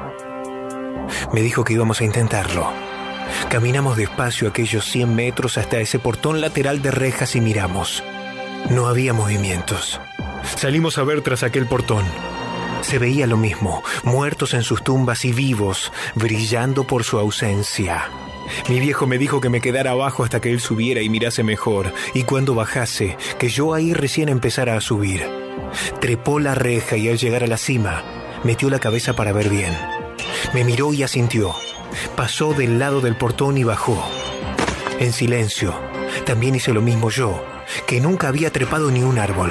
Me dijo que íbamos a intentarlo. Caminamos despacio aquellos cien metros hasta ese portón lateral de rejas y miramos. No había movimientos. Salimos a ver tras aquel portón. Se veía lo mismo, muertos en sus tumbas y vivos, brillando por su ausencia. Mi viejo me dijo que me quedara abajo hasta que él subiera y mirase mejor, y cuando bajase, que yo ahí recién empezara a subir. Trepó la reja y al llegar a la cima, metió la cabeza para ver bien. Me miró y asintió. Pasó del lado del portón y bajó. En silencio, también hice lo mismo yo, que nunca había trepado ni un árbol.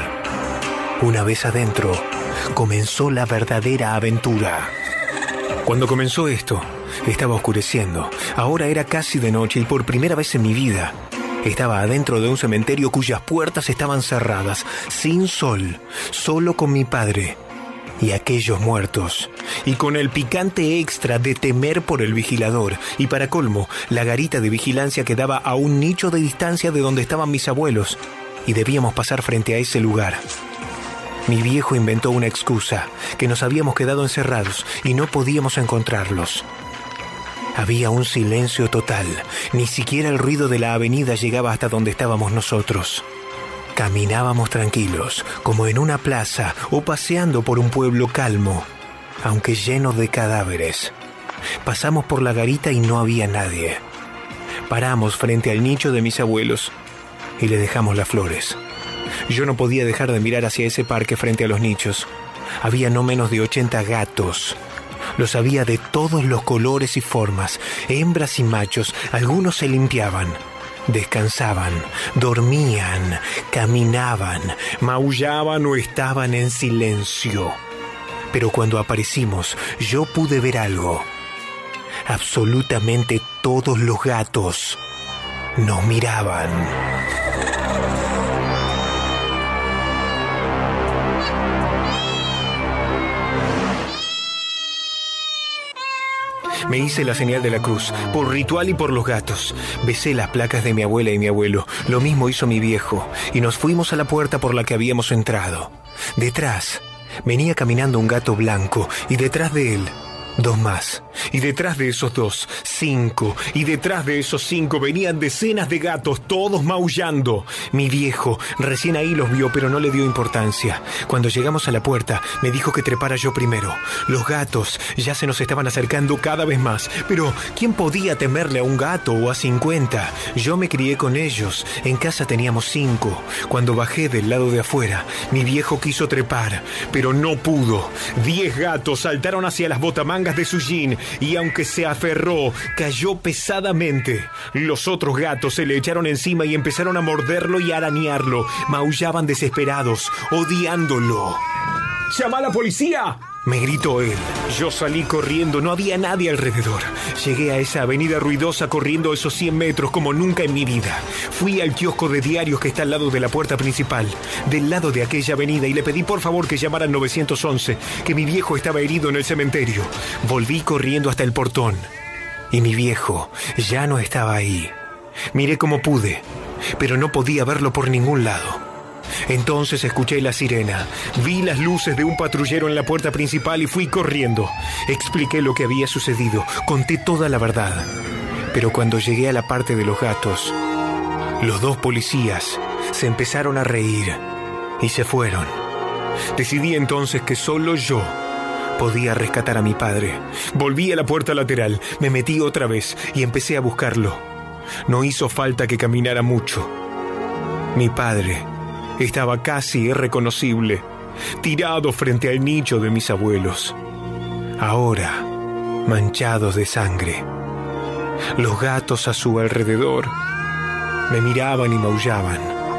Una vez adentro, comenzó la verdadera aventura. Cuando comenzó esto, estaba oscureciendo. Ahora era casi de noche y por primera vez en mi vida estaba adentro de un cementerio cuyas puertas estaban cerradas, sin sol, solo con mi padre y aquellos muertos, y con el picante extra de temer por el vigilador, y para colmo, la garita de vigilancia quedaba a un nicho de distancia de donde estaban mis abuelos, y debíamos pasar frente a ese lugar. Mi viejo inventó una excusa, que nos habíamos quedado encerrados y no podíamos encontrarlos. Había un silencio total, ni siquiera el ruido de la avenida llegaba hasta donde estábamos nosotros. Caminábamos tranquilos, como en una plaza o paseando por un pueblo calmo, aunque lleno de cadáveres. Pasamos por la garita y no había nadie. Paramos frente al nicho de mis abuelos y le dejamos las flores. Yo no podía dejar de mirar hacia ese parque frente a los nichos. Había no menos de ochenta gatos. Los había de todos los colores y formas, hembras y machos. Algunos se limpiaban, descansaban, dormían, caminaban, maullaban o estaban en silencio. Pero cuando aparecimos, yo pude ver algo. Absolutamente todos los gatos nos miraban. Me hice la señal de la cruz, por ritual y por los gatos. Besé las placas de mi abuela y mi abuelo. Lo mismo hizo mi viejo. Y nos fuimos a la puerta por la que habíamos entrado. Detrás venía caminando un gato blanco y detrás de él dos más. Y detrás de esos dos, cinco. Y detrás de esos cinco venían decenas de gatos, todos maullando. Mi viejo recién ahí los vio, pero no le dio importancia. Cuando llegamos a la puerta, me dijo que trepara yo primero. Los gatos ya se nos estaban acercando cada vez más. Pero, ¿quién podía temerle a un gato o a cincuenta? Yo me crié con ellos. En casa teníamos cinco. Cuando bajé del lado de afuera, mi viejo quiso trepar, pero no pudo. Diez gatos saltaron hacia las botamangas de su jean y aunque se aferró, cayó pesadamente. Los otros gatos se le echaron encima y empezaron a morderlo y a arañarlo. Maullaban desesperados, odiándolo. ¡Llama a la policía! Me gritó él. Yo salí corriendo, no había nadie alrededor. Llegué a esa avenida ruidosa corriendo esos cien metros como nunca en mi vida. Fui al kiosco de diarios que está al lado de la puerta principal, del lado de aquella avenida, y le pedí por favor que llamaran nueve once, que mi viejo estaba herido en el cementerio. Volví corriendo hasta el portón. Y mi viejo ya no estaba ahí. Miré como pude, pero no podía verlo por ningún lado. Entonces escuché la sirena, vi las luces de un patrullero en la puerta principal y fui corriendo. Expliqué lo que había sucedido, conté toda la verdad. Pero cuando llegué a la parte de los gatos, los dos policías se empezaron a reír y se fueron. Decidí entonces que solo yo podía rescatar a mi padre. Volví a la puerta lateral, me metí otra vez y empecé a buscarlo. No hizo falta que caminara mucho. Mi padre estaba casi irreconocible, tirado frente al nicho de mis abuelos, ahora manchados de sangre. Los gatos a su alrededor me miraban y maullaban,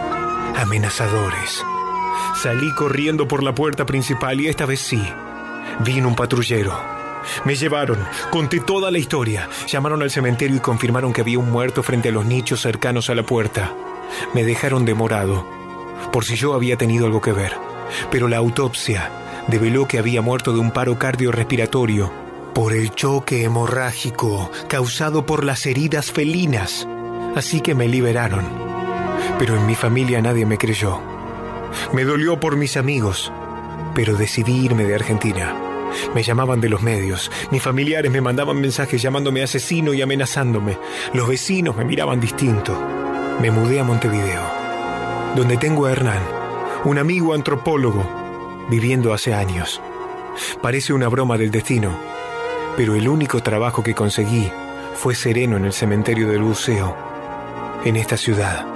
amenazadores. Salí corriendo por la puerta principal y esta vez sí, vino un patrullero. Me llevaron, conté toda la historia. Llamaron al cementerio y confirmaron que había un muerto frente a los nichos cercanos a la puerta. Me dejaron demorado, por si yo había tenido algo que ver. Pero la autopsia develó que había muerto de un paro cardiorrespiratorio por el choque hemorrágico causado por las heridas felinas. Así que me liberaron. Pero en mi familia nadie me creyó. Me dolió por mis amigos, pero decidí irme de Argentina. Me llamaban de los medios. Mis familiares me mandaban mensajes llamándome asesino y amenazándome. Los vecinos me miraban distinto. Me mudé a Montevideo, donde tengo a Hernán, un amigo antropólogo, viviendo hace años. Parece una broma del destino, pero el único trabajo que conseguí fue sereno en el cementerio del buceo, en esta ciudad.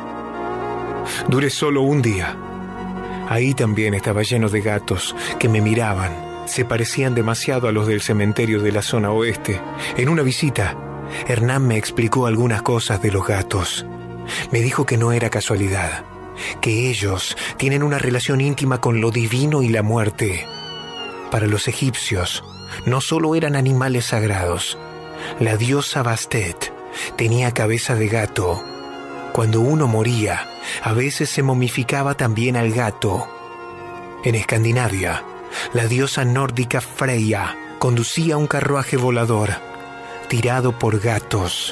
Duré solo un día. Ahí también estaba lleno de gatos que me miraban. Se parecían demasiado a los del cementerio de la zona oeste. En una visita, Hernán me explicó algunas cosas de los gatos. Me dijo que no era casualidad, que ellos tienen una relación íntima con lo divino y la muerte. Para los egipcios, no solo eran animales sagrados. La diosa Bastet tenía cabeza de gato. Cuando uno moría, a veces se momificaba también al gato. En Escandinavia, la diosa nórdica Freya conducía un carruaje volador, tirado por gatos.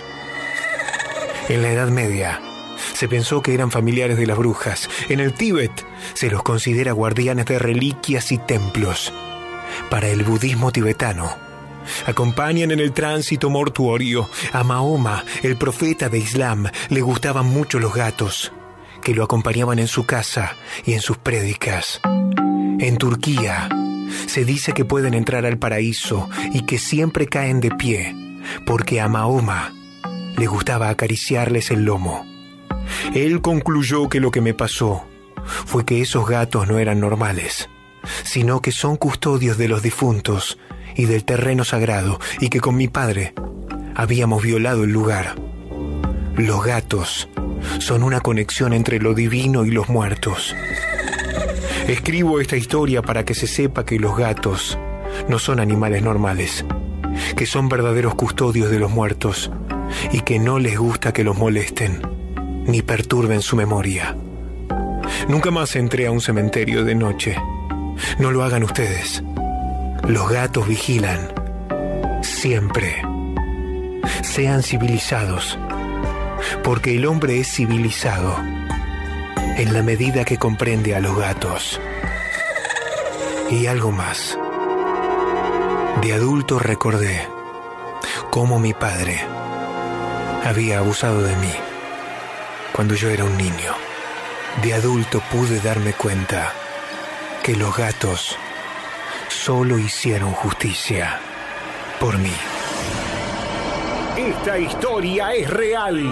En la Edad Media, se pensó que eran familiares de las brujas. En el Tíbet, se los considera guardianes de reliquias y templos. Para el budismo tibetano, acompañan en el tránsito mortuorio. A Mahoma, el profeta de Islam, le gustaban mucho los gatos, que lo acompañaban en su casa y en sus prédicas. En Turquía, se dice que pueden entrar al paraíso y que siempre caen de pie, porque a Mahoma le gustaba acariciarles el lomo. Él concluyó que lo que me pasó fue que esos gatos no eran normales, sino que son custodios de los difuntos y del terreno sagrado, y que con mi padre habíamos violado el lugar. Los gatos son una conexión entre lo divino y los muertos. Escribo esta historia para que se sepa que los gatos no son animales normales, que son verdaderos custodios de los muertos y que no les gusta que los molesten ni perturben su memoria. Nunca más entré a un cementerio de noche. No lo hagan ustedes. Los gatos vigilan. Siempre. Sean civilizados, porque el hombre es civilizado en la medida que comprende a los gatos. Y algo más. De adulto recordé cómo mi padre había abusado de mí cuando yo era un niño. De adulto pude darme cuenta que los gatos solo hicieron justicia por mí. Esta historia es real.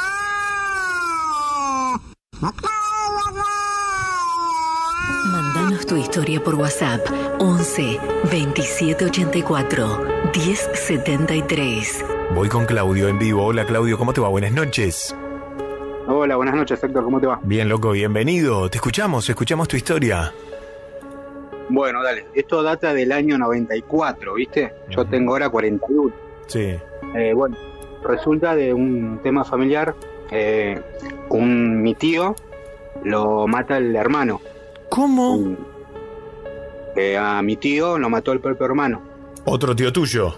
Mándanos tu historia por WhatsApp once veintisiete ochenta y cuatro diez setenta y tres. Voy con Claudio en vivo. Hola Claudio, ¿cómo te va? Buenas noches. Hola, buenas noches Héctor, ¿cómo te va? Bien, loco, bienvenido. Te escuchamos, escuchamos tu historia. Bueno, dale. Esto data del año noventa y cuatro, ¿viste? Yo tengo ahora cuarenta y uno. Sí. Eh, bueno, resulta de un tema familiar. Eh, un mi tío lo mata el hermano. ¿Cómo? Un, eh, a mi tío lo mató el propio hermano. ¿Otro tío tuyo?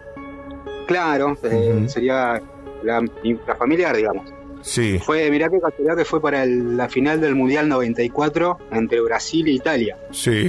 Claro, eh, uh-huh. sería la, la familiar, digamos. Sí. Fue, mirá qué casualidad que fue para el, la final del Mundial noventa y cuatro entre Brasil e Italia. Sí.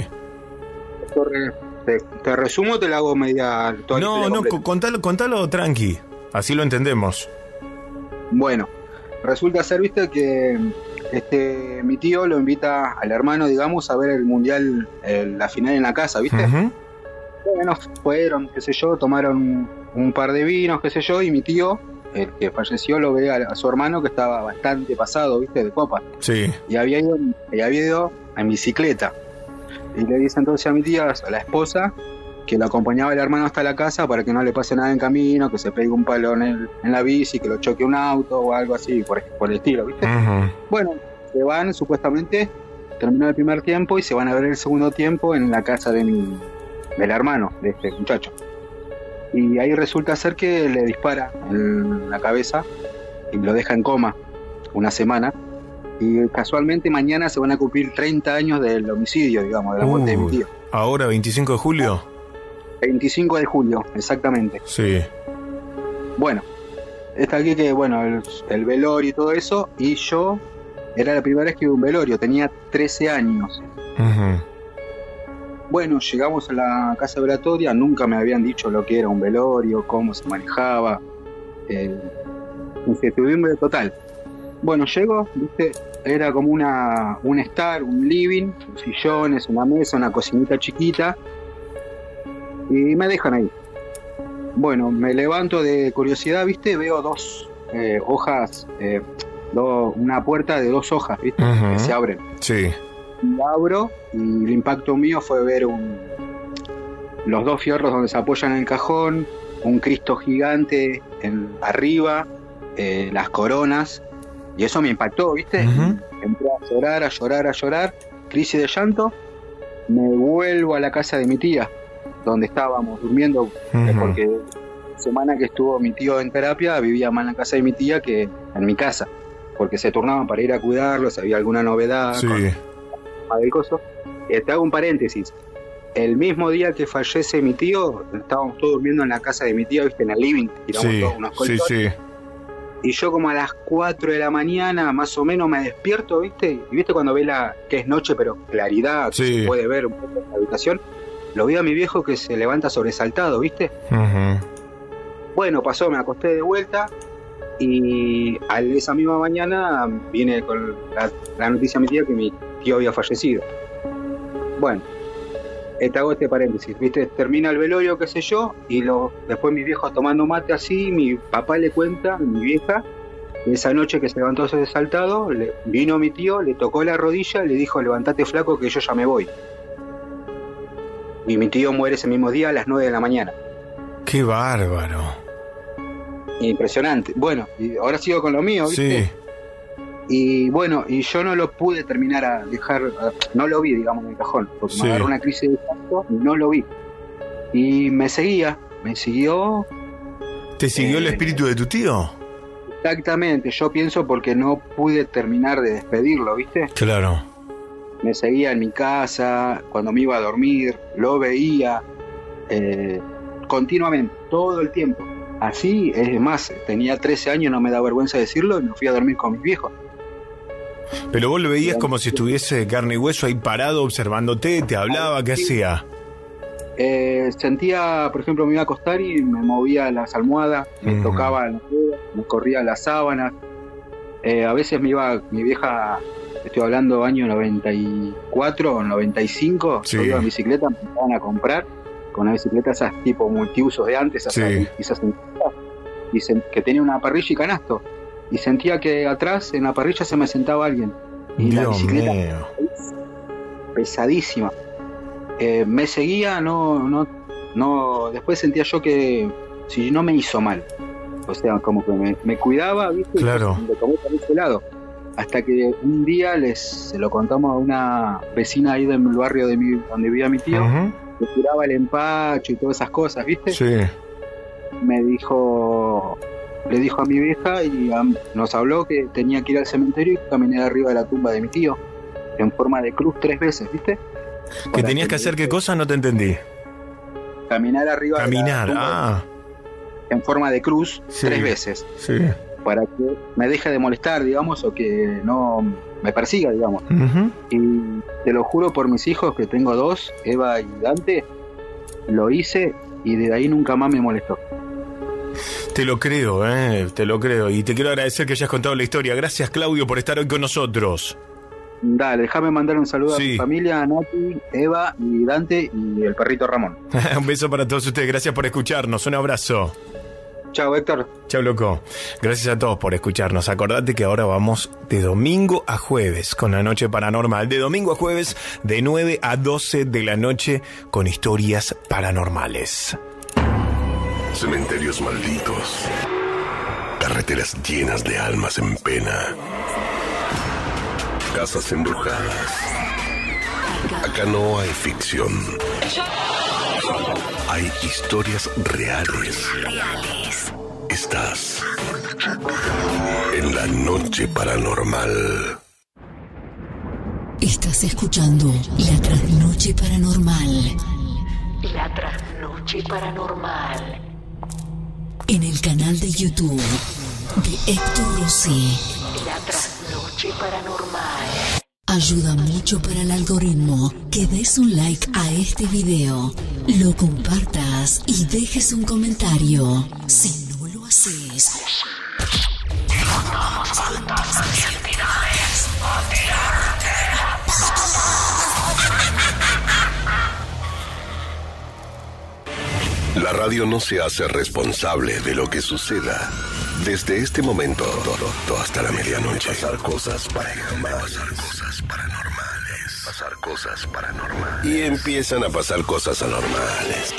Te, te resumo, te lo hago media... Toda no, no, contalo, contalo tranqui, así lo entendemos. Bueno, resulta ser, viste, que este mi tío lo invita al hermano, digamos, a ver el Mundial, el, la final en la casa, ¿viste? Uh-huh. Bueno, fueron, qué sé yo, tomaron un par de vinos, qué sé yo, y mi tío, el que falleció, lo ve a, a su hermano que estaba bastante pasado, ¿viste? De copa. Sí. Y había ido, y había ido en bicicleta. Y le dice entonces a mi tía, a la esposa, que lo acompañaba el hermano hasta la casa para que no le pase nada en camino, que se pegue un palo en, el, en la bici, que lo choque un auto o algo así, por, por el estilo, ¿viste? Uh-huh. Bueno, se van, supuestamente, terminó el primer tiempo y se van a ver el segundo tiempo en la casa de mi, del hermano, de este muchacho. Y ahí resulta ser que le dispara en la cabeza y lo deja en coma una semana. Y casualmente mañana se van a cumplir treinta años del homicidio, digamos, de la muerte uh, de mi tío. ¿Ahora, veinticinco de julio? veinticinco de julio, exactamente. Sí. Bueno, está aquí que, bueno, el, el velorio y todo eso, y yo, era la primera vez que iba a un velorio, tenía trece años. Uh-huh. Bueno, llegamos a la casa velatoria, nunca me habían dicho lo que era un velorio, cómo se manejaba, eh, incertidumbre total. Bueno, llego, viste, era como una un estar, un living, sillones, una mesa, una cocinita chiquita, y me dejan ahí. Bueno, me levanto de curiosidad, viste, veo dos eh, hojas, eh, do, una puerta de dos hojas, viste, uh-huh. que se abren. Sí. Y abro, y el impacto mío fue ver un, los dos fierros donde se apoyan en el cajón, un Cristo gigante en, arriba, eh, las coronas. Y eso me impactó, ¿viste? Uh-huh. Entré a llorar, a llorar, a llorar, crisis de llanto. Me vuelvo a la casa de mi tía, donde estábamos durmiendo, uh-huh. porque la semana que estuvo mi tío en terapia, vivía más en la casa de mi tía que en mi casa, porque se turnaban para ir a cuidarlo, si había alguna novedad. Sí. Con el coso. Eh, te hago un paréntesis. El mismo día que fallece mi tío, estábamos todos durmiendo en la casa de mi tía, ¿viste? En el living, tiramos sí, todos unos colchones. Sí, sí. Y yo como a las cuatro de la mañana, más o menos, me despierto, ¿viste? Y viste cuando ves la que es noche, pero claridad, sí. que se puede ver un poco en la habitación. Lo vi a mi viejo que se levanta sobresaltado, ¿viste? Uh-huh. Bueno, pasó, me acosté de vuelta y a esa misma mañana viene con la, la noticia a mi tía que mi tío había fallecido. Bueno, te hago este paréntesis, ¿viste? Termina el velorio, qué sé yo, y lo, después mis viejos tomando mate así, mi papá le cuenta, mi vieja, esa noche que se levantó sobresaltado, le, vino mi tío, le tocó la rodilla y le dijo, levantate flaco que yo ya me voy. Y mi tío muere ese mismo día a las nueve de la mañana. ¡Qué bárbaro! Impresionante. Bueno, y ahora sigo con lo mío, ¿viste? Sí. Y bueno, y yo no lo pude terminar a dejar, no lo vi, digamos, en el cajón, porque sí. me agarró una crisis de llanto y no lo vi. Y me seguía, me siguió. ¿Te siguió eh, el espíritu de tu tío? Exactamente, yo pienso porque no pude terminar de despedirlo, ¿viste? Claro. Me seguía en mi casa, cuando me iba a dormir, lo veía eh, continuamente, todo el tiempo. Así, es más, tenía trece años, no me da vergüenza decirlo, y me fui a dormir con mis viejos. Pero vos lo veías como si estuviese carne y hueso ahí parado observándote, te hablaba, ¿qué hacía? Eh, sentía, por ejemplo, me iba a acostar y me movía las almohadas, me uh-huh. tocaba las ruedas, me corría las sábanas. Eh, a veces me iba, mi vieja, estoy hablando año noventa y cuatro o noventa y cinco, sí. yo iba en bicicleta, me empezaban a comprar con una bicicleta esas tipo multiusos de antes, esas, sí. esas, y se, que tenía una parrilla y canasto. Y sentía que atrás en la parrilla se me sentaba alguien. Y Dios la bicicleta mío. pesadísima. Eh, me seguía, no, no, no. Después sentía yo que si no me hizo mal. O sea, como que me, me cuidaba, ¿viste? Claro. Me tomé por ese lado. hasta que un día les se lo contamos a una vecina ahí del barrio de mi, donde vivía mi tío, uh-huh. que curaba el empacho y todas esas cosas, ¿viste? Sí. Me dijo, le dijo a mi vieja y a, nos habló que tenía que ir al cementerio y caminé arriba de la tumba de mi tío, en forma de cruz tres veces, ¿viste? ¿Que Para tenías que, que hacer qué cosa? No te entendí. Caminar arriba Caminar, de la tumba ah. en forma de cruz sí. tres veces. Sí. Para que me deje de molestar, digamos, o que no me persiga, digamos. Uh-huh. Y te lo juro por mis hijos, que tengo dos, Eva y Dante, lo hice y de ahí nunca más me molestó. Te lo creo, eh, te lo creo. Y te quiero agradecer que hayas contado la historia. Gracias, Claudio, por estar hoy con nosotros. Dale, déjame mandar un saludo sí. a mi familia, a Nati, Eva y Dante y el perrito Ramón. Un beso para todos ustedes. Gracias por escucharnos. Un abrazo. Chao, Héctor. Chao, loco. Gracias a todos por escucharnos. Acordate que ahora vamos de domingo a jueves con La Noche Paranormal. De domingo a jueves, de nueve a doce de la noche, con historias paranormales. Cementerios malditos. Carreteras llenas de almas en pena. Casas embrujadas. Acá no hay ficción. Hay historias reales. Reales. Estás en La Noche Paranormal. Estás escuchando La Trasnoche Paranormal. La Trasnoche Paranormal. En el canal de YouTube de Héctor Rossi. La Trasnoche Paranormal. Ayuda mucho para el algoritmo que des un like a este video, lo compartas y dejes un comentario. Si no lo haces, La radio no se hace responsable de lo que suceda. Desde este momento todo, hasta la medianoche. Pasar cosas paranormales. Pasar cosas paranormales. Pasar cosas paranormales. Y empiezan a pasar cosas anormales.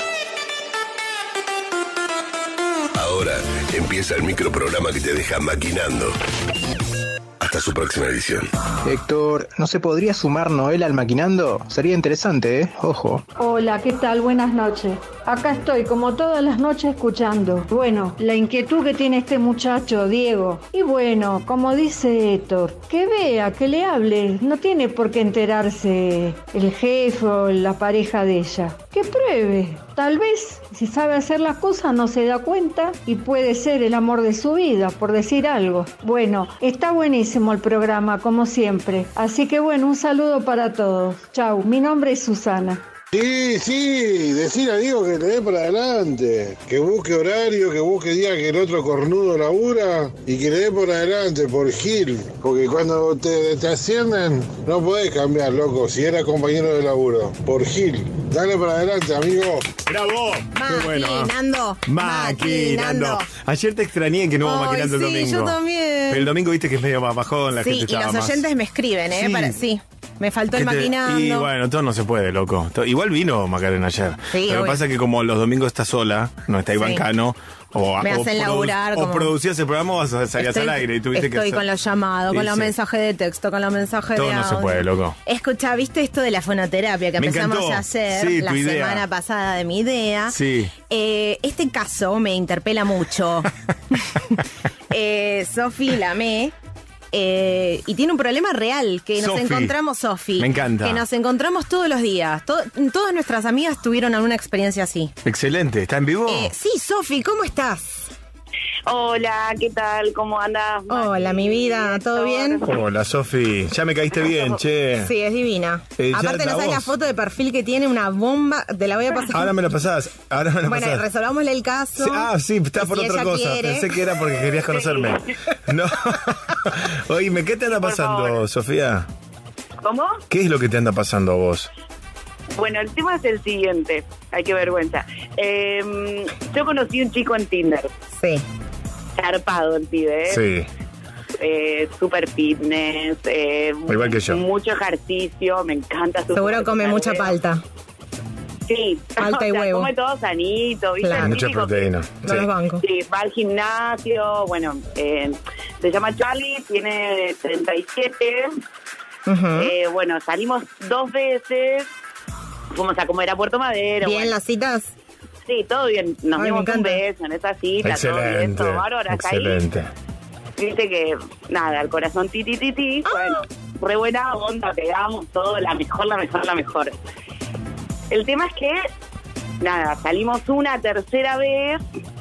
Ahora empieza el microprograma que te deja maquinando. Hasta su próxima edición. Héctor, ¿no se podría sumar Noel al maquinando? Sería interesante, ¿eh? Ojo. Hola, ¿qué tal? Buenas noches. Acá estoy, como todas las noches, escuchando. Bueno, la inquietud que tiene este muchacho, Diego. Y bueno, como dice Héctor, que vea, que le hable. No tiene por qué enterarse el jefe o la pareja de ella. Que pruebe. Tal vez, si sabe hacer las cosas, no se da cuenta y puede ser el amor de su vida, por decir algo. Bueno, está buenísimo el programa, como siempre. Así que bueno, un saludo para todos. Chau, mi nombre es Susana. Sí, sí, decir a Diego que le dé para adelante, que busque horario, que busque día que el otro cornudo labura y que le dé por adelante, por Gil, porque cuando te, te ascienden no podés cambiar, loco, si eras compañero de laburo, por Gil, dale para adelante, amigo. ¡Bravo! Qué bueno, ¿eh? Maquinando. Maquinando. Ayer te extrañé que no hubo maquinando el sí, domingo. yo también. Pero el domingo viste que es medio más bajón, la sí, gente estaba y los más... oyentes me escriben, ¿eh? Sí. Para, sí. Me faltó el Te... maquinando. Y bueno, todo no se puede, loco. Igual vino Macarena ayer. Sí, Pero lo que pasa es que como los domingos está sola, no está Iván sí. Cano, o, me o hacen laburar. O como... producías el programa o salías estoy, al aire y tuviste Estoy que con los llamados, con sí, los sí. mensajes de texto, con los mensajes todo de audio. no se puede, loco. Escucha, ¿viste esto de la fonoterapia que me empezamos encantó. a hacer sí, la idea. semana pasada de mi idea? Sí. Eh, este caso me interpela mucho. eh, Sofi Lamé. Eh, y tiene un problema real que nos Sofi. encontramos, Sofi. Me encanta. Que nos encontramos todos los días. To- todas nuestras amigas tuvieron alguna experiencia así. Excelente. ¿Está en vivo? Eh, sí, Sofi, ¿cómo estás? Hola, ¿qué tal? ¿Cómo andás? Hola, mi vida, ¿todo bien? Hola, Sofi. Ya me caíste bien, che. Sí, es divina. Eh, ya Aparte, la no sabes voz. la foto de perfil que tiene, una bomba. Te la voy a pasar. Ahora me la pasás. Ahora me la Bueno, pasás. resolvámosle el caso. Sí, ah, sí, está por si otra ella cosa. quiere. Pensé que era porque querías conocerme. No. Oíme, ¿qué te anda pasando, Sofía? ¿Cómo? ¿Qué es lo que te anda pasando a vos? Bueno, el tema es el siguiente. Ay, qué vergüenza. Eh, yo conocí un chico en Tinder. Sí. Zarpado el pibe, ¿eh? Sí. Eh, super fitness. Eh, Igual que yo. Mucho ejercicio. Me encanta su. Seguro come mucha palta. Sí, Alta y o sea, huevo. come todo sanito, ¿viste? Claro. El Mucha típico proteína. No los banco. Sí, va al gimnasio, bueno, eh, se llama Charlie, tiene treinta y siete. Ujú. Eh, bueno, salimos dos veces, fuimos a comer a Puerto Madero. ¿Bien bueno. las citas? Sí, todo bien, nos Ay, me dimos un encanta. beso en esa cita, todo bien, Excelente. todo bárbaro, hasta ahí. Excelente. Viste que, nada, el corazón ti, ti, ti, ti, bueno, re buena onda, pegamos todo, la mejor, la mejor, la mejor. El tema es que, nada, salimos una tercera vez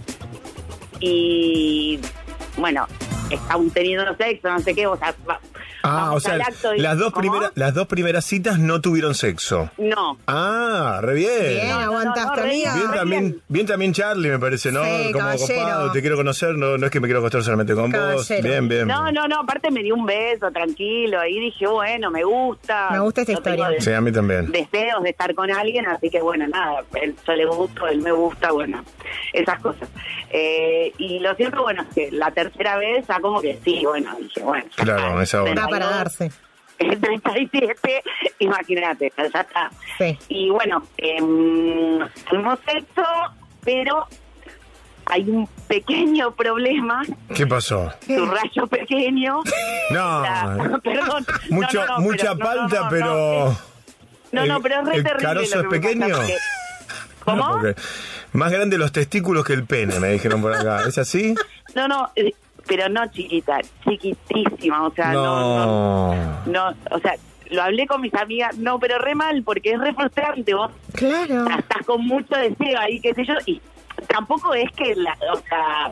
y, bueno, estamos teniendo sexo, no sé qué, o sea, va- Ah, vamos o sea, al acto y- las dos, ¿cómo? primeras, las dos primeras citas no tuvieron sexo. No. Ah, re bien. Bien, aguantaste, amiga. Bien también, bien también Charlie, me parece, ¿no? Sí, Como caballero. copado, te quiero conocer, no, no es que me quiero acostar solamente con vos. Caballero. Bien, bien. No, no, no, aparte me dio un beso, tranquilo, ahí dije, bueno, me gusta. Me gusta esta Yo tengo historia. de- Sí, a mí también. deseos de estar con alguien, así que bueno, nada, él, yo le gusto, él me gusta, bueno, esas cosas. Eh, y lo cierto, bueno, es que la tercera vez ya como que sí, bueno, dije, bueno. Claro, esa hora. Da para darse. El treinta y siete, imagínate, ya está. Sí. Y bueno, eh, tuvimos sexo, pero hay un pequeño problema, ¿Qué pasó? su rayo pequeño. No, La- perdón. mucho, no, no, no, mucha pero- no, palta, no, no, pero... No, no, el- pero es re ¿El terrible carozo lo es que me pasa, pequeño? porque- ¿Cómo? No, porque más grande los testículos que el pene, me dijeron por acá. ¿Es así? No, no, eh, pero no chiquita, chiquitísima, o sea, no, No. no, no, o sea, lo hablé con mis amigas, no, pero re mal, porque es re frustrante, vos Claro. estás con mucho deseo ahí, qué sé yo, y tampoco es que, la, o sea...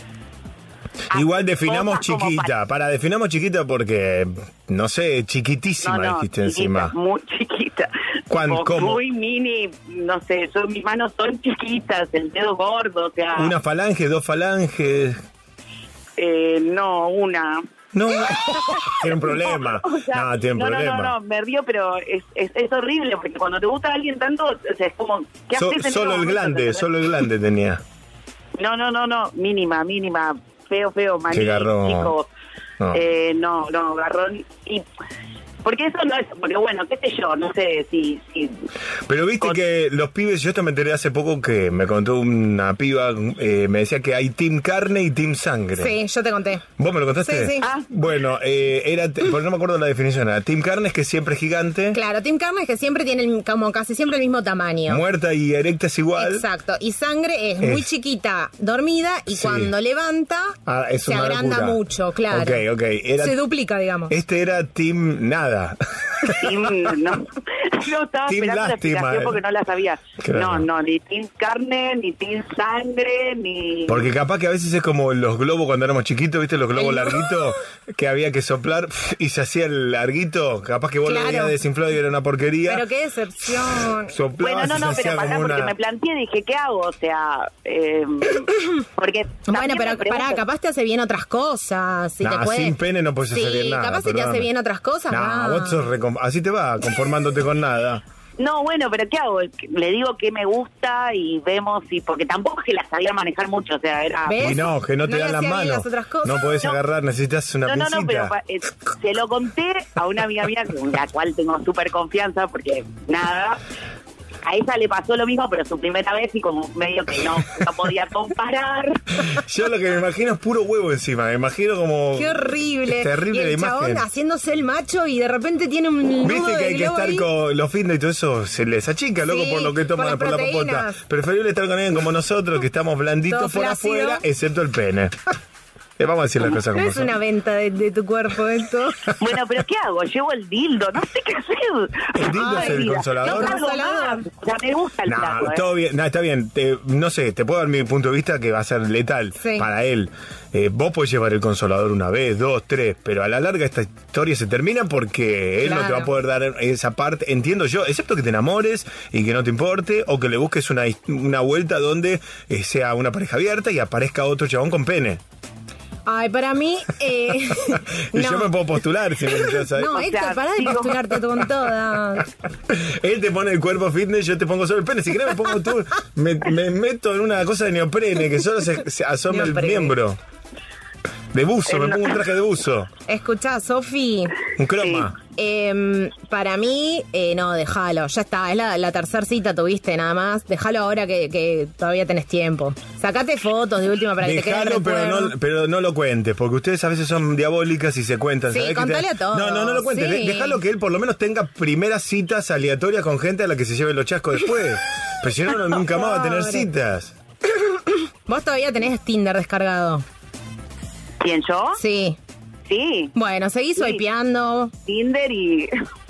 Igual haces definamos cosas como chiquita. Para, definamos chiquita porque, no sé, chiquitísima No, no, dijiste chiquita, encima. muy chiquita. ¿Cuán- Tipo, cómo? Muy mini, no sé, yo, mis manos son chiquitas, el dedo gordo, o sea... ¿Una falange, dos falanges? Eh, no, una. No, tiene un problema. O sea, no, tiene un no, no, problema. no, no, me río, pero es, es, es horrible, porque cuando te gusta alguien tanto, o sea, es como... ¿qué So- haces en solo ese el momento? glande, ¿Entendés? solo el glande tenía. No, no, no, no, mínima, mínima, feo, feo, maní, Qué garrón. chico. No. Eh, no, no, garrón. Y... Porque eso no es... Porque bueno, qué sé yo, no sé si... si Pero viste que los pibes, yo esto me enteré hace poco que me contó una piba, eh, me decía que hay team carne y team sangre. Sí, yo te conté. ¿Vos me lo contaste? Sí, sí. Ah. Bueno, eh, era, porque no me acuerdo la definición, era team carne es que siempre es gigante, Claro, Team Carne es que siempre tiene el- como casi siempre el mismo tamaño. muerta y erecta es igual. Exacto. Y sangre es muy Es- chiquita, dormida, y Sí. cuando levanta, Ah, es se una agranda locura. mucho, claro. Ok, ok. Era- Se duplica, digamos. Este era team nada. team, no, no estaba Team esperando la lástima, explicación eh. porque no la sabía. Claro. No, no, ni team carne, ni team sangre, ni... Porque capaz que a veces es como los globos cuando éramos chiquitos, ¿viste? Los globos El- larguitos que había que soplar y se hacía el larguito. Capaz que vos Claro. lo veías desinflado y era una porquería. Pero qué decepción. Soplabas Bueno, no, y no, se pero hacía pará, como porque una... me planteé, dije, ¿qué hago? O sea, eh, porque... Bueno, también pero me pregunto- pará, capaz te hace bien otras cosas. Si Nah, te puede... sin pene no puedes sí, hacer nada. capaz si te perdóname. hace bien otras cosas. Nah, va. vos sos recom- así te va, conformándote con nada. No, bueno, pero ¿qué hago? Le digo que me gusta y vemos, y porque tampoco es que la sabía manejar mucho, o sea, era... ¿Ves? Y no, que no te No le dan las hacía bien manos. las otras cosas. No podés No. agarrar, necesitas una No, no, pincita. no, pero pa- eh, se lo conté a una amiga mía con la cual tengo súper confianza porque nada, a ella le pasó lo mismo, pero su primera vez y como medio que no, no podía comparar. Yo lo que me imagino es puro huevo encima. Me imagino como... Qué horrible. Es terrible y el la chabón imagen. haciéndose el macho y de repente tiene un nudo Viste que de hay que globo estar ahí. con los fitness y todo eso, se les achica, loco, Sí, por lo que por toman las por, la popota. proteínas. Preferible estar con alguien como nosotros, que estamos blanditos Todo por flácido. afuera, excepto el pene. Eh, vamos a decir las cosas No como es son. una venta de, de tu cuerpo esto. Bueno, pero ¿qué hago? Llevo el dildo, no sé qué hacer. ¿El dildo es el mira, consolador? No cargo más. O sea, me gusta el No, plato, ¿eh? todo bien, no, está bien. Te- no sé, te puedo dar mi punto de vista que va a ser letal Sí. para él. Eh, vos podés llevar el consolador una vez, dos, tres, pero a la larga esta historia se termina porque él no te va a Claro. poder dar esa parte, entiendo yo, excepto que te enamores y que no te importe, o que le busques una, una vuelta donde eh, sea una pareja abierta y aparezca otro chabón con pene. Ay, para mí... Eh, Y no. yo me puedo postular si necesitas. No, O Héctor, sea, pará de digo- postularte con todas. Él te pone el cuerpo fitness, yo te pongo solo el pene. Si querés me pongo tú, me, me meto en una cosa de neoprene, que solo se, se asome el Neoprene. miembro. De buzo, me Eh, no. pongo un traje de buzo. Escuchá, Sofi, Un croma. Eh, para mí, eh, no, déjalo. Ya está, es la, la tercera cita tuviste nada más. Déjalo ahora que, que todavía tenés tiempo. Sacate fotos de última para que te quede el Dejalo, pero recuerdo. no, pero no lo cuentes, porque ustedes a veces son diabólicas y se cuentan. Sí, ¿sabés que contale te- a todos, No, no, no lo cuentes. sí. De- Déjalo que él por lo menos tenga primeras citas aleatorias con gente a la que se lleve los chascos después. Pero si no, no, nunca más va a tener Pobre. citas. Vos todavía tenés Tinder descargado. ¿Quién, yo? Sí. Sí. Bueno, seguís Sí. swipeando. Tinder y...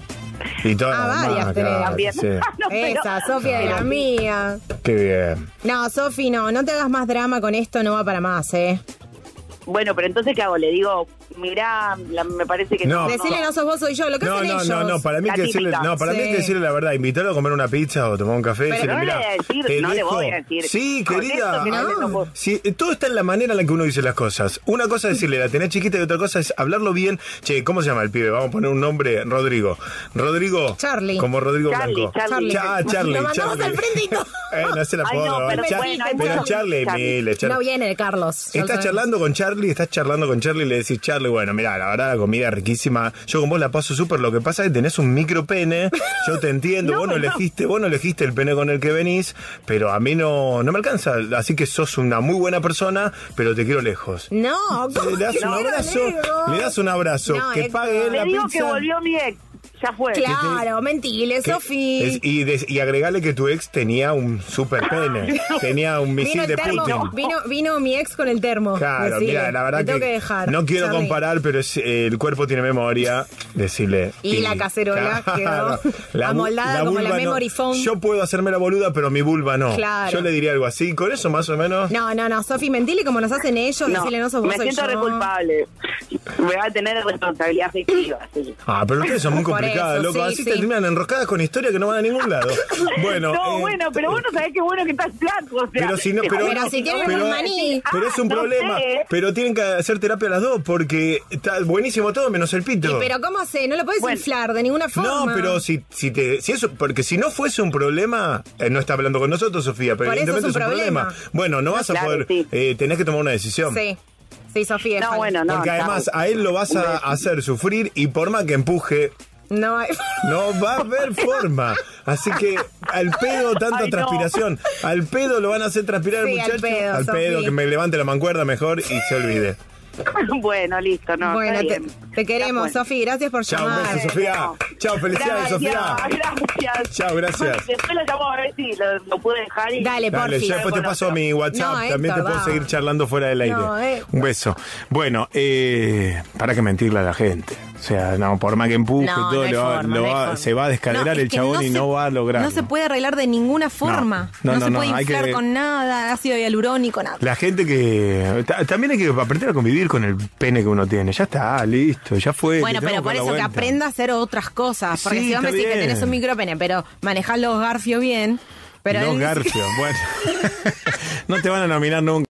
Y todas Ah, las varias demás, tenés. claro, También. sí. No, pero- Esa, Sofía de la pero- mía. Qué bien. No, Sofi, no, no te hagas más drama con esto, no va para más, ¿eh? Bueno, pero entonces, ¿qué hago? Le digo, mirá, la- me parece que... No. Decirle no sos vos, soy yo, lo que No, hacen no, ellos. no, no, para mí La que decirle, típica. no, para mí hay que Sí. decirle la verdad, invitarlo a comer una pizza o tomar un café, Pero decirle, no le mirá, voy a decir, te no le dejo. voy a decir. Sí, Con querida, esto que no le toco. sí, todo está en la manera en la que uno dice las cosas. Una cosa es decirle, la tenés chiquita, y otra cosa es hablarlo bien. Che, ¿cómo se llama el pibe? Vamos a poner un nombre, Rodrigo. Rodrigo. Charlie. Como Rodrigo Charlie, Blanco. Charlie. Cha- ah, Charlie, Lo mandamos Charlie. al frente y todo. Eh, no se la Ay, puedo. no, pero Char- bueno, hay pero muchos Charlie, Charlie. mire, Charlie. No viene de Carlos. ya lo Estás sabes. charlando con Charlie, estás charlando con Charlie y le decís, Charlie, bueno, mira, la verdad la comida es riquísima. Yo con vos la paso súper, lo que pasa es que tenés un micro pene, yo te entiendo, No, vos no, no. elegiste, vos no elegiste el pene con el que venís, pero a mí no, no me alcanza, así que sos una muy buena persona, pero te quiero lejos. No, ¿cómo Le das que un no, abrazo, amigo? le das un abrazo, No, que Héctor. pague él la Le digo pizza. que volvió mi ex. Ya fue. Claro, mentile, Que- Sofi. es- y, des- y agregale que tu ex tenía un super pene, tenía un misil Vino el de termo, Putin. vino, vino mi ex con el termo. Claro, Decile, mira, la verdad te que, tengo que dejar. no quiero Charlie. comparar, pero es, eh, el cuerpo tiene memoria, decirle. Y la cacerola quedó amoldada bu- como la vulva no. memory foam. Yo puedo hacerme la boluda, pero mi vulva no. Claro. Yo le diría algo así, con eso más o menos. No, no, no, Sofi, mentile como nos hacen ellos, No, decirle no sos vos, me soy siento yo. re culpable. Me va a tener responsabilidad afectiva. Sí. Ah, pero ustedes son muy Por complicadas, eso, loco. sí, Así sí. terminan enroscadas con historias que no van a ningún lado. Bueno. no, eh, bueno, pero vos no sabés qué bueno que estás flaco. O sea, Pero si no, te pero, Pero no, si tienen pero- un maní. pero es un Ah, no problema. sé. Pero tienen que hacer terapia las dos porque está buenísimo todo menos el pito. Y pero ¿cómo sé? No lo puedes Bueno. inflar de ninguna forma. No, pero si, si te, si eso, porque si no fuese un problema, eh, no está hablando con nosotros, Sofía, pero Por eso evidentemente es un problema. Bueno, no vas a claro, poder, sí. eh, tenés que tomar una decisión. Sí, sí, Sofía. No, déjalo. bueno, no. Porque además chao. a él lo vas a hacer sufrir y por más que empuje, No hay... no va a haber forma. Así que al pedo tanta Ay, no. transpiración. Al pedo lo van a hacer transpirar Sí, el al muchacho. pedo, al pedo, Sofi. que me levante la mancuerda mejor y se olvide. Bueno, listo, no. bueno, está te, bien. te queremos, Ya fue. Sofi. Gracias por Chao, un llamar. beso, Sofía. Chao, felicidades, Sofía. Gracias, gracias. Chao, gracias. Después lo llamo a ver si lo, lo pude dejar. Y... Dale, Dale, porfi. yo después te paso mi WhatsApp, No, también te Héctor, puedo va. seguir charlando fuera del aire. No, eh. Un beso. Bueno, eh, para que mentirle a la gente. O sea, no, por más que empuje No, y todo, no hay le va- forma, lo no hay va- forma. se va a descaderar No, es el que chabón no y se- no va a lograr. No se puede arreglar de ninguna forma. No, No, no, se no, puede hay inflar que- con nada, ácido hialurónico, nada. La gente que... ta- También hay que aprender a convivir con el pene que uno tiene. Ya está, listo, ya fue. Bueno, le pero tenemos por que dar eso la que vuelta. aprenda a hacer otras cosas. Porque Sí, si vos me está decís que bien. tenés un micropene, pero manejás los garfios bien. Pero Los él dice que- garfios, bueno. No te van a nominar nunca.